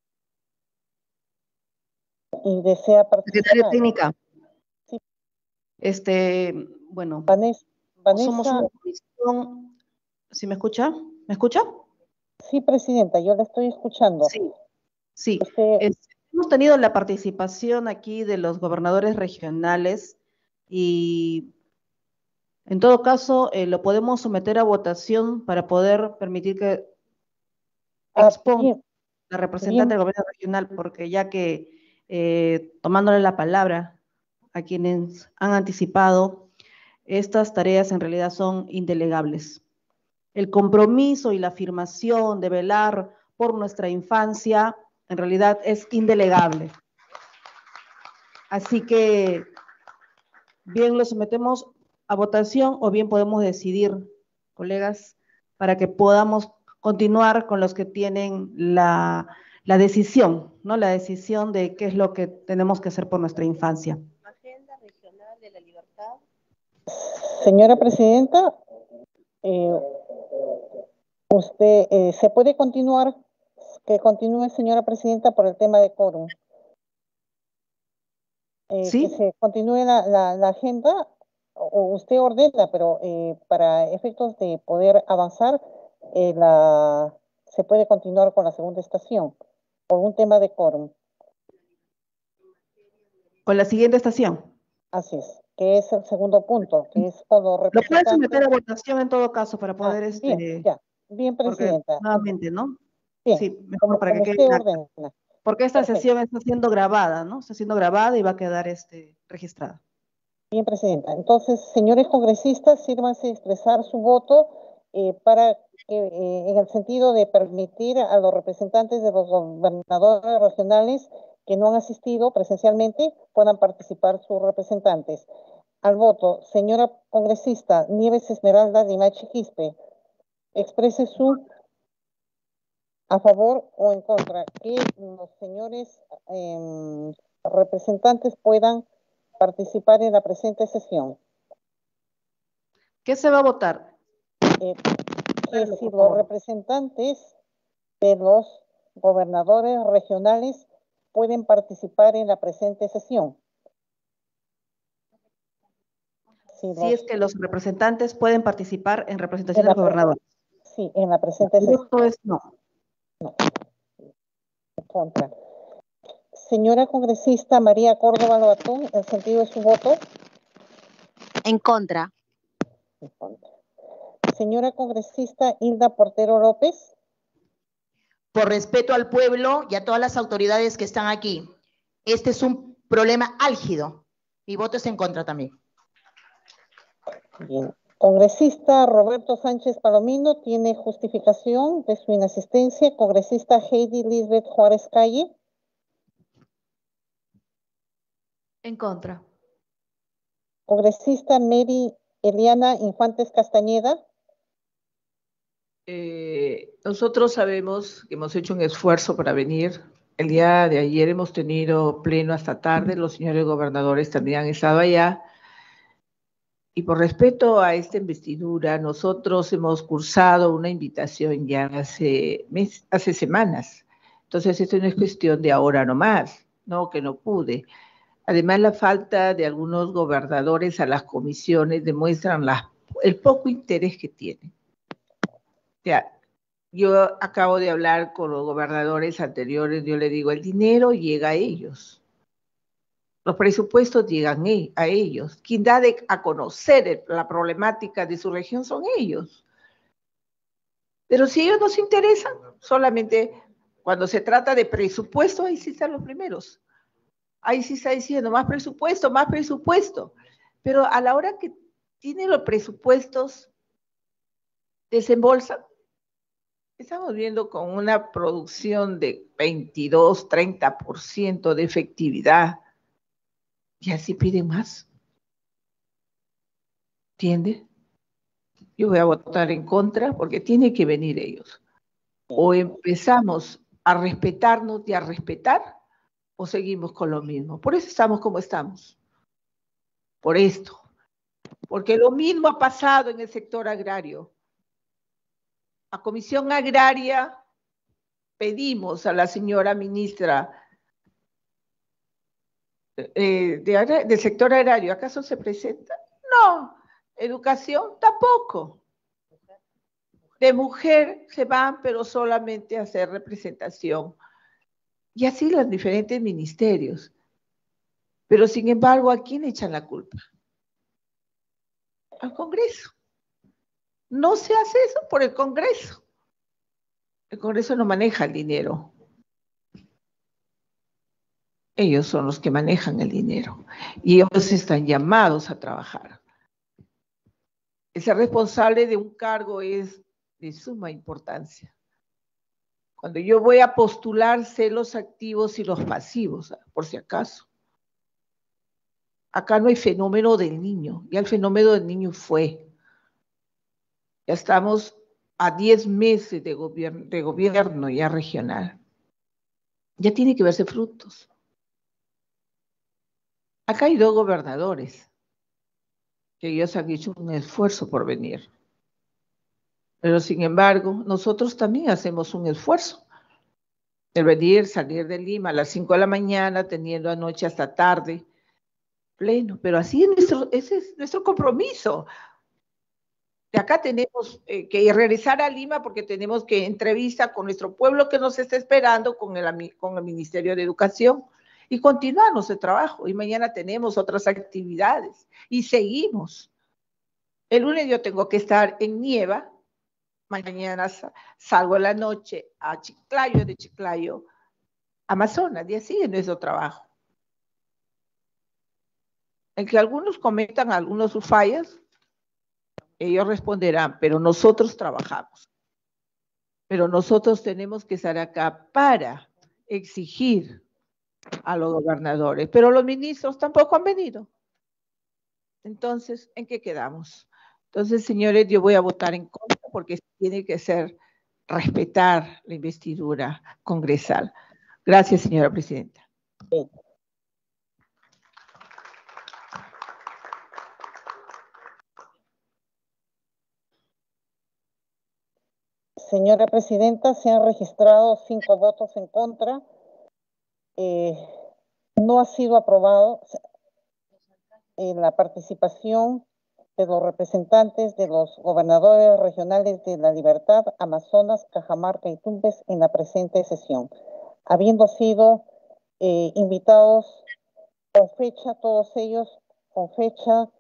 y desea participar. Secretaria técnica. Sí. Bueno, Vanessa. Somos una comisión. ¿Sí me escucha? ¿Me escucha? Sí, presidenta, yo le estoy escuchando. Sí. Hemos tenido la participación aquí de los gobernadores regionales y en todo caso lo podemos someter a votación para poder permitir que exponga la representante del gobierno regional, porque ya que tomándole la palabra a quienes han anticipado, estas tareas en realidad son indelegables. El compromiso y la afirmación de velar por nuestra infancia en realidad es indelegable. Así que bien lo sometemos a votación o bien podemos decidir, colegas, para que podamos continuar con los que tienen la decisión, ¿no? La decisión de qué es lo que tenemos que hacer por nuestra infancia. Agenda Regional de la Libertad. Señora Presidenta, usted, ¿se puede continuar? Que continúe, señora Presidenta, por el tema de quórum. ¿Sí? Que se continúe la agenda, o usted ordena, pero para efectos de poder avanzar, se puede continuar con la segunda estación, por un tema de quórum. Con la siguiente estación. Así es, que es el segundo punto, que es cuando Lo puedes representantes... someter a votación en todo caso para poder... bien, ya, bien, Presidenta. Porque, nuevamente, ¿no? Bien, Sí, mejor para que quede usted claro. ordena. Porque esta Perfecto. sesión está siendo grabada, ¿no? Está siendo grabada y va a quedar registrada. Bien, Presidenta. Entonces, señores congresistas, sírvanse a expresar su voto para que, en el sentido de permitir a los representantes de los gobernadores regionales que no han asistido presencialmente puedan participar sus representantes. Al voto, señora congresista Nieves Esmeralda Dimachi Quispe, exprese su a favor o en contra, que los señores representantes puedan participar en la presente sesión. ¿Qué se va a votar? Que si los representantes de los gobernadores regionales pueden participar en la presente sesión. Si es que los representantes pueden participar en representación del gobernador. Sí, en la presente sesión. Esto es no. No. En contra. Señora congresista María Córdoba Lobatón, ¿el sentido de su voto? En contra. En contra. Señora congresista Hilda Portero López. Por respeto al pueblo y a todas las autoridades que están aquí, este es un problema álgido. Mi voto es en contra también. Bien. Congresista Roberto Sánchez Palomino tiene justificación de su inasistencia. Congresista Heidi Lisbeth Juárez Calle. En contra. Congresista Mary Eliana Infantes Castañeda. Nosotros sabemos que hemos hecho un esfuerzo para venir. El día de ayer hemos tenido pleno hasta tarde, los señores gobernadores también han estado allá. Y por respeto a esta investidura, nosotros hemos cursado una invitación ya hace semanas. Entonces, esto no es cuestión de ahora nomás, no, que no pude. Además, la falta de algunos gobernadores a las comisiones demuestran el poco interés que tienen. O sea, yo acabo de hablar con los gobernadores anteriores, yo le digo, el dinero llega a ellos. Los presupuestos llegan a ellos. Quien da a conocer la problemática de su región son ellos. Pero si ellos no se interesan, solamente cuando se trata de presupuesto, ahí sí están los primeros. Ahí sí está diciendo más presupuesto, más presupuesto. Pero a la hora que tienen los presupuestos, desembolsan. Estamos viendo con una producción de 22, 30% de efectividad. Y así piden más. ¿Entiende? Yo voy a votar en contra porque tienen que venir ellos. O empezamos a respetarnos y a respetar, o seguimos con lo mismo. Por eso estamos como estamos. Por esto. Porque lo mismo ha pasado en el sector agrario. A Comisión Agraria pedimos a la señora ministra del sector agrario, ¿acaso se presenta? No. Educación tampoco. De mujer se van, pero solamente a hacer representación. Y así los diferentes ministerios. Pero sin embargo, ¿a quién echan la culpa? Al Congreso. No se hace eso por el Congreso. El Congreso no maneja el dinero. Ellos son los que manejan el dinero y ellos están llamados a trabajar. El ser responsable de un cargo es de suma importancia. Cuando yo voy a postular, sé los activos y los pasivos, por si acaso. Acá no hay fenómeno del niño, ya el fenómeno del niño fue. Ya estamos a 10 meses de gobierno ya regional, ya tiene que verse frutos. Acá hay 2 gobernadores que ellos han hecho un esfuerzo por venir. Pero sin embargo, nosotros también hacemos un esfuerzo. El venir, salir de Lima a las 5 de la mañana, teniendo anoche hasta tarde, pleno. Pero así es ese es nuestro compromiso. De acá tenemos que regresar a Lima porque tenemos que entrevista con nuestro pueblo que nos está esperando con el Ministerio de Educación y continuar nuestro trabajo. Y mañana tenemos otras actividades y seguimos. El lunes yo tengo que estar en Nieva. Mañana salgo en la noche a Chiclayo, de Chiclayo a Amazonas, y así es nuestro trabajo. En que algunos cometan algunas sus fallas, ellos responderán, pero nosotros trabajamos. Pero nosotros tenemos que estar acá para exigir a los gobernadores, pero los ministros tampoco han venido. Entonces, ¿en qué quedamos? Entonces, señores, yo voy a votar en contra porque tiene que ser respetar la investidura congresal. Gracias, señora presidenta. Señora presidenta, se han registrado 5 votos en contra. No ha sido aprobado la participación de los representantes de los gobernadores regionales de La Libertad, Amazonas, Cajamarca y Tumbes en la presente sesión, habiendo sido invitados con fecha, todos ellos con fecha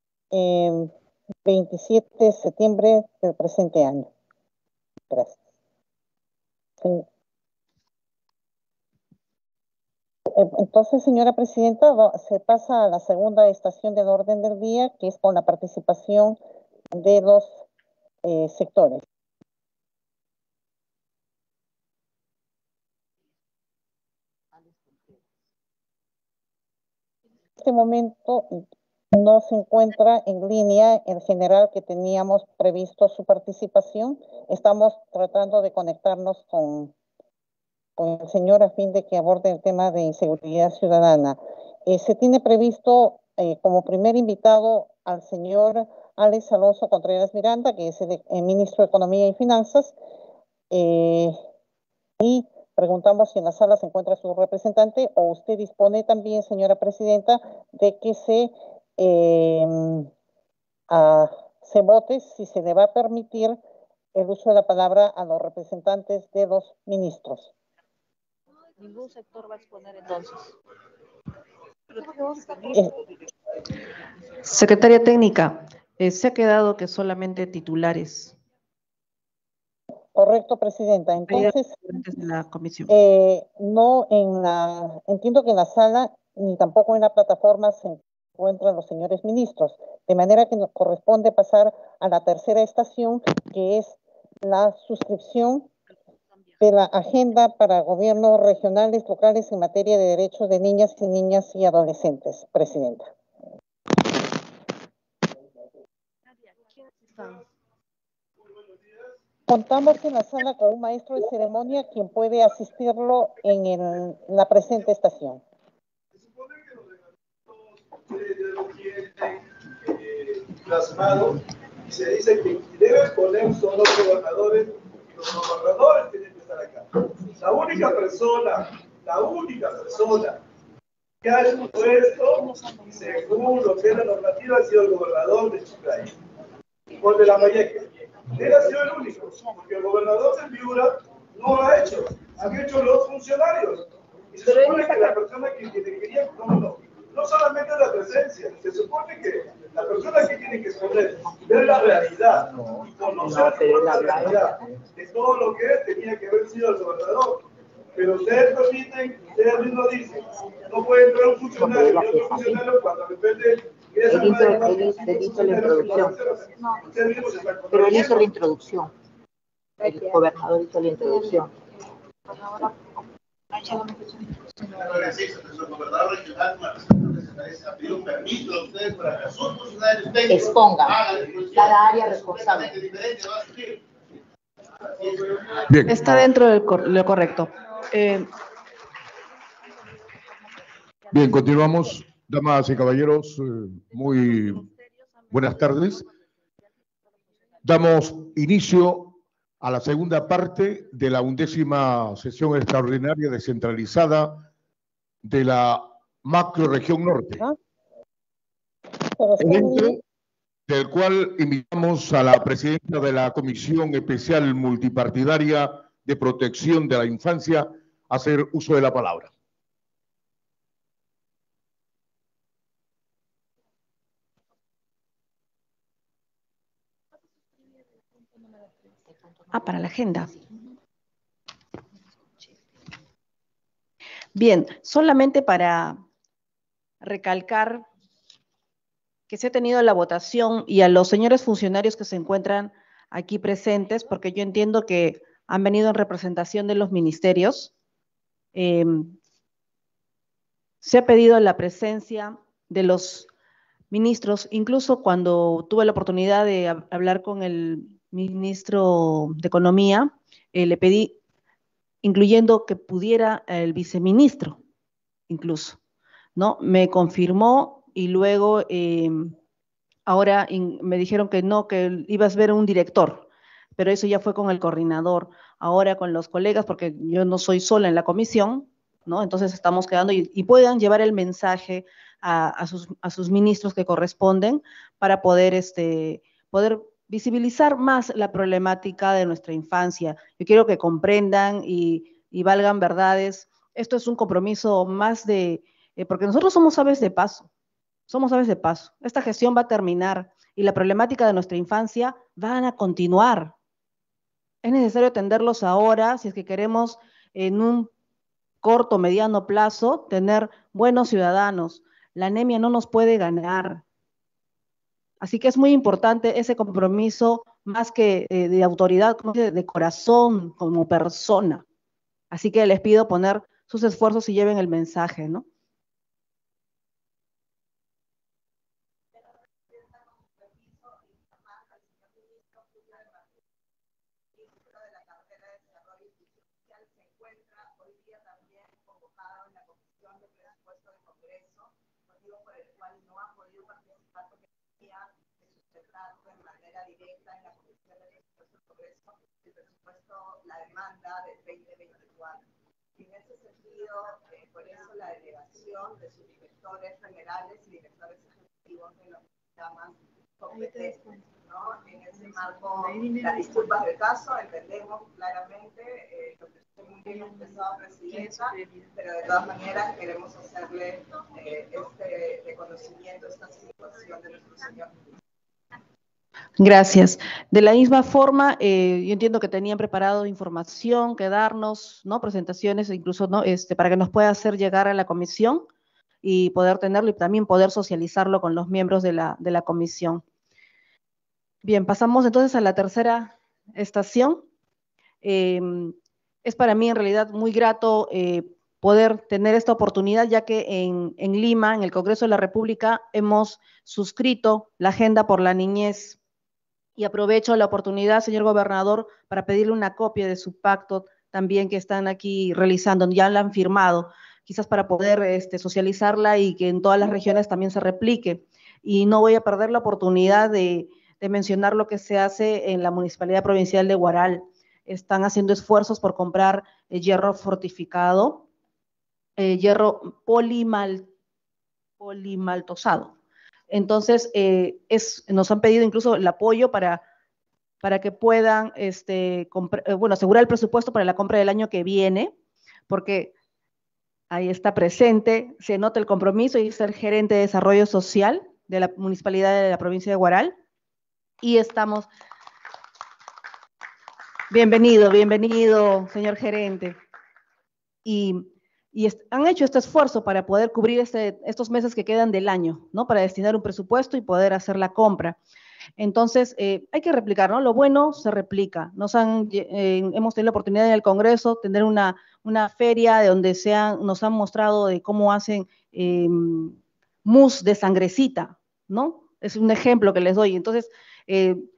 27 de septiembre del presente año. Gracias. Sí. Entonces, señora presidenta, se pasa a la segunda estación del orden del día, que es con la participación de los sectores. En este momento no se encuentra en línea el general que teníamos previsto su participación. Estamos tratando de conectarnos con el señor a fin de que aborde el tema de inseguridad ciudadana. Se tiene previsto como primer invitado al señor Alex Alonso Contreras Miranda, que es el ministro de Economía y Finanzas, y preguntamos si en la sala se encuentra su representante o usted dispone también, señora presidenta, de que se vote si se le va a permitir el uso de la palabra a los representantes de los ministros. Ningún sector va a exponer entonces. Secretaria técnica, se ha quedado que solamente titulares. Correcto, presidenta. Entonces, la comisión. Entiendo que en la sala ni tampoco en la plataforma se encuentran los señores ministros, de manera que nos corresponde pasar a la tercera estación, que es la suscripción de la agenda para gobiernos regionales, locales en materia de derechos de niñas y adolescentes, presidenta. Contamos en la sala con un maestro de ceremonia quien puede asistirlo en la presente estación. Plasmado y se dice que debe exponer son los gobernadores. Los gobernadores tienen que estar acá. La única persona que ha expuesto, según lo que es la normativa, ha sido el gobernador de Chiclayo, por de Lambayeque. Él ha sido el único, porque el gobernador de Piura no lo ha hecho. Han hecho los funcionarios. Y se supone que la persona que quería, no solamente la presencia, se supone que la persona que tiene que exponer, ver la realidad y conocer la realidad de todo lo que es, tenía que haber sido el gobernador. Pero ustedes permiten, ustedes mismos dicen, no puede entrar un funcionario y otro funcionario cuando de repente Él hizo la introducción. Pero él hizo la introducción. El gobernador hizo la introducción. Exponga cada área responsable. Bien. Está dentro de lo correcto. Bien, continuamos. Damas y caballeros, muy buenas tardes. Damos inicio a la segunda parte de la 11ª sesión extraordinaria descentralizada de la macrorregión norte. Dentro del cual invitamos a la presidenta de la Comisión Especial Multipartidaria de Protección de la Infancia a hacer uso de la palabra. Para la agenda. Bien, solamente para recalcar que se ha tenido la votación y a los señores funcionarios que se encuentran aquí presentes, porque yo entiendo que han venido en representación de los ministerios, se ha pedido la presencia de los ministros, incluso cuando tuve la oportunidad de hablar con el ministro de Economía, le pedí, incluyendo que pudiera el viceministro, incluso, ¿no? Me confirmó y luego ahora me dijeron que no, que ibas a ver un director, pero eso ya fue con el coordinador, ahora con los colegas, porque yo no soy sola en la comisión, ¿no? Entonces estamos quedando y puedan llevar el mensaje a sus ministros que corresponden para poder, poder visibilizar más la problemática de nuestra infancia. Yo quiero que comprendan y valgan verdades. Esto es un compromiso más de, porque nosotros somos aves de paso, Esta gestión va a terminar y la problemática de nuestra infancia van a continuar. Es necesario atenderlos ahora si es que queremos en un corto, mediano plazo tener buenos ciudadanos. La anemia no nos puede ganar. Así que es muy importante ese compromiso, más que de autoridad, de corazón, como persona. Así que les pido poner sus esfuerzos y lleven el mensaje, ¿no? La demanda del 2024. Y en ese sentido, por eso la delegación de sus directores generales y directores ejecutivos de los programas competentes, ¿no? En ese marco, las disculpas del caso, entendemos claramente lo que usted muy bien ha expresado, Presidenta, pero de todas maneras queremos hacerle este reconocimiento, esta situación de nuestro Señor. Gracias. De la misma forma, yo entiendo que tenían preparado información que darnos, ¿no? Presentaciones, incluso, ¿no? Para que nos pueda hacer llegar a la comisión y poder tenerlo y también poder socializarlo con los miembros de la comisión. Bien, pasamos entonces a la tercera estación. Es para mí en realidad muy grato poder tener esta oportunidad, ya que en Lima, en el Congreso de la República, hemos suscrito la Agenda por la Niñez. Y aprovecho la oportunidad, señor gobernador, para pedirle una copia de su pacto también que están aquí realizando, ya la han firmado, quizás para poder socializarla y que en todas las regiones también se replique. Y no voy a perder la oportunidad de mencionar lo que se hace en la Municipalidad Provincial de Huaral. Están haciendo esfuerzos por comprar hierro fortificado, hierro polimaltosado. Entonces, nos han pedido incluso el apoyo para que puedan asegurar el presupuesto para la compra del año que viene, porque ahí está presente, se nota el compromiso y es el gerente de desarrollo social de la Municipalidad de la provincia de Huaral. Y estamos... Bienvenido, señor gerente. Y han hecho este esfuerzo para poder cubrir estos meses que quedan del año, ¿no? Para destinar un presupuesto y poder hacer la compra. Entonces, hay que replicar, ¿no? Lo bueno se replica. Hemos tenido la oportunidad en el Congreso tener una feria de donde nos han mostrado de cómo hacen mousse de sangrecita, ¿no? Es un ejemplo que les doy. Entonces,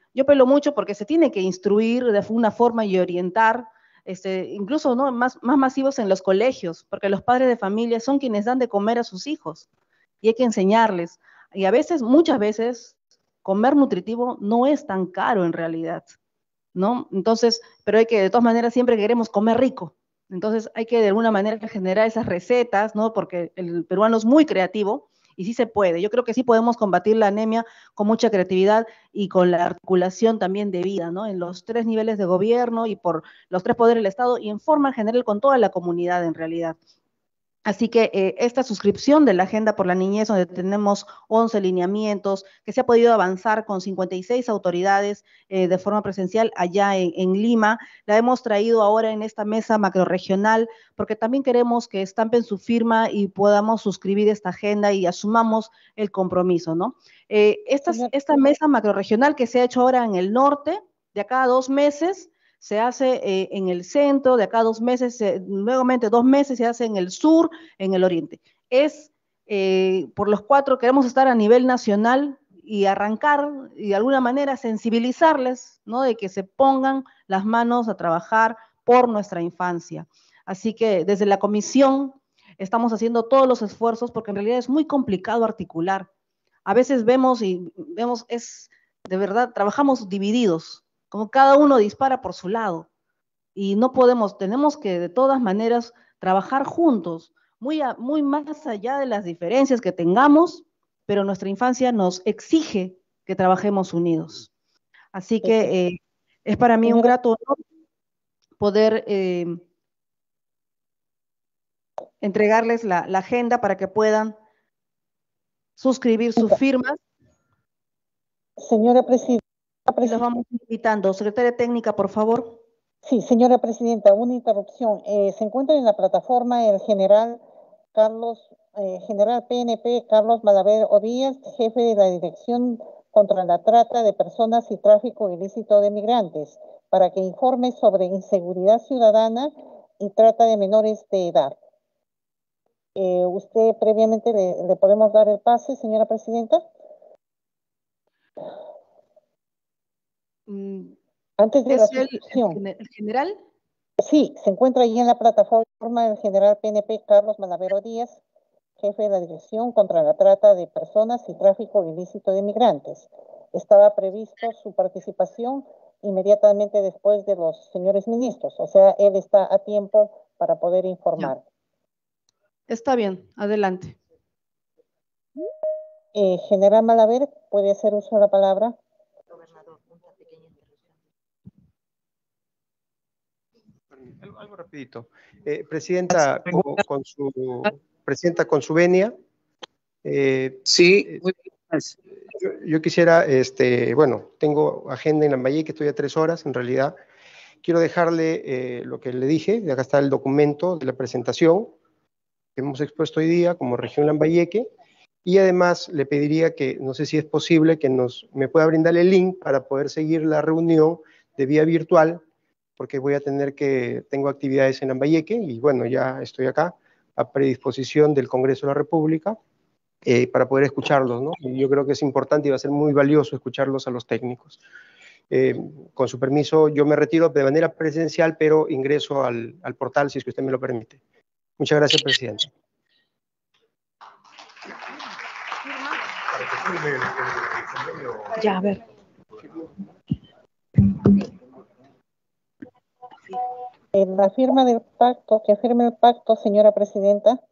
Yo pelo mucho porque se tiene que instruir de una forma y orientar, incluso ¿no? más masivos en los colegios, porque los padres de familia son quienes dan de comer a sus hijos y hay que enseñarles. Y a veces, muchas veces, comer nutritivo no es tan caro en realidad, ¿no? Entonces, pero hay que, de todas maneras, siempre queremos comer rico. Entonces hay que de alguna manera generar esas recetas, ¿no? Porque el peruano es muy creativo y sí se puede. Yo creo que sí podemos combatir la anemia con mucha creatividad y con la articulación también de vida, ¿no? En los 3 niveles de gobierno y por los 3 poderes del Estado y en forma general con toda la comunidad en realidad. Así que esta suscripción de la Agenda por la Niñez, donde tenemos 11 lineamientos, que se ha podido avanzar con 56 autoridades de forma presencial allá en Lima, la hemos traído ahora en esta mesa macrorregional, porque también queremos que estampen su firma y podamos suscribir esta agenda y asumamos el compromiso, ¿no? Esta mesa macrorregional que se ha hecho ahora en el norte, de acá a 2 meses, se hace en el centro, de acá a 2 meses, nuevamente 2 meses se hace en el sur, en el oriente. Es por los 4, queremos estar a nivel nacional y arrancar y de alguna manera sensibilizarles, ¿no? De que se pongan las manos a trabajar por nuestra infancia. Así que desde la comisión estamos haciendo todos los esfuerzos porque en realidad es muy complicado articular. A veces vemos, de verdad, trabajamos divididos, como cada uno dispara por su lado. Y no podemos, tenemos que de todas maneras trabajar juntos, muy más allá de las diferencias que tengamos, pero nuestra infancia nos exige que trabajemos unidos. Así que es para mí un grato honor poder entregarles la agenda para que puedan suscribir sus firmas. Señora Presidenta. Y los vamos invitando. Secretaria Técnica, por favor. Sí, señora Presidenta, una interrupción. Se encuentra en la plataforma el general PNP Carlos Malaver Odías, jefe de la Dirección contra la Trata de Personas y Tráfico Ilícito de Migrantes, para que informe sobre inseguridad ciudadana y trata de menores de edad. ¿Usted previamente le podemos dar el pase, señora Presidenta? Antes de la suscripción. ¿El general? Sí, se encuentra allí en la plataforma el general PNP Carlos Manavero Díaz, jefe de la Dirección contra la Trata de Personas y Tráfico Ilícito de Migrantes. Estaba previsto su participación inmediatamente después de los señores ministros, o sea, él está a tiempo para poder informar. Está bien, adelante. General Malaver, ¿puede hacer uso de la palabra? Algo rapidito. Presidenta, con su venia. Sí, muy bien. Yo quisiera, bueno, tengo agenda en Lambayeque, estoy a 3 horas en realidad. Quiero dejarle lo que le dije, de acá está el documento de la presentación que hemos expuesto hoy día como región Lambayeque, y además le pediría que, no sé si es posible, que me pueda brindar el link para poder seguir la reunión de vía virtual, porque tengo actividades en Lambayeque y bueno, ya estoy acá a predisposición del Congreso de la República para poder escucharlos, ¿no? Y yo creo que es importante y va a ser muy valioso escucharlos a los técnicos. Con su permiso, yo me retiro de manera presencial, pero ingreso al portal si es que usted me lo permite. Muchas gracias, presidente. Ya, a ver. La firma del pacto, que firme el pacto, señora Presidenta.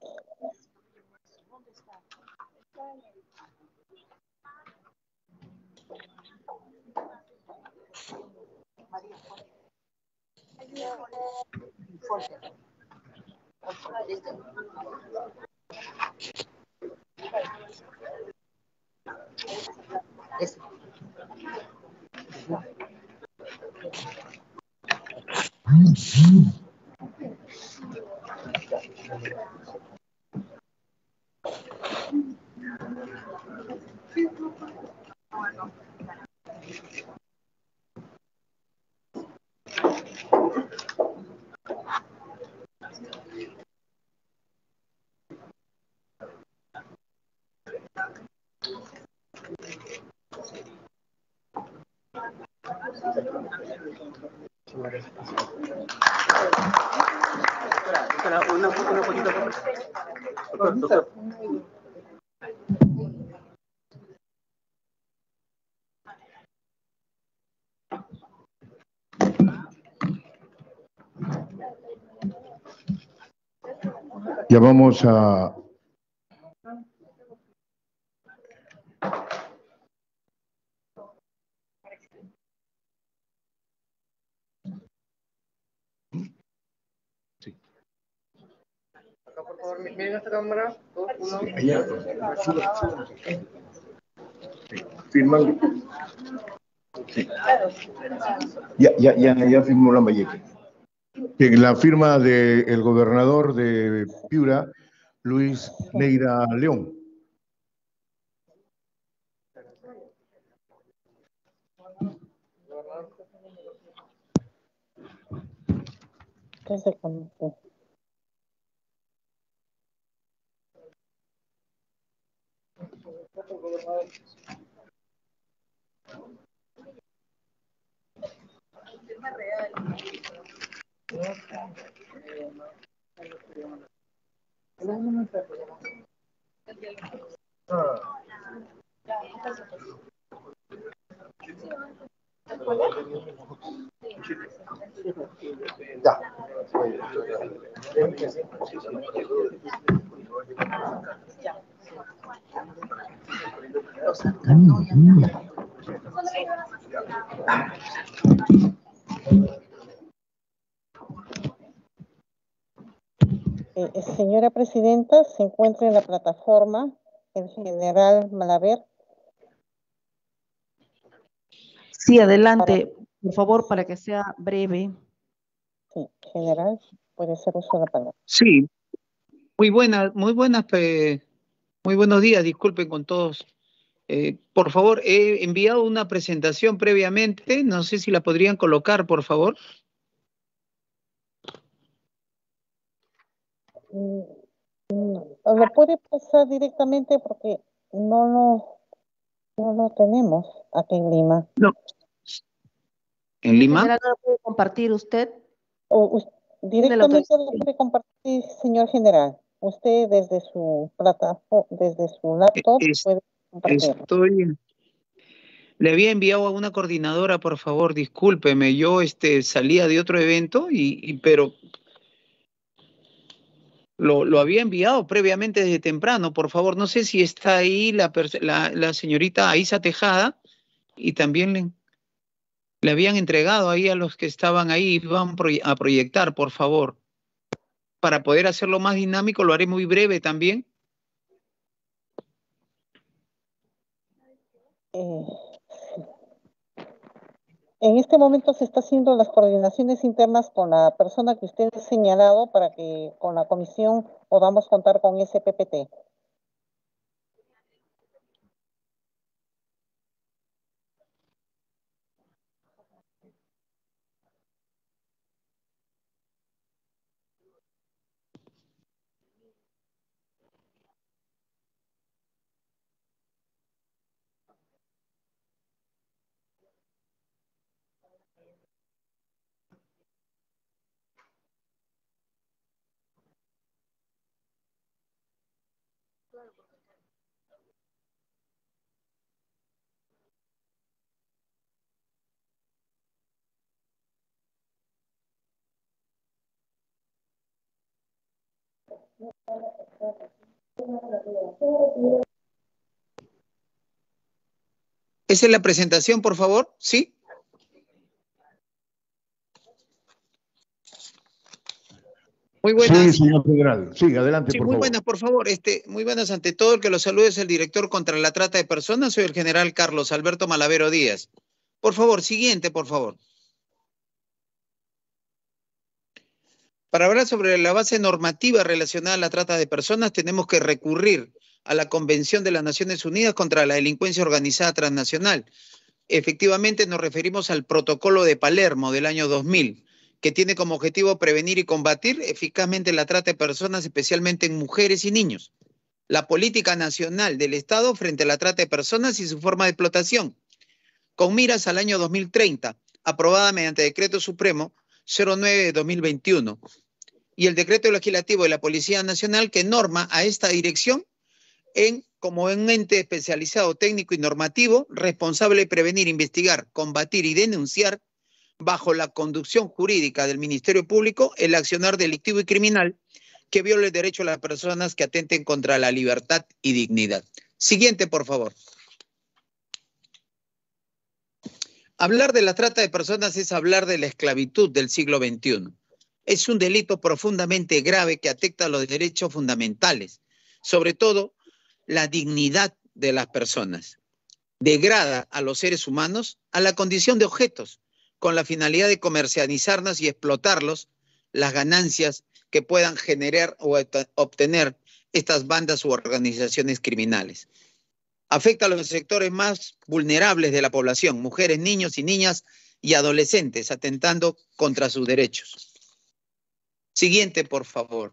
Ya vamos a... Por favor, miren esta cámara. Allá. Firman. Sí. Ya firmó Lambayeque. La firma del gobernador de Piura, Luis Neira León. ¿Qué se conoce? Señora Presidenta, se encuentra en la plataforma el general Malaver. Sí, adelante, por favor, para que sea breve. Sí, general, puede ser uso de la palabra. Sí, muy buenos días, disculpen con todos. Por favor, he enviado una presentación previamente, no sé si la podrían colocar, por favor. Lo puede pasar directamente porque no lo tenemos aquí en Lima. No. ¿En Lima? General, ¿no lo puede compartir usted? Directamente lo puede compartir, señor general. Usted desde su plataforma, desde su laptop puede compartirlo. Le había enviado a una coordinadora, por favor, discúlpeme, yo salía de otro evento, pero lo había enviado previamente desde temprano, por favor, no sé si está ahí la señorita Aisa Tejada, y también le habían entregado ahí a los que estaban ahí, iban a proyectar, por favor. Para poder hacerlo más dinámico, lo haré muy breve también. En este momento se está haciendo las coordinaciones internas con la persona que usted ha señalado para que con la comisión podamos contar con ese PPT. ¿Esa es la presentación, por favor? ¿Sí? Muy buenas. Sí, señor general. Sí, adelante, Sí, por muy favor. buenas, por favor. Muy buenas ante todo. El que los salude es el director contra la trata de personas. Soy el general Carlos Alberto Malavero Díaz. Por favor, siguiente, por favor. Para hablar sobre la base normativa relacionada a la trata de personas, tenemos que recurrir a la Convención de las Naciones Unidas contra la Delincuencia Organizada Transnacional. Efectivamente, nos referimos al Protocolo de Palermo del año 2000, que tiene como objetivo prevenir y combatir eficazmente la trata de personas, especialmente en mujeres y niños. La política nacional del Estado frente a la trata de personas y su forma de explotación, con miras al año 2030, aprobada mediante Decreto Supremo 09 de 2021, y el Decreto Legislativo de la Policía Nacional que norma a esta dirección como un ente especializado técnico y normativo responsable de prevenir, investigar, combatir y denunciar bajo la conducción jurídica del Ministerio Público el accionar delictivo y criminal que viole el derecho a las personas que atenten contra la libertad y dignidad. Siguiente, por favor. Hablar de la trata de personas es hablar de la esclavitud del siglo XXI. Es un delito profundamente grave que afecta a los derechos fundamentales, sobre todo la dignidad de las personas. Degrada a los seres humanos a la condición de objetos, con la finalidad de comercializarnos y explotarlos, las ganancias que puedan generar o obtener estas bandas u organizaciones criminales. Afecta a los sectores más vulnerables de la población, mujeres, niños y niñas y adolescentes, atentando contra sus derechos. Siguiente, por favor.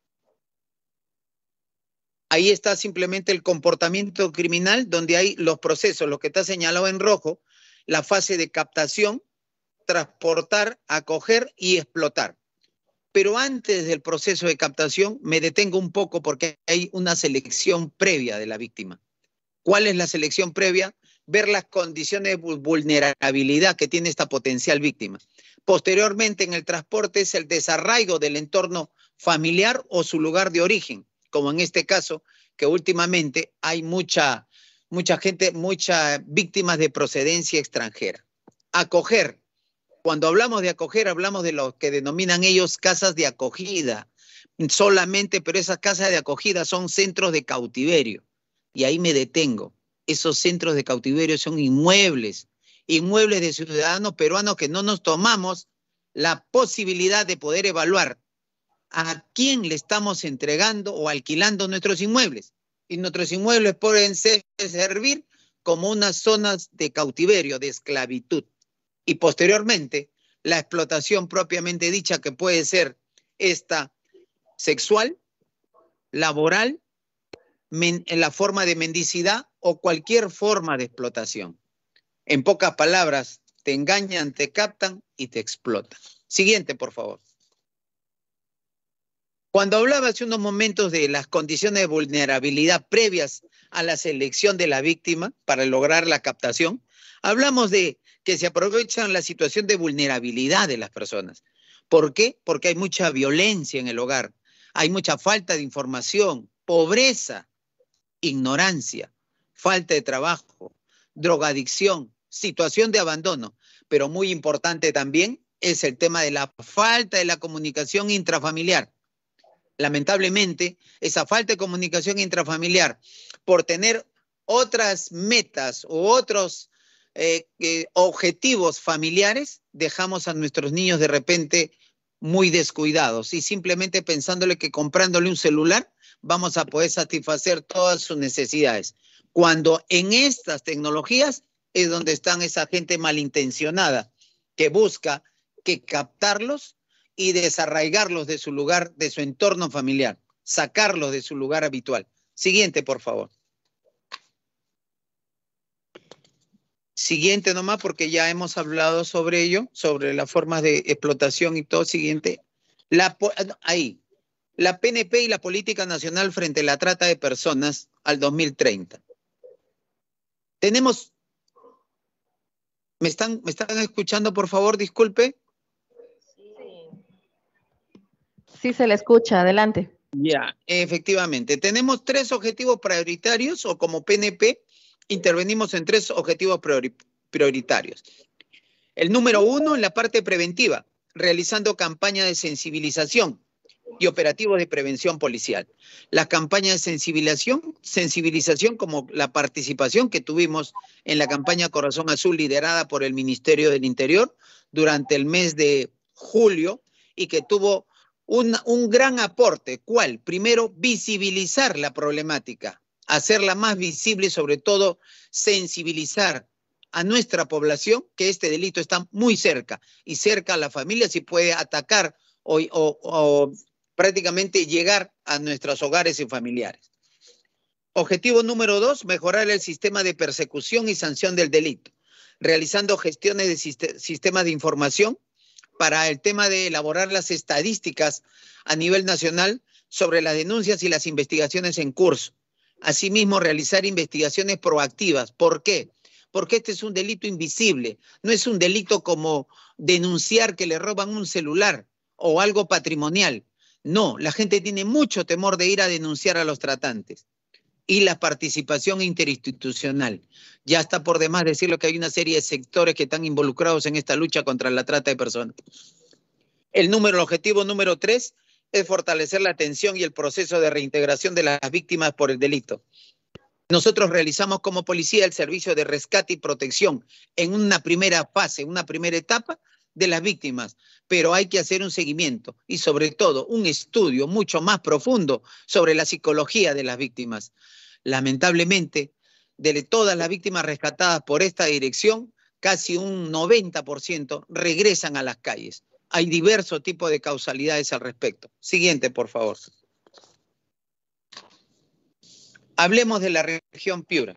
Ahí está simplemente el comportamiento criminal, donde hay los procesos, lo que está señalado en rojo, la fase de captación, transportar, acoger y explotar. Pero antes del proceso de captación me detengo un poco porque hay una selección previa de la víctima. ¿Cuál es la selección previa? Ver las condiciones de vulnerabilidad que tiene esta potencial víctima. Posteriormente, en el transporte es el desarraigo del entorno familiar o su lugar de origen, como en este caso, que últimamente hay mucha víctimas de procedencia extranjera. Acoger. Cuando hablamos de acoger, hablamos de lo que denominan ellos casas de acogida solamente, pero esas casas de acogida son centros de cautiverio. Y ahí me detengo. Esos centros de cautiverio son inmuebles de ciudadanos peruanos que no nos tomamos la posibilidad de poder evaluar a quién le estamos entregando o alquilando nuestros inmuebles. Y nuestros inmuebles pueden servir como unas zonas de cautiverio, de esclavitud. Y posteriormente, la explotación propiamente dicha, que puede ser esta sexual, laboral, en la forma de mendicidad o cualquier forma de explotación. En pocas palabras, te engañan, te captan y te explotan. Siguiente, por favor. Cuando hablaba hace unos momentos de las condiciones de vulnerabilidad previas a la selección de la víctima para lograr la captación, hablamos de que se aprovechan la situación de vulnerabilidad de las personas. ¿Por qué? Porque hay mucha violencia en el hogar, hay mucha falta de información, pobreza, ignorancia, falta de trabajo, drogadicción, situación de abandono. Pero muy importante también es el tema de la falta de la comunicación intrafamiliar. Lamentablemente, esa falta de comunicación intrafamiliar, por tener otras metas u otros objetivos familiares, dejamos a nuestros niños de repente muy descuidados y simplemente pensándole que comprándole un celular vamos a poder satisfacer todas sus necesidades. Cuando en estas tecnologías es donde están esa gente malintencionada que busca que captarlos y desarraigarlos de su lugar, de su entorno familiar, sacarlos de su lugar habitual. Siguiente, por favor. Siguiente nomás, porque ya hemos hablado sobre ello, sobre las formas de explotación y todo. Siguiente. Ahí. La PNP y la Política Nacional frente a la trata de personas al 2030. Tenemos... ¿Me están escuchando, por favor? Disculpe. Sí, se le escucha. Adelante. Ya, efectivamente. Tenemos 3 objetivos prioritarios o como PNP intervenimos en 3 objetivos prioritarios. El número 1 en la parte preventiva, realizando campañas de sensibilización y operativos de prevención policial. Las campañas de sensibilización como la participación que tuvimos en la campaña Corazón Azul liderada por el Ministerio del Interior durante el mes de julio y que tuvo un gran aporte. ¿Cuál? Primero, visibilizar la problemática, hacerla más visible y sobre todo sensibilizar a nuestra población que este delito está muy cerca y cerca a la familia si puede atacar o prácticamente llegar a nuestros hogares y familiares. Objetivo número 2, mejorar el sistema de persecución y sanción del delito. realizando gestiones de sistemas de información para el tema de elaborar las estadísticas a nivel nacional sobre las denuncias y las investigaciones en curso. Asimismo, realizar investigaciones proactivas. ¿Por qué? Porque este es un delito invisible. No es un delito como denunciar que le roban un celular o algo patrimonial. No, la gente tiene mucho temor de ir a denunciar a los tratantes. Y la participación interinstitucional. Ya está por demás decirlo que hay una serie de sectores que están involucrados en esta lucha contra la trata de personas. El objetivo número 3 es fortalecer la atención y el proceso de reintegración de las víctimas por el delito. Nosotros realizamos como policía el servicio de rescate y protección en una primera fase, una primera etapa de las víctimas, pero hay que hacer un seguimiento y sobre todo un estudio mucho más profundo sobre la psicología de las víctimas. Lamentablemente, de todas las víctimas rescatadas por esta dirección, casi un 90% regresan a las calles. Hay diversos tipos de causalidades al respecto. Siguiente, por favor. Hablemos de la región Piura.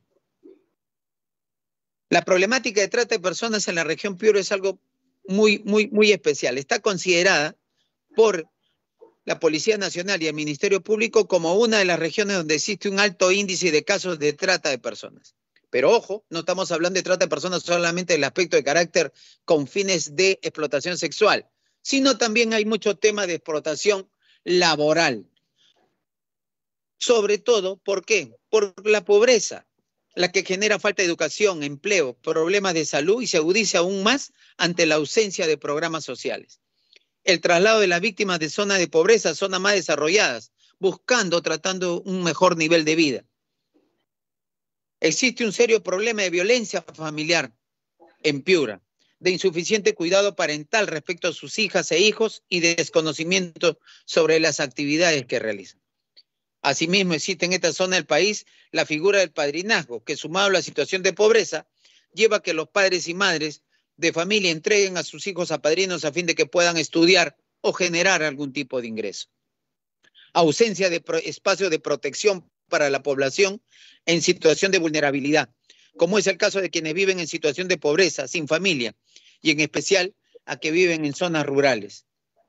La problemática de trata de personas en la región Piura es algo muy especial. Está considerada por la Policía Nacional y el Ministerio Público como una de las regiones donde existe un alto índice de casos de trata de personas. Pero ojo, no estamos hablando de trata de personas solamente del aspecto de carácter con fines de explotación sexual, sino también hay mucho tema de explotación laboral. Sobre todo, ¿por qué? Por la pobreza, la que genera falta de educación, empleo, problemas de salud y se agudiza aún más ante la ausencia de programas sociales. El traslado de las víctimas de zonas de pobreza a zonas más desarrolladas, tratando un mejor nivel de vida. Existe un serio problema de violencia familiar en Piura, de insuficiente cuidado parental respecto a sus hijas e hijos y de desconocimiento sobre las actividades que realizan. Asimismo, existe en esta zona del país la figura del padrinazgo, que sumado a la situación de pobreza, lleva a que los padres y madres de familia entreguen a sus hijos a padrinos a fin de que puedan estudiar o generar algún tipo de ingreso. Ausencia de espacios de protección para la población en situación de vulnerabilidad, como es el caso de quienes viven en situación de pobreza, sin familia, y en especial a que viven en zonas rurales.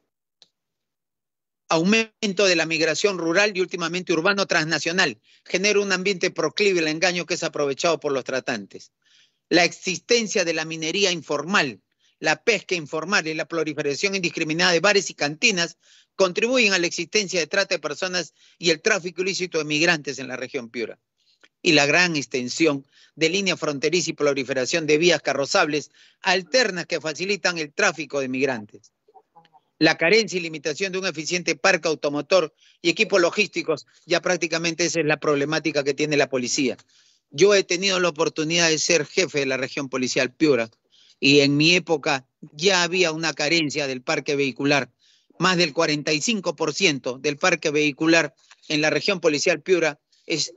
Aumento de la migración rural y últimamente urbano transnacional genera un ambiente proclive al engaño que es aprovechado por los tratantes. La existencia de la minería informal, la pesca informal y la proliferación indiscriminada de bares y cantinas contribuyen a la existencia de trata de personas y el tráfico ilícito de migrantes en la región Piura. Y la gran extensión de línea fronteriza y proliferación de vías carrozables alternas que facilitan el tráfico de migrantes. La carencia y limitación de un eficiente parque automotor y equipos logísticos, ya prácticamente esa es la problemática que tiene la policía. Yo he tenido la oportunidad de ser jefe de la región policial Piura y en mi época ya había una carencia del parque vehicular. Más del 45% del parque vehicular en la región policial Piura es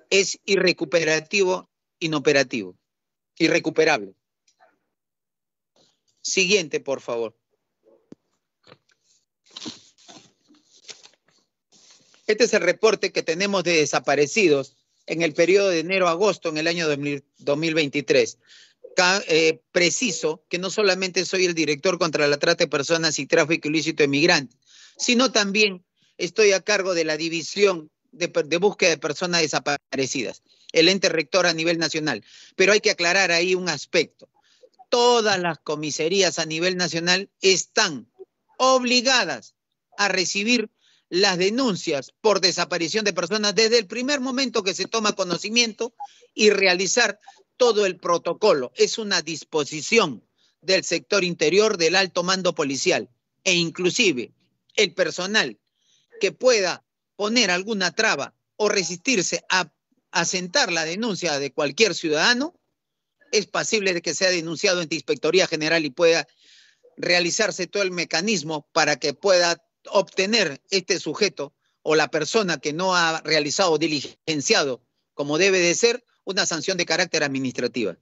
inoperativo, irrecuperable. Siguiente, por favor. Este es el reporte que tenemos de desaparecidos en el periodo de enero a agosto en el año 2023. Preciso que no solamente soy el director contra la trata de personas y tráfico ilícito de migrantes, sino también estoy a cargo de la división de búsqueda de personas desaparecidas, el ente rector a nivel nacional. Pero hay que aclarar ahí un aspecto. Todas las comisarías a nivel nacional están obligadas a recibir las denuncias por desaparición de personas desde el primer momento que se toma conocimiento y realizar todo el protocolo. Es una disposición del sector interior del alto mando policial e inclusive el personal que pueda poner alguna traba o resistirse a asentar la denuncia de cualquier ciudadano es pasible de que sea denunciado ante Inspectoría General y pueda realizarse todo el mecanismo para que pueda obtener este sujeto o la persona que no ha realizado o diligenciado como debe de ser una sanción de carácter administrativa.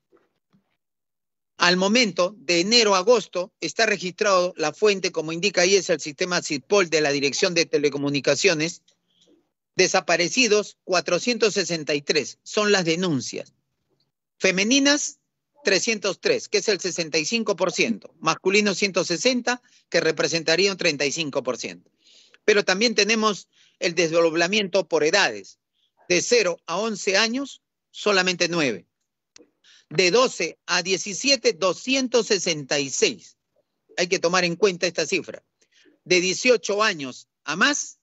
Al momento, de enero a agosto, está registrado la fuente, como indica ahí, es el sistema CIPOL de la Dirección de Telecomunicaciones. Desaparecidos, 463, son las denuncias. Femeninas, 303, que es el 65%, masculino 160, que representaría un 35%. Pero también tenemos el desdoblamiento por edades. De 0 a 11 años, solamente 9. De 12 a 17, 266. Hay que tomar en cuenta esta cifra. De 18 años a más,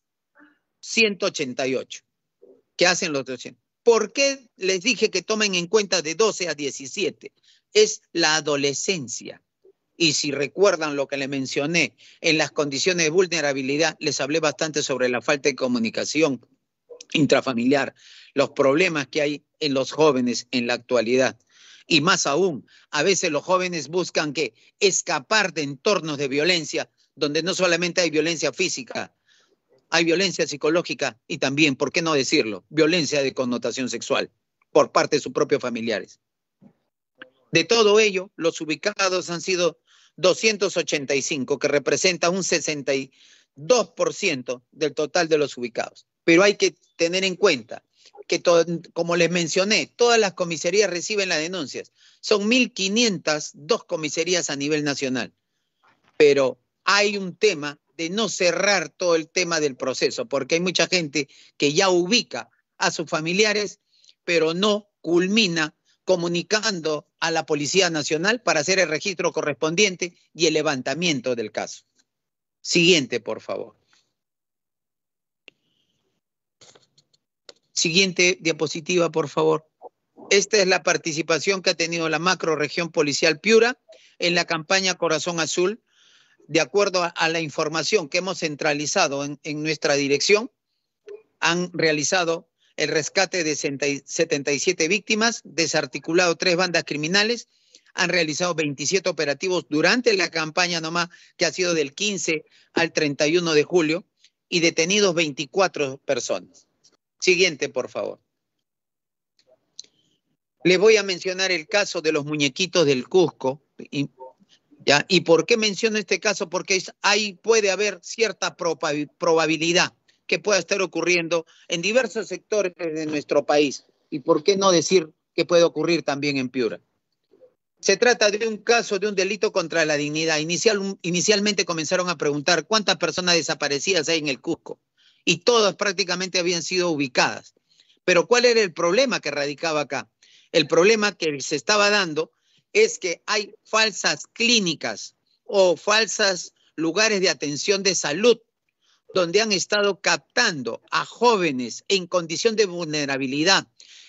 188. ¿Qué hacen los 200? ¿Por qué les dije que tomen en cuenta de 12 a 17? Es la adolescencia. Y si recuerdan lo que les mencioné en las condiciones de vulnerabilidad, les hablé bastante sobre la falta de comunicación intrafamiliar, los problemas que hay en los jóvenes en la actualidad. Y más aún, a veces los jóvenes buscan que escapar de entornos de violencia, donde no solamente hay violencia física, hay violencia psicológica y también, ¿por qué no decirlo?, violencia de connotación sexual por parte de sus propios familiares. De todo ello, los ubicados han sido 285, que representa un 62% del total de los ubicados. Pero hay que tener en cuenta que, como les mencioné, todas las comisarías reciben las denuncias. Son 1.502 comisarías a nivel nacional. Pero hay un tema de no cerrar todo el tema del proceso, porque hay mucha gente que ya ubica a sus familiares, pero no culmina comunicando a la Policía Nacional para hacer el registro correspondiente y el levantamiento del caso. Siguiente, por favor. Siguiente diapositiva, por favor. Esta es la participación que ha tenido la macrorregión policial Piura en la campaña Corazón Azul. De acuerdo a la información que hemos centralizado en nuestra dirección, han realizado el rescate de 77 víctimas, desarticulado 3 bandas criminales, han realizado 27 operativos durante la campaña nomás, que ha sido del 15 al 31 de julio, y detenidos 24 personas. Siguiente, por favor. Les voy a mencionar el caso de los muñequitos del Cusco. ¿Ya? ¿Y por qué menciono este caso? Porque ahí puede haber cierta probabilidad que pueda estar ocurriendo en diversos sectores de nuestro país. ¿Y por qué no decir que puede ocurrir también en Piura? Se trata de un caso de un delito contra la dignidad. Inicialmente comenzaron a preguntar cuántas personas desaparecidas hay en el Cusco. Y todas prácticamente habían sido ubicadas. Pero ¿cuál era el problema que radicaba acá? El problema que se estaba dando es que hay falsas clínicas o falsos lugares de atención de salud donde han estado captando a jóvenes en condición de vulnerabilidad,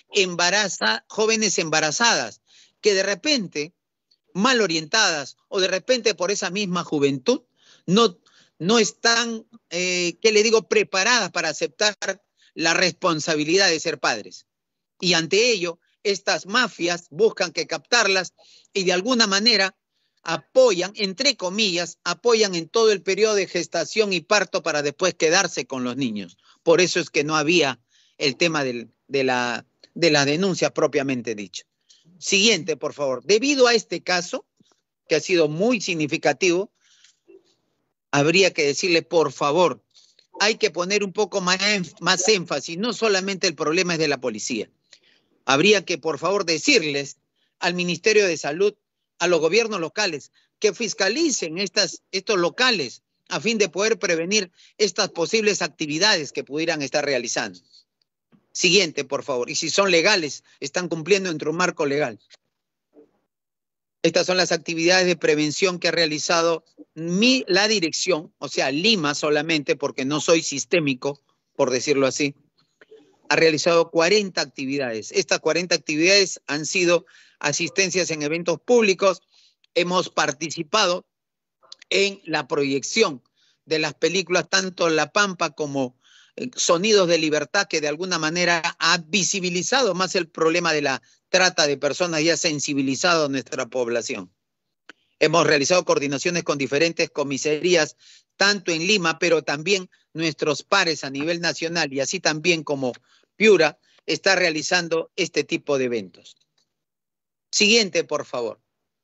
jóvenes embarazadas, que de repente, mal orientadas o de repente por esa misma juventud, no están, preparadas para aceptar la responsabilidad de ser padres. Y ante ello, estas mafias buscan que captarlas y de alguna manera apoyan, entre comillas, apoyan en todo el periodo de gestación y parto para después quedarse con los niños. Por eso es que no había el tema de la denuncia propiamente dicho. Siguiente, por favor. Debido a este caso, que ha sido muy significativo, habría que decirle, por favor, hay que poner un poco más énfasis. No solamente el problema es de la policía. Habría que, por favor, decirles al Ministerio de Salud, a los gobiernos locales, que fiscalicen estos locales a fin de poder prevenir estas posibles actividades que pudieran estar realizando. Siguiente, por favor. Y si son legales, están cumpliendo entre un marco legal. Estas son las actividades de prevención que ha realizado la dirección, o sea, Lima solamente, porque no soy sistémico, por decirlo así. Ha realizado 40 actividades. Estas 40 actividades han sido asistencias en eventos públicos. Hemos participado en la proyección de las películas, tanto La Pampa como Sonidos de Libertad, que de alguna manera ha visibilizado más el problema de la trata de personas y ha sensibilizado a nuestra población. Hemos realizado coordinaciones con diferentes comisarías, tanto en Lima, pero también nuestros pares a nivel nacional, y así también como Piura está realizando este tipo de eventos. Siguiente, por favor.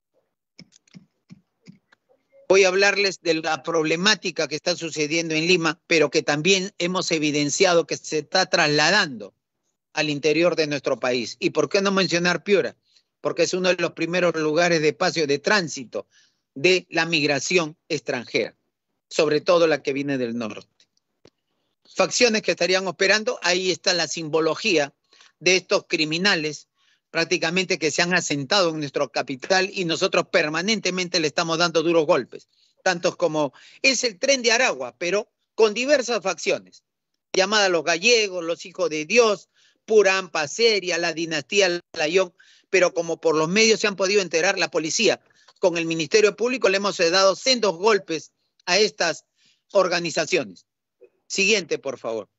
Voy a hablarles de la problemática que está sucediendo en Lima, pero que también hemos evidenciado que se está trasladando al interior de nuestro país. ¿Y por qué no mencionar Piura? porque es uno de los primeros lugares de paso de tránsito de la migración extranjera, sobre todo la que viene del norte. Facciones que estarían operando, ahí está la simbología de estos criminales prácticamente que se han asentado en nuestro capital y nosotros permanentemente le estamos dando duros golpes, tantos como es el Tren de Aragua, pero con diversas facciones, llamadas los gallegos, los hijos de Dios, Purampa, Seria, la dinastía Layón, pero como por los medios se han podido enterar, la policía con el Ministerio Público le hemos dado sendos golpes a estas organizaciones. Siguiente, por favor.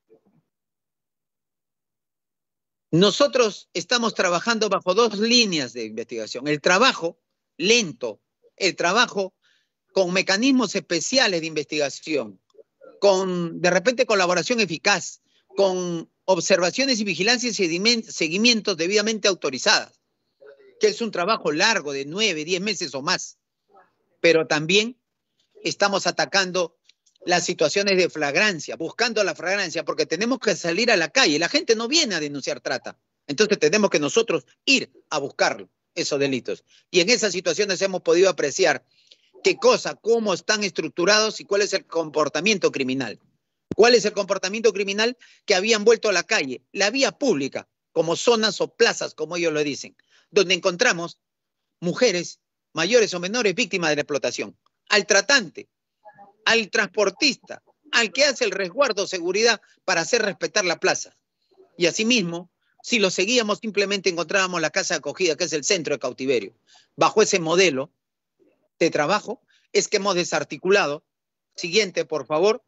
Nosotros estamos trabajando bajo dos líneas de investigación. El trabajo lento, el trabajo con mecanismos especiales de investigación, con de repente colaboración eficaz, con observaciones y vigilancias y seguimientos debidamente autorizadas, que es un trabajo largo de 9, 10 meses o más. Pero también estamos atacando las situaciones de flagrancia, buscando la flagrancia, porque tenemos que salir a la calle. La gente no viene a denunciar trata. Entonces tenemos que nosotros ir a buscarlo, esos delitos. Y en esas situaciones hemos podido apreciar qué cosa, cómo están estructurados y cuál es el comportamiento criminal. ¿Cuál es el comportamiento criminal? Que habían vuelto a la calle, la vía pública, como zonas o plazas, como ellos lo dicen, donde encontramos mujeres mayores o menores víctimas de la explotación, al tratante, al transportista, al que hace el resguardo, seguridad para hacer respetar la plaza. Y asimismo, si lo seguíamos, simplemente encontrábamos la casa de acogida, que es el centro de cautiverio. Bajo ese modelo de trabajo es que hemos desarticulado, siguiente por favor,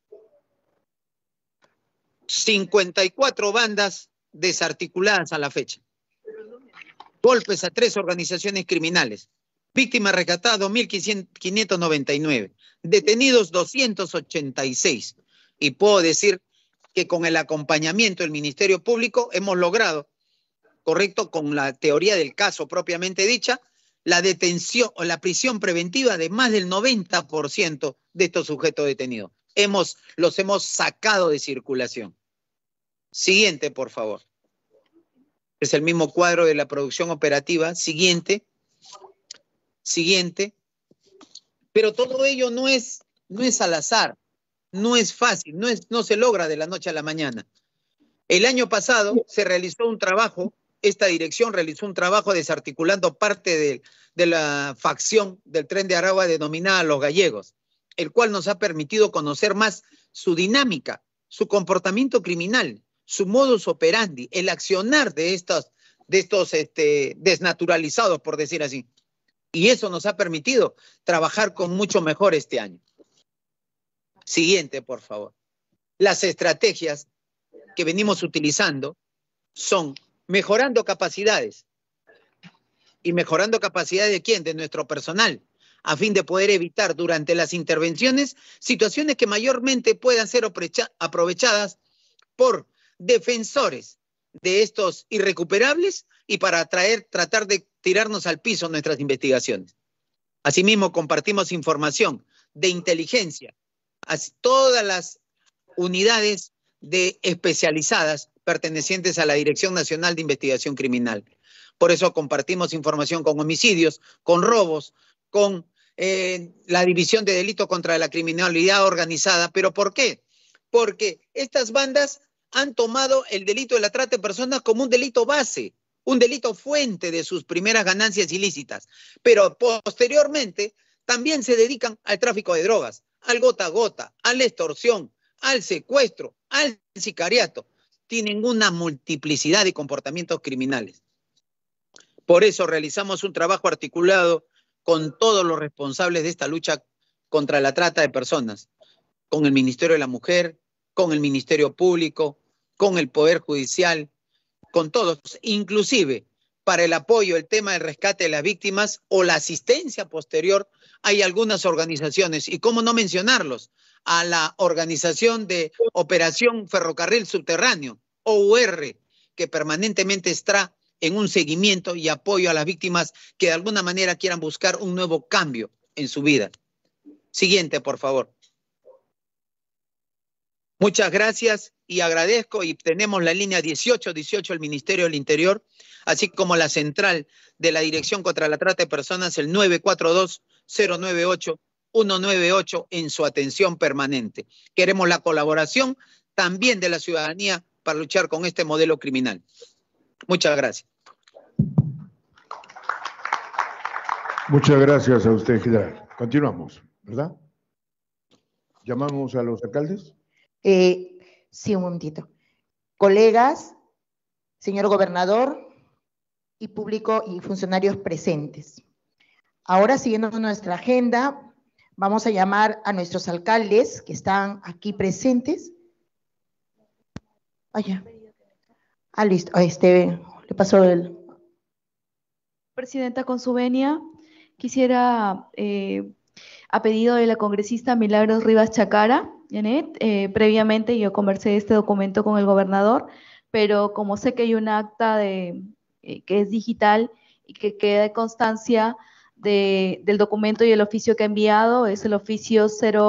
54 bandas desarticuladas a la fecha. Golpes a 3 organizaciones criminales. Víctimas rescatadas 2.599. Detenidos 286. Y puedo decir que con el acompañamiento del Ministerio Público hemos logrado, correcto, con la teoría del caso propiamente dicha, la detención o la prisión preventiva de más del 90% de estos sujetos detenidos. Los hemos sacado de circulación. Siguiente, por favor. Es el mismo cuadro de la producción operativa. Siguiente. Siguiente. Pero todo ello no es al azar, no es fácil, no se logra de la noche a la mañana. El año pasado se realizó un trabajo, esta dirección realizó un trabajo desarticulando parte de la facción del Tren de Aragua denominada Los Gallegos, el cual nos ha permitido conocer más su dinámica, su comportamiento criminal, su modus operandi, el accionar de estos desnaturalizados, por decir así. Y eso nos ha permitido trabajar con mucho mejor este año. Siguiente, por favor. Las estrategias que venimos utilizando son mejorando capacidades. ¿Y mejorando capacidades de quién? De nuestro personal, a fin de poder evitar durante las intervenciones situaciones que mayormente puedan ser aprovechadas por defensores de estos irrecuperables y para tratar de tirarnos al piso nuestras investigaciones. Asimismo, compartimos información de inteligencia a todas las unidades especializadas pertenecientes a la Dirección Nacional de Investigación Criminal. Por eso compartimos información con homicidios, con robos, con la División de Delitos contra la Criminalidad Organizada. ¿Pero por qué? Porque estas bandas han tomado el delito de la trata de personas como un delito base, un delito fuente de sus primeras ganancias ilícitas, pero posteriormente también se dedican al tráfico de drogas, al gota a gota, a la extorsión, al secuestro, al sicariato. Tienen una multiplicidad de comportamientos criminales. Por eso realizamos un trabajo articulado con todos los responsables de esta lucha contra la trata de personas, con el Ministerio de la Mujer, con el Ministerio Público, con el Poder Judicial, con todos, inclusive para el apoyo, el tema del rescate de las víctimas o la asistencia posterior, hay algunas organizaciones, y cómo no mencionarlos, a la Organización de Operación Ferrocarril Subterráneo, OUR, que permanentemente está en un seguimiento y apoyo a las víctimas que de alguna manera quieran buscar un nuevo cambio en su vida. Siguiente, por favor. Muchas gracias y agradezco, y tenemos la línea 1818 del Ministerio del Interior, así como la central de la Dirección contra la Trata de Personas, el 942-098-198 en su atención permanente. Queremos la colaboración también de la ciudadanía para luchar con este modelo criminal. Muchas gracias. Muchas gracias a usted, general. Continuamos, ¿verdad? ¿Llamamos a los alcaldes? Sí, un momentito. Colegas, señor gobernador y público y funcionarios presentes. Ahora, siguiendo nuestra agenda, vamos a llamar a nuestros alcaldes que están aquí presentes. Listo. Le pasó el... Presidenta, con su venia, quisiera, a pedido de la congresista Milagros Rivas Chacara, Janet, previamente yo conversé este documento con el gobernador, pero como sé que hay un acta que es digital y que queda de constancia del documento y el oficio que ha enviado, es el oficio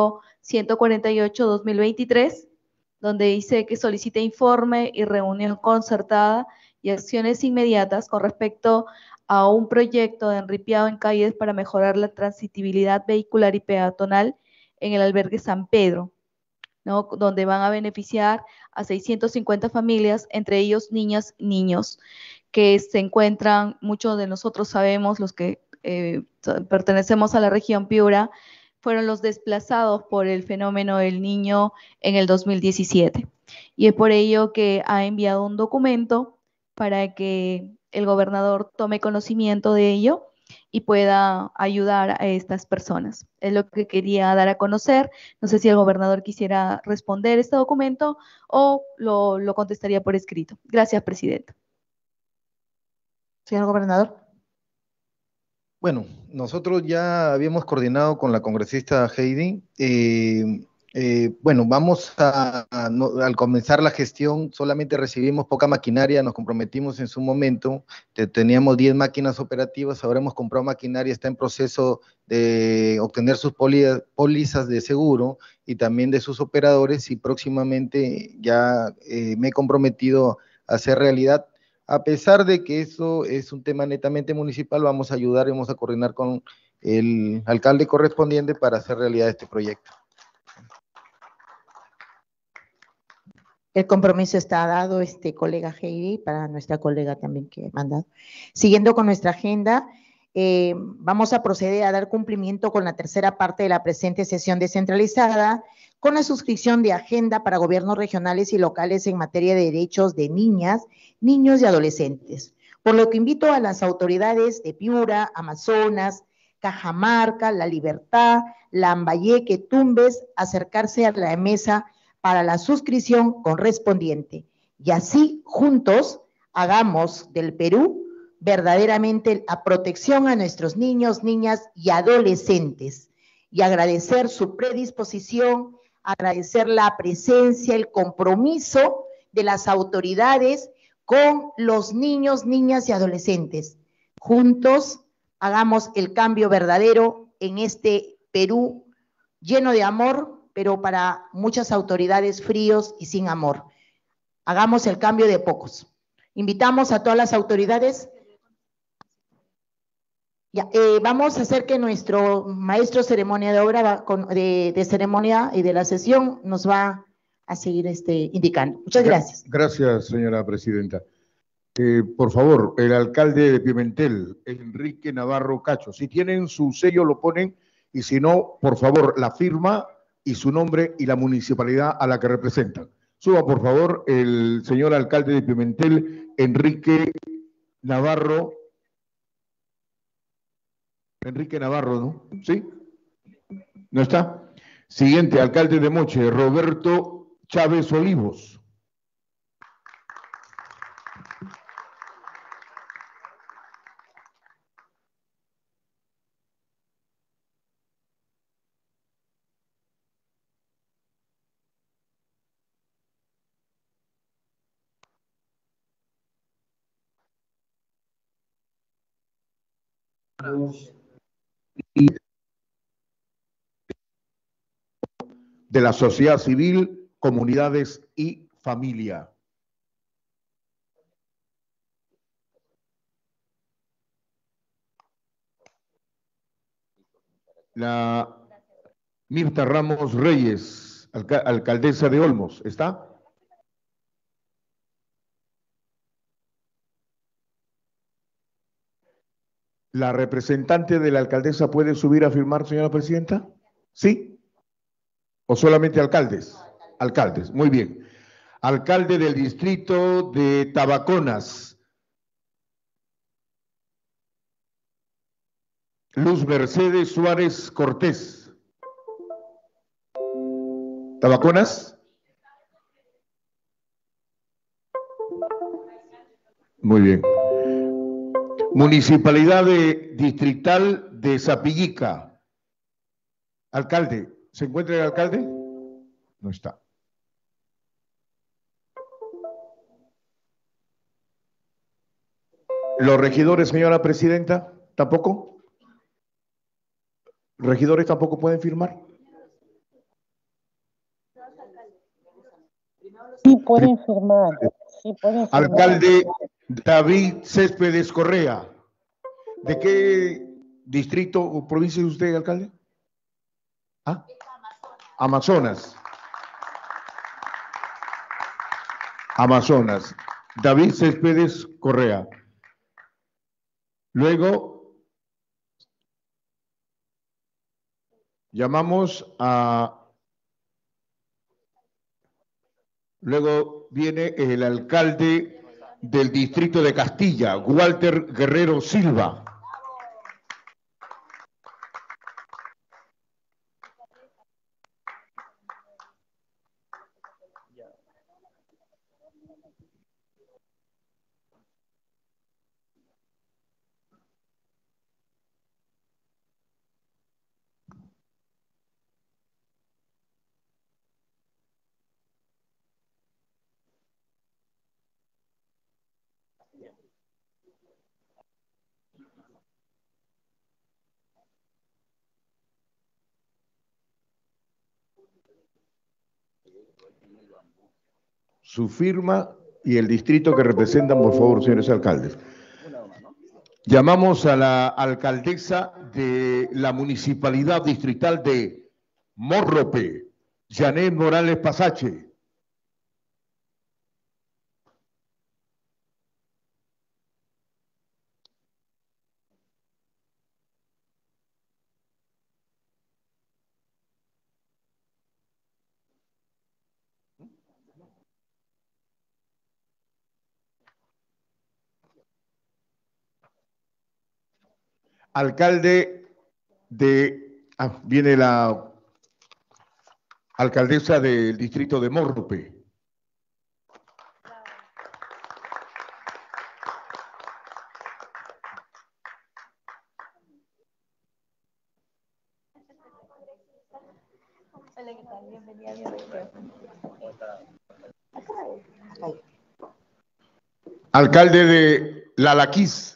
0148-2023, donde dice que solicita informe y reunión concertada y acciones inmediatas con respecto a un proyecto de enripiado en calles para mejorar la transitibilidad vehicular y peatonal en el albergue San Pedro, ¿no? Donde van a beneficiar a 650 familias, entre ellos niñas y niños, que se encuentran, muchos de nosotros sabemos, los que pertenecemos a la región Piura, fueron los desplazados por el fenómeno del Niño en el 2017. Y es por ello que ha enviado un documento para que el gobernador tome conocimiento de ello y pueda ayudar a estas personas. Es lo que quería dar a conocer. No sé si el gobernador quisiera responder este documento o lo contestaría por escrito. Gracias, presidenta. Señor gobernador. Bueno, nosotros ya habíamos coordinado con la congresista Heidi. Bueno, al comenzar la gestión solamente recibimos poca maquinaria, nos comprometimos en su momento, teníamos 10 máquinas operativas, ahora hemos comprado maquinaria, está en proceso de obtener sus pólizas de seguro y también de sus operadores, y próximamente ya me he comprometido a hacer realidad. A pesar de que eso es un tema netamente municipal, vamos a ayudar y vamos a coordinar con el alcalde correspondiente para hacer realidad este proyecto. El compromiso está dado, colega Heidi, para nuestra colega también que ha mandado. Siguiendo con nuestra agenda, vamos a proceder a dar cumplimiento con la tercera parte de la presente sesión descentralizada, con la suscripción de agenda para gobiernos regionales y locales en materia de derechos de niñas, niños y adolescentes. Por lo que invito a las autoridades de Piura, Amazonas, Cajamarca, La Libertad, Lambayeque, Tumbes, a acercarse a la mesa para la suscripción correspondiente. Y así, juntos, hagamos del Perú verdaderamente la protección a nuestros niños, niñas y adolescentes. Y agradecer su predisposición, agradecer la presencia, el compromiso de las autoridades con los niños, niñas y adolescentes. Juntos hagamos el cambio verdadero en este Perú lleno de amor, pero para muchas autoridades fríos y sin amor. Hagamos el cambio de pocos. Invitamos a todas las autoridades. Ya, vamos a hacer que nuestro maestro ceremonia de obra, de ceremonia y de la sesión, nos va a seguir indicando. Muchas gracias. Gracias, señora presidenta. Por favor, el alcalde de Pimentel, Enrique Navarro Cacho, si tienen su sello lo ponen, y si no, por favor, la firma y su nombre y la municipalidad a la que representan. Suba, por favor, el señor alcalde de Pimentel, Enrique Navarro. Enrique Navarro, ¿no? ¿Sí? ¿No está? Siguiente, alcalde de Moche, Roberto Chávez Olivos. De la sociedad civil, comunidades y familia. La Mirta Ramos Reyes, alcaldesa de Olmos, ¿está? ¿La representante de la alcaldesa puede subir a firmar, señora presidenta? ¿Sí? ¿O solamente alcaldes? Alcaldes, muy bien. Alcalde del distrito de Tabaconas, Luz Mercedes Suárez Cortés. ¿Tabaconas? Muy bien. Municipalidad Distrital de Sapillica. Alcalde, ¿se encuentra el alcalde? No está. ¿Los regidores, señora presidenta? ¿Tampoco? ¿Regidores tampoco pueden firmar? Sí pueden firmar. Sí pueden firmar. Alcalde David Céspedes Correa. ¿De qué distrito o provincia es usted, alcalde? ¿Ah? Amazonas. Amazonas. David Céspedes Correa. Luego llamamos a... Luego viene el alcalde del distrito de Castilla, Walter Guerrero Silva. Su firma y el distrito que representan, por favor, señores alcaldes. Llamamos a la alcaldesa de la Municipalidad Distrital de Morrope, Janet Morales Pasache. Alcalde de... viene la alcaldesa del distrito de Morrope. Alcalde de Lalaquís.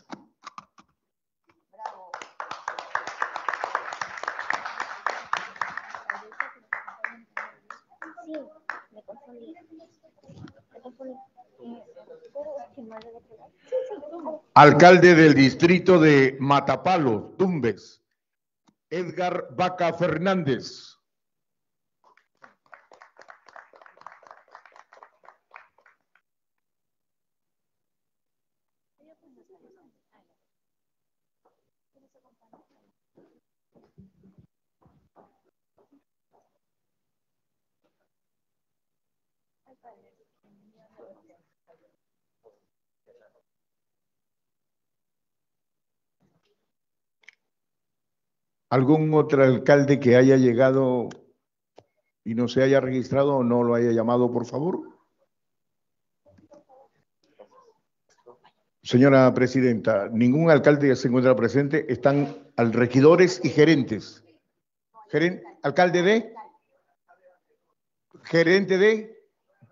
Alcalde del distrito de Matapalo, Tumbes, Edgar Vaca Fernández. ¿Algún otro alcalde que haya llegado y no se haya registrado o no lo haya llamado, por favor? Señora presidenta, ningún alcalde se encuentra presente. Están regidores y gerentes. ¿Alcalde de? ¿Gerente de?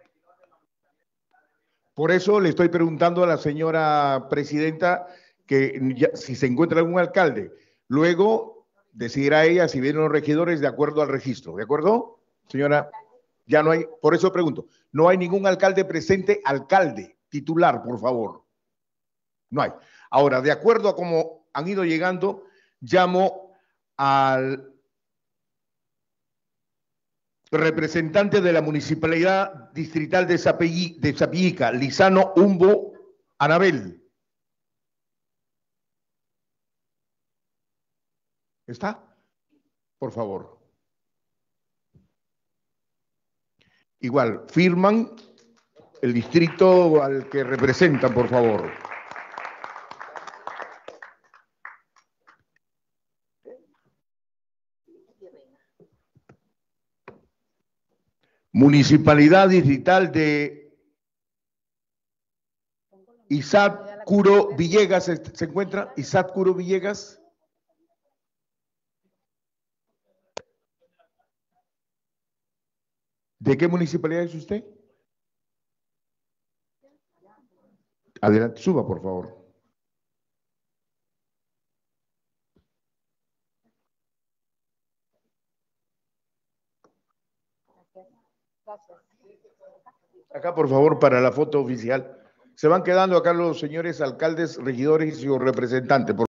Por eso le estoy preguntando a la señora presidenta que si se encuentra algún alcalde. Luego decidirá ella si vienen los regidores de acuerdo al registro. ¿De acuerdo, señora? Ya no hay, por eso pregunto, no hay ningún alcalde presente, alcalde titular, por favor. No hay. Ahora, de acuerdo a cómo han ido llegando, llamo al representante de la Municipalidad Distrital de Sapillica, Lizano Humbo Anabel. ¿Está? Por favor. Igual, firman el distrito al que representan, por favor. Municipalidad Distrital de Isaac Curo Villegas, ¿se encuentra? Isaac Curo Villegas. ¿De qué municipalidad es usted? Adelante, suba, por favor. Acá, por favor, para la foto oficial. Se van quedando acá los señores alcaldes, regidores y sus representantes.